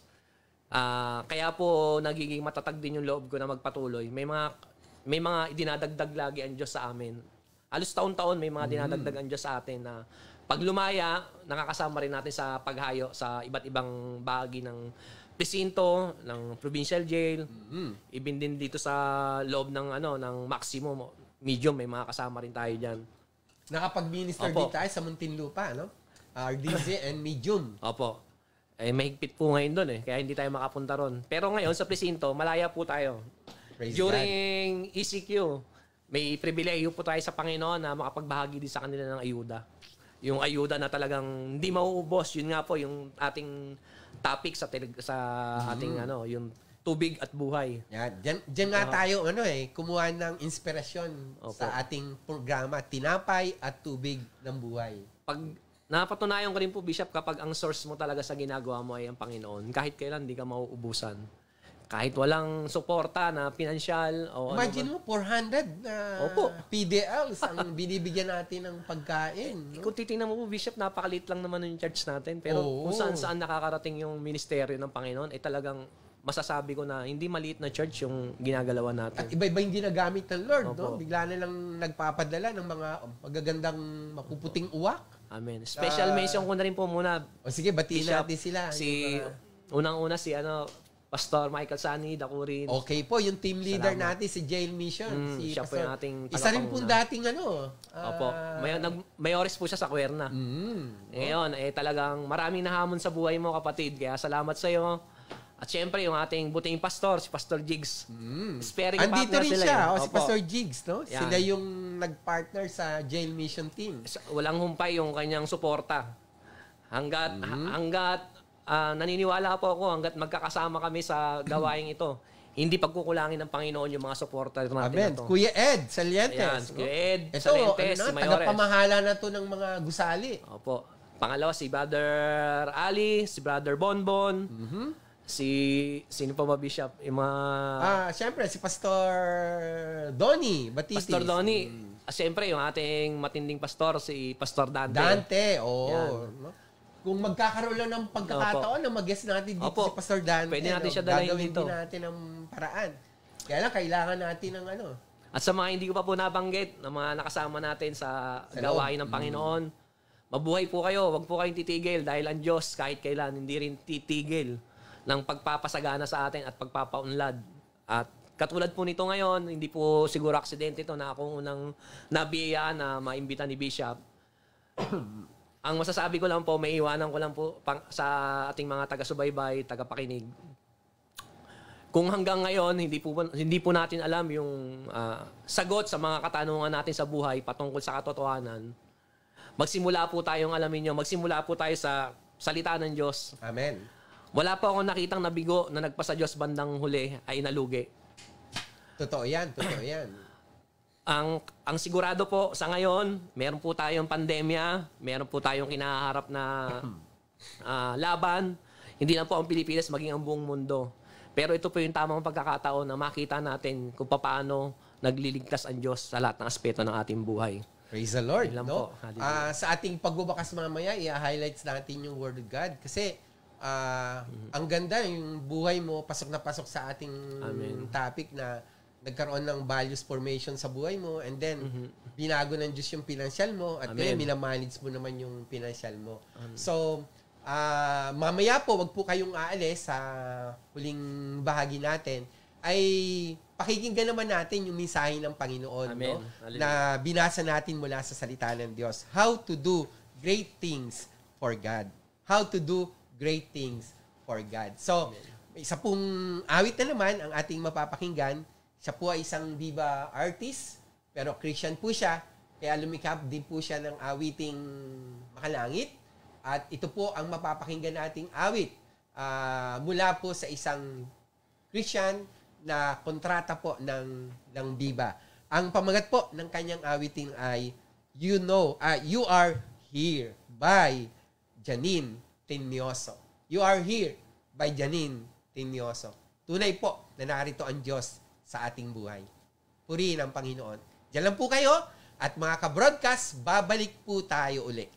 ah kaya po nagiging matatag din yung loob ko na magpatuloy. May mga may mga idinadagdag lagi ang Diyos sa amin. Halos taon-taon may mga dinadagdag ang Diyos sa atin na pag lumaya, nakakasama rin natin sa paghayo sa iba't ibang bahagi ng presinto, ng provincial jail, even din dito sa loob ng ano ng maximum, medium, may mga kasama rin tayo diyan. Nakapag-minister Opo. din tayo sa Muntinlupa, no? R D Z and Medium. Opo. Eh, mahigpit po ngayon doon eh. Kaya hindi tayo makapunta ron. Pero ngayon sa presinto, malaya po tayo. Praise During E C Q, may pribileyo po tayo sa Panginoon na makapagbahagi din sa kanila ng ayuda. Yung ayuda na talagang hindi mauubos. Yun nga po, yung ating topic sa, tele- sa ating ano, yung tubig at buhay. Yan, dyan, dyan nga tayo ano eh, kumuha ng inspirasyon Opo. sa ating programa, Tinapay at Tubig ng Buhay. Pag napatunayan ko rin po, Bishop, kapag ang source mo talaga sa ginagawa mo ay ang Panginoon, kahit kailan hindi ka mauubusan. Kahit walang suporta na pinansyal o Imagine ano mo, four hundred na Opo. P D Ls ang binibigyan natin ng pagkain. man. No? Kung titingnan mo po, Bishop, napakaliit lang naman yung church natin. Pero Oo. kung saan-saan nakakarating yung ministeryo ng Panginoon, ay talagang masasabi ko na hindi maliit na church yung ginagalawan At natin. iba-iba yung ginagamit ng Lord. No? Opo. Bigla na lang nagpapadala ng mga magagandang mapuputing uwak. Amen. Special Ah. mention ko na rin po muna, O sige, batiin Bishop, natin sila. si, Yung mga- unang-una si ano, Pastor Michael Sani, Dakurin. Okay po, yung team leader Salamat. natin si Jail Mission. Mm, si siya po yung ating Isa rin pong tagapanguna. dating ano. ah, Opo. May, nag, mayores po siya sa Cuerna. mm, Ngayon, eh talagang maraming nahamon sa buhay mo, kapatid. Kaya salamat sa iyo. At syempre, yung ating buting pastor, si Pastor Jigs. Sparing Andito partner rin sila. siya, eh. oh, si Opo. Pastor Jigs, no? Yan. Sila yung nag-partner sa Jail Mission team. Sa- Walang humpay yung kanyang suporta. Hanggat, Mm-hmm. hanggat ah, naniniwala po ako, hanggat magkakasama kami sa gawaing ito, hindi pagkukulangin ng Panginoon yung mga suporta natin Amen. na to. Kuya Ed Salientes. Ayan, no? Kuya Ed Ito, Salientes, ano si na, Mayores. tagapamahala na to ng mga gusali. Opo. Pangalawa, si Brother Ali, si Brother Bonbon, Mm-hmm. si, sino pa ba, Bishop? Yung mga... Ah, syempre, si Pastor Donnie Batitis. Pastor Donnie. Ah, siyempre, yung ating matinding pastor, si Pastor Dante. Dante, oo. Yan. No? Kung magkakaroon lang ng pagkakataon na mag-guest natin dito Opo. si Pastor Dante, Pwede natin no? siya dalahin gagawin dito. din natin ng paraan. Kaya lang, kailangan natin ng ano. At sa mga hindi ko pa po nabanggit, na mga nakasama natin sa, Sa gawain loob. ng Panginoon, mabuhay po kayo. Huwag po kayong titigil dahil ang Diyos kahit kailan hindi rin titigil ng pagpapasagana sa atin at pagpapaunlad. At katulad po nito ngayon, hindi po siguro aksidente ito na akong unang nabiyayaan na maimbita ni Bishop. Ang masasabi ko lang po, may iwanan ko lang po pang, sa ating mga taga-subaybay, taga-pakinig. Kung hanggang ngayon, hindi po, hindi po natin alam yung ah, sagot sa mga katanungan natin sa buhay patungkol sa katotohanan, magsimula po tayong alamin nyo, magsimula po tayo sa salita ng Diyos. Amen. Wala po akong nakitang nabigo na nagpa sa Diyos bandang huli ay nalugi. Totoo yan, totoo yan. Ang ang sigurado po sa ngayon, meron po tayong pandemya, meron po tayong kinaharap na ah, laban. Hindi lang po ang Pilipinas, maging ang buong mundo. Pero ito po yung tamang pagkakataon na makita natin kung paano nagliligtas ang Diyos sa lahat ng aspeto ng ating buhay. Praise the Lord. Yun lang No? po. Hallelujah. Ah, sa ating pagbubakas mamaya, i-highlights natin yung Word of God. Kasi ah, ang ganda, yung buhay mo, pasok na pasok sa ating Amen. topic na nagkaroon ng values formation sa buhay mo, and then binago ng Diyos yung financial mo, at Amen. ngayon minamanage mo naman yung financial mo. So, ah, mamaya po, wag po kayong aalis sa huling bahagi natin, ay pakikinggan naman natin yung mensahe ng Panginoon, Amen. no? Hallelujah. Na binasa natin mula sa salita ng Diyos. How to do great things for God. How to do great things for God. So, isa pong awit na naman ang ating mapapakinggan. Siya po ay isang diva artist, pero Christian po siya, kaya lumikap din po siya ng awiting makalangit. At ito po ang mapapakinggan nating awit ah, mula po sa isang Christian na kontrata po ng, ng diva. Ang pamagat po ng kanyang awiting ay You Know, ah, You Are Here by Janine Tinioso. You Are Here by Janine Tinioso. Tunay po na narito ang Diyos sa ating buhay. Purihin ang Panginoon. Diyan lang po kayo, at mga ka-broadcast, babalik po tayo uli.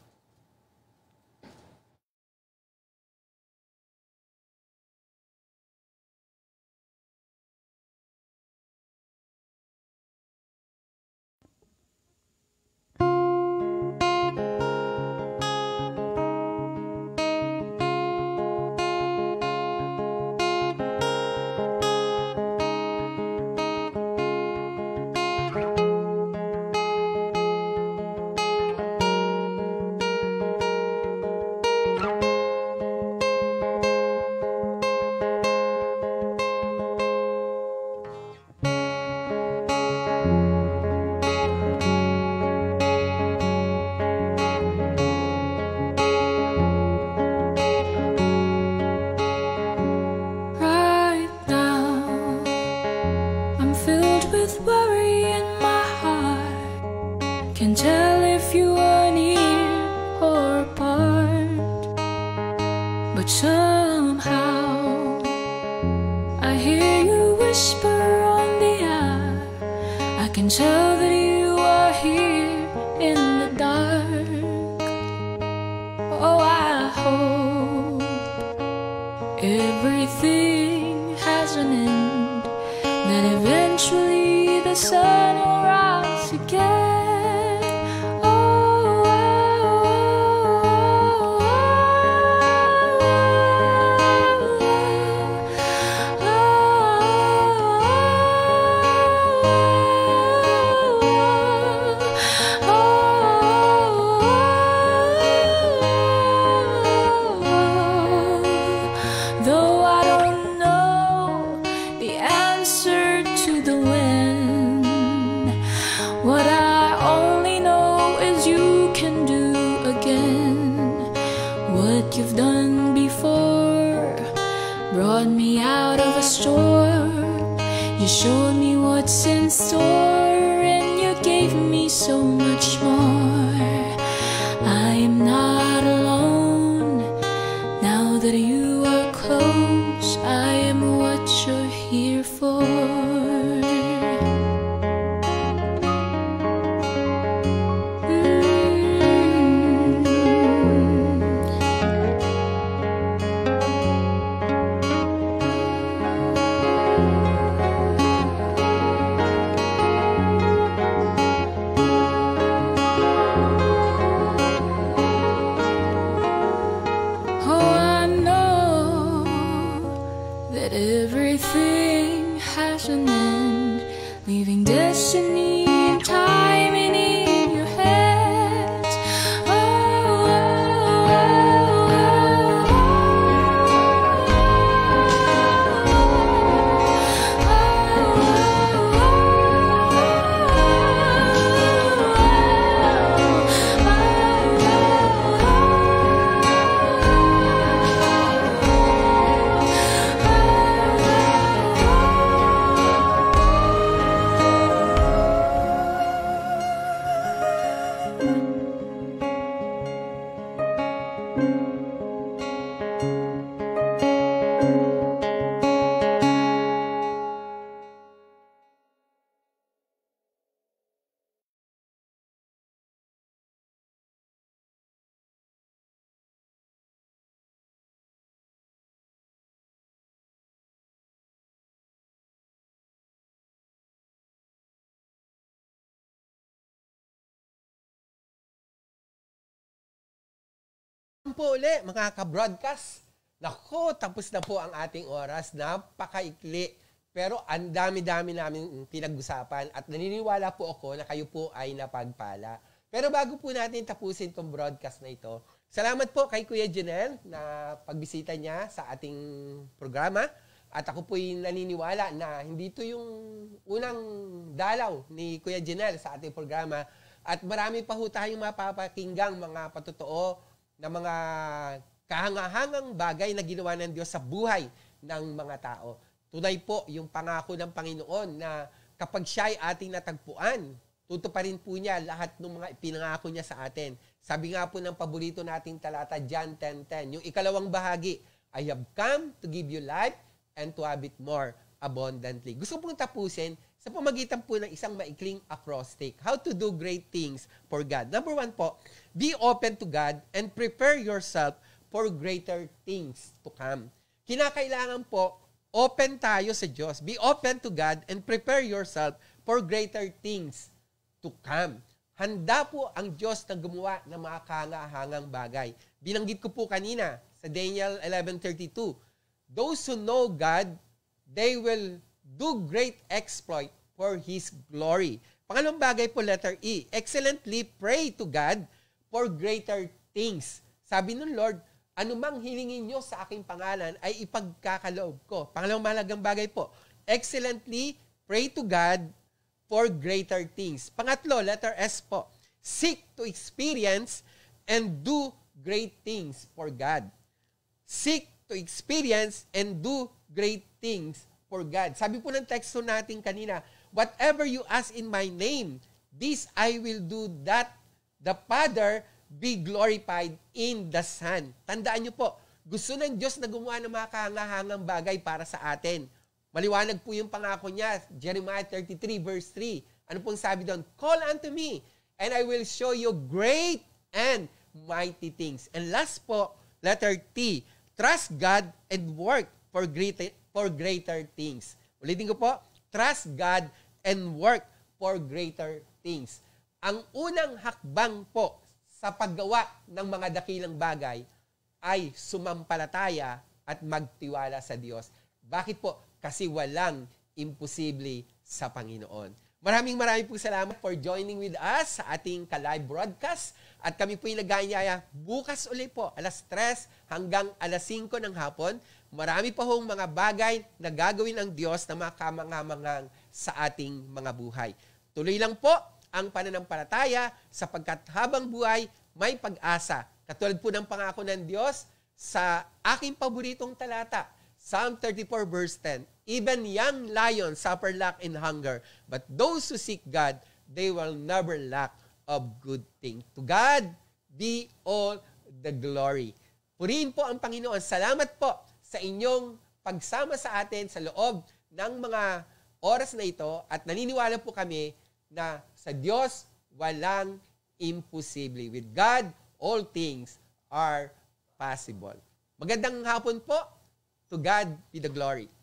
Right now, I'm filled with worry in my heart. Can't tell if you are near or apart. But somehow, I hear you whisper on the air. I can tell that you are here in the dark. Oh, I hope everything has an end, that eventually the sun will rise again. Oh, though I don't know the answer to the when, what I only know is you can do again what you've done before. Brought me out of a storm, you showed me what's in store, and you gave me so much more. I am not alone now that you are close. I am what you're here for. Oh, I know po uli, mga ka-broadcast. Naku, tapos na po ang ating oras. Napakaikli. Pero ang dami-dami namin pinag-usapan at naniniwala po ako na kayo po ay napagpala. Pero bago po natin tapusin itong broadcast na ito, salamat po kay Kuya Jenel na pagbisita niya sa ating programa. At ako po'y naniniwala na hindi ito yung unang dalaw ni Kuya Jenel sa ating programa. At marami pa ho tayong mapapakinggang mga patotoo na mga kahangahangang bagay na ginawa ng Diyos sa buhay ng mga tao. Tunay po yung pangako ng Panginoon na kapag siya'y ating natagpuan, tutuparin po niya lahat ng mga ipinangako niya sa atin. Sabi nga po ng paborito nating talata, John ten ten, yung ikalawang bahagi, I have come to give you life and to have it more abundantly. Gusto pong tapusin sa pamagitan po ng isang maikling acrostic. How to do great things for God. Number one po, be open to God and prepare yourself for greater things to come. Kinakailangan po, open tayo sa Diyos. Be open to God and prepare yourself for greater things to come. Handa po ang Diyos na gumawa ng mga kahangahangang bagay. Binanggit ko po kanina sa Daniel eleven thirty-two, those who know God, they will do great exploit for His glory. Pangalawang bagay po, letter E, excellently pray to God for greater things. Sabi ng Lord, anumang hilingin nyo sa aking pangalan ay ipagkakaloob ko. Pangalawang mahalagang bagay po, excellently pray to God for greater things. Pangatlo, letter S po, seek to experience and do great things for God. Seek to experience and do great things for God. Sabi po ng teksto natin kanina, whatever you ask in my name, this I will do, that the Father be glorified in the Son. Tandaan niyo po, gusto ng Diyos na gumawa ng mga kahangahangang bagay para sa atin. Maliwanag po yung pangako niya, Jeremiah thirty-three verse three. Ano pong sabi doon? Call unto me, and I will show you great and mighty things. And last po, letter T, trust God and work for greater, for greater things. Ulitin ko po, trust God and work for greater things. Ang unang hakbang po sa paggawa ng mga dakilang bagay ay sumampalataya at magtiwala sa Diyos. Bakit po? Kasi walang imposible sa Panginoon. Maraming maraming po salamat for joining with us sa ating ka-live broadcast. At kami po'y nag-aanyaya bukas ulit po, alas tres hanggang alas singko ng hapon. Marami pa hong mga bagay na gagawin ng Diyos na makamangamangang sa ating mga buhay. Tuloy lang po ang pananampalataya sapagkat habang buhay may pag-asa. Katulad po ng pangako ng Diyos sa aking paboritong talata, Psalm thirty-four verse ten, even young lions suffer lack and hunger, but those who seek God, they will never lack of good things. To God be all the glory. Purihin po ang Panginoon. Salamat po sa inyong pagsama sa atin sa loob ng mga oras na ito at naniniwala po kami na sa Diyos walang imposible. With God, all things are possible. Magandang hapon po. To God be the glory.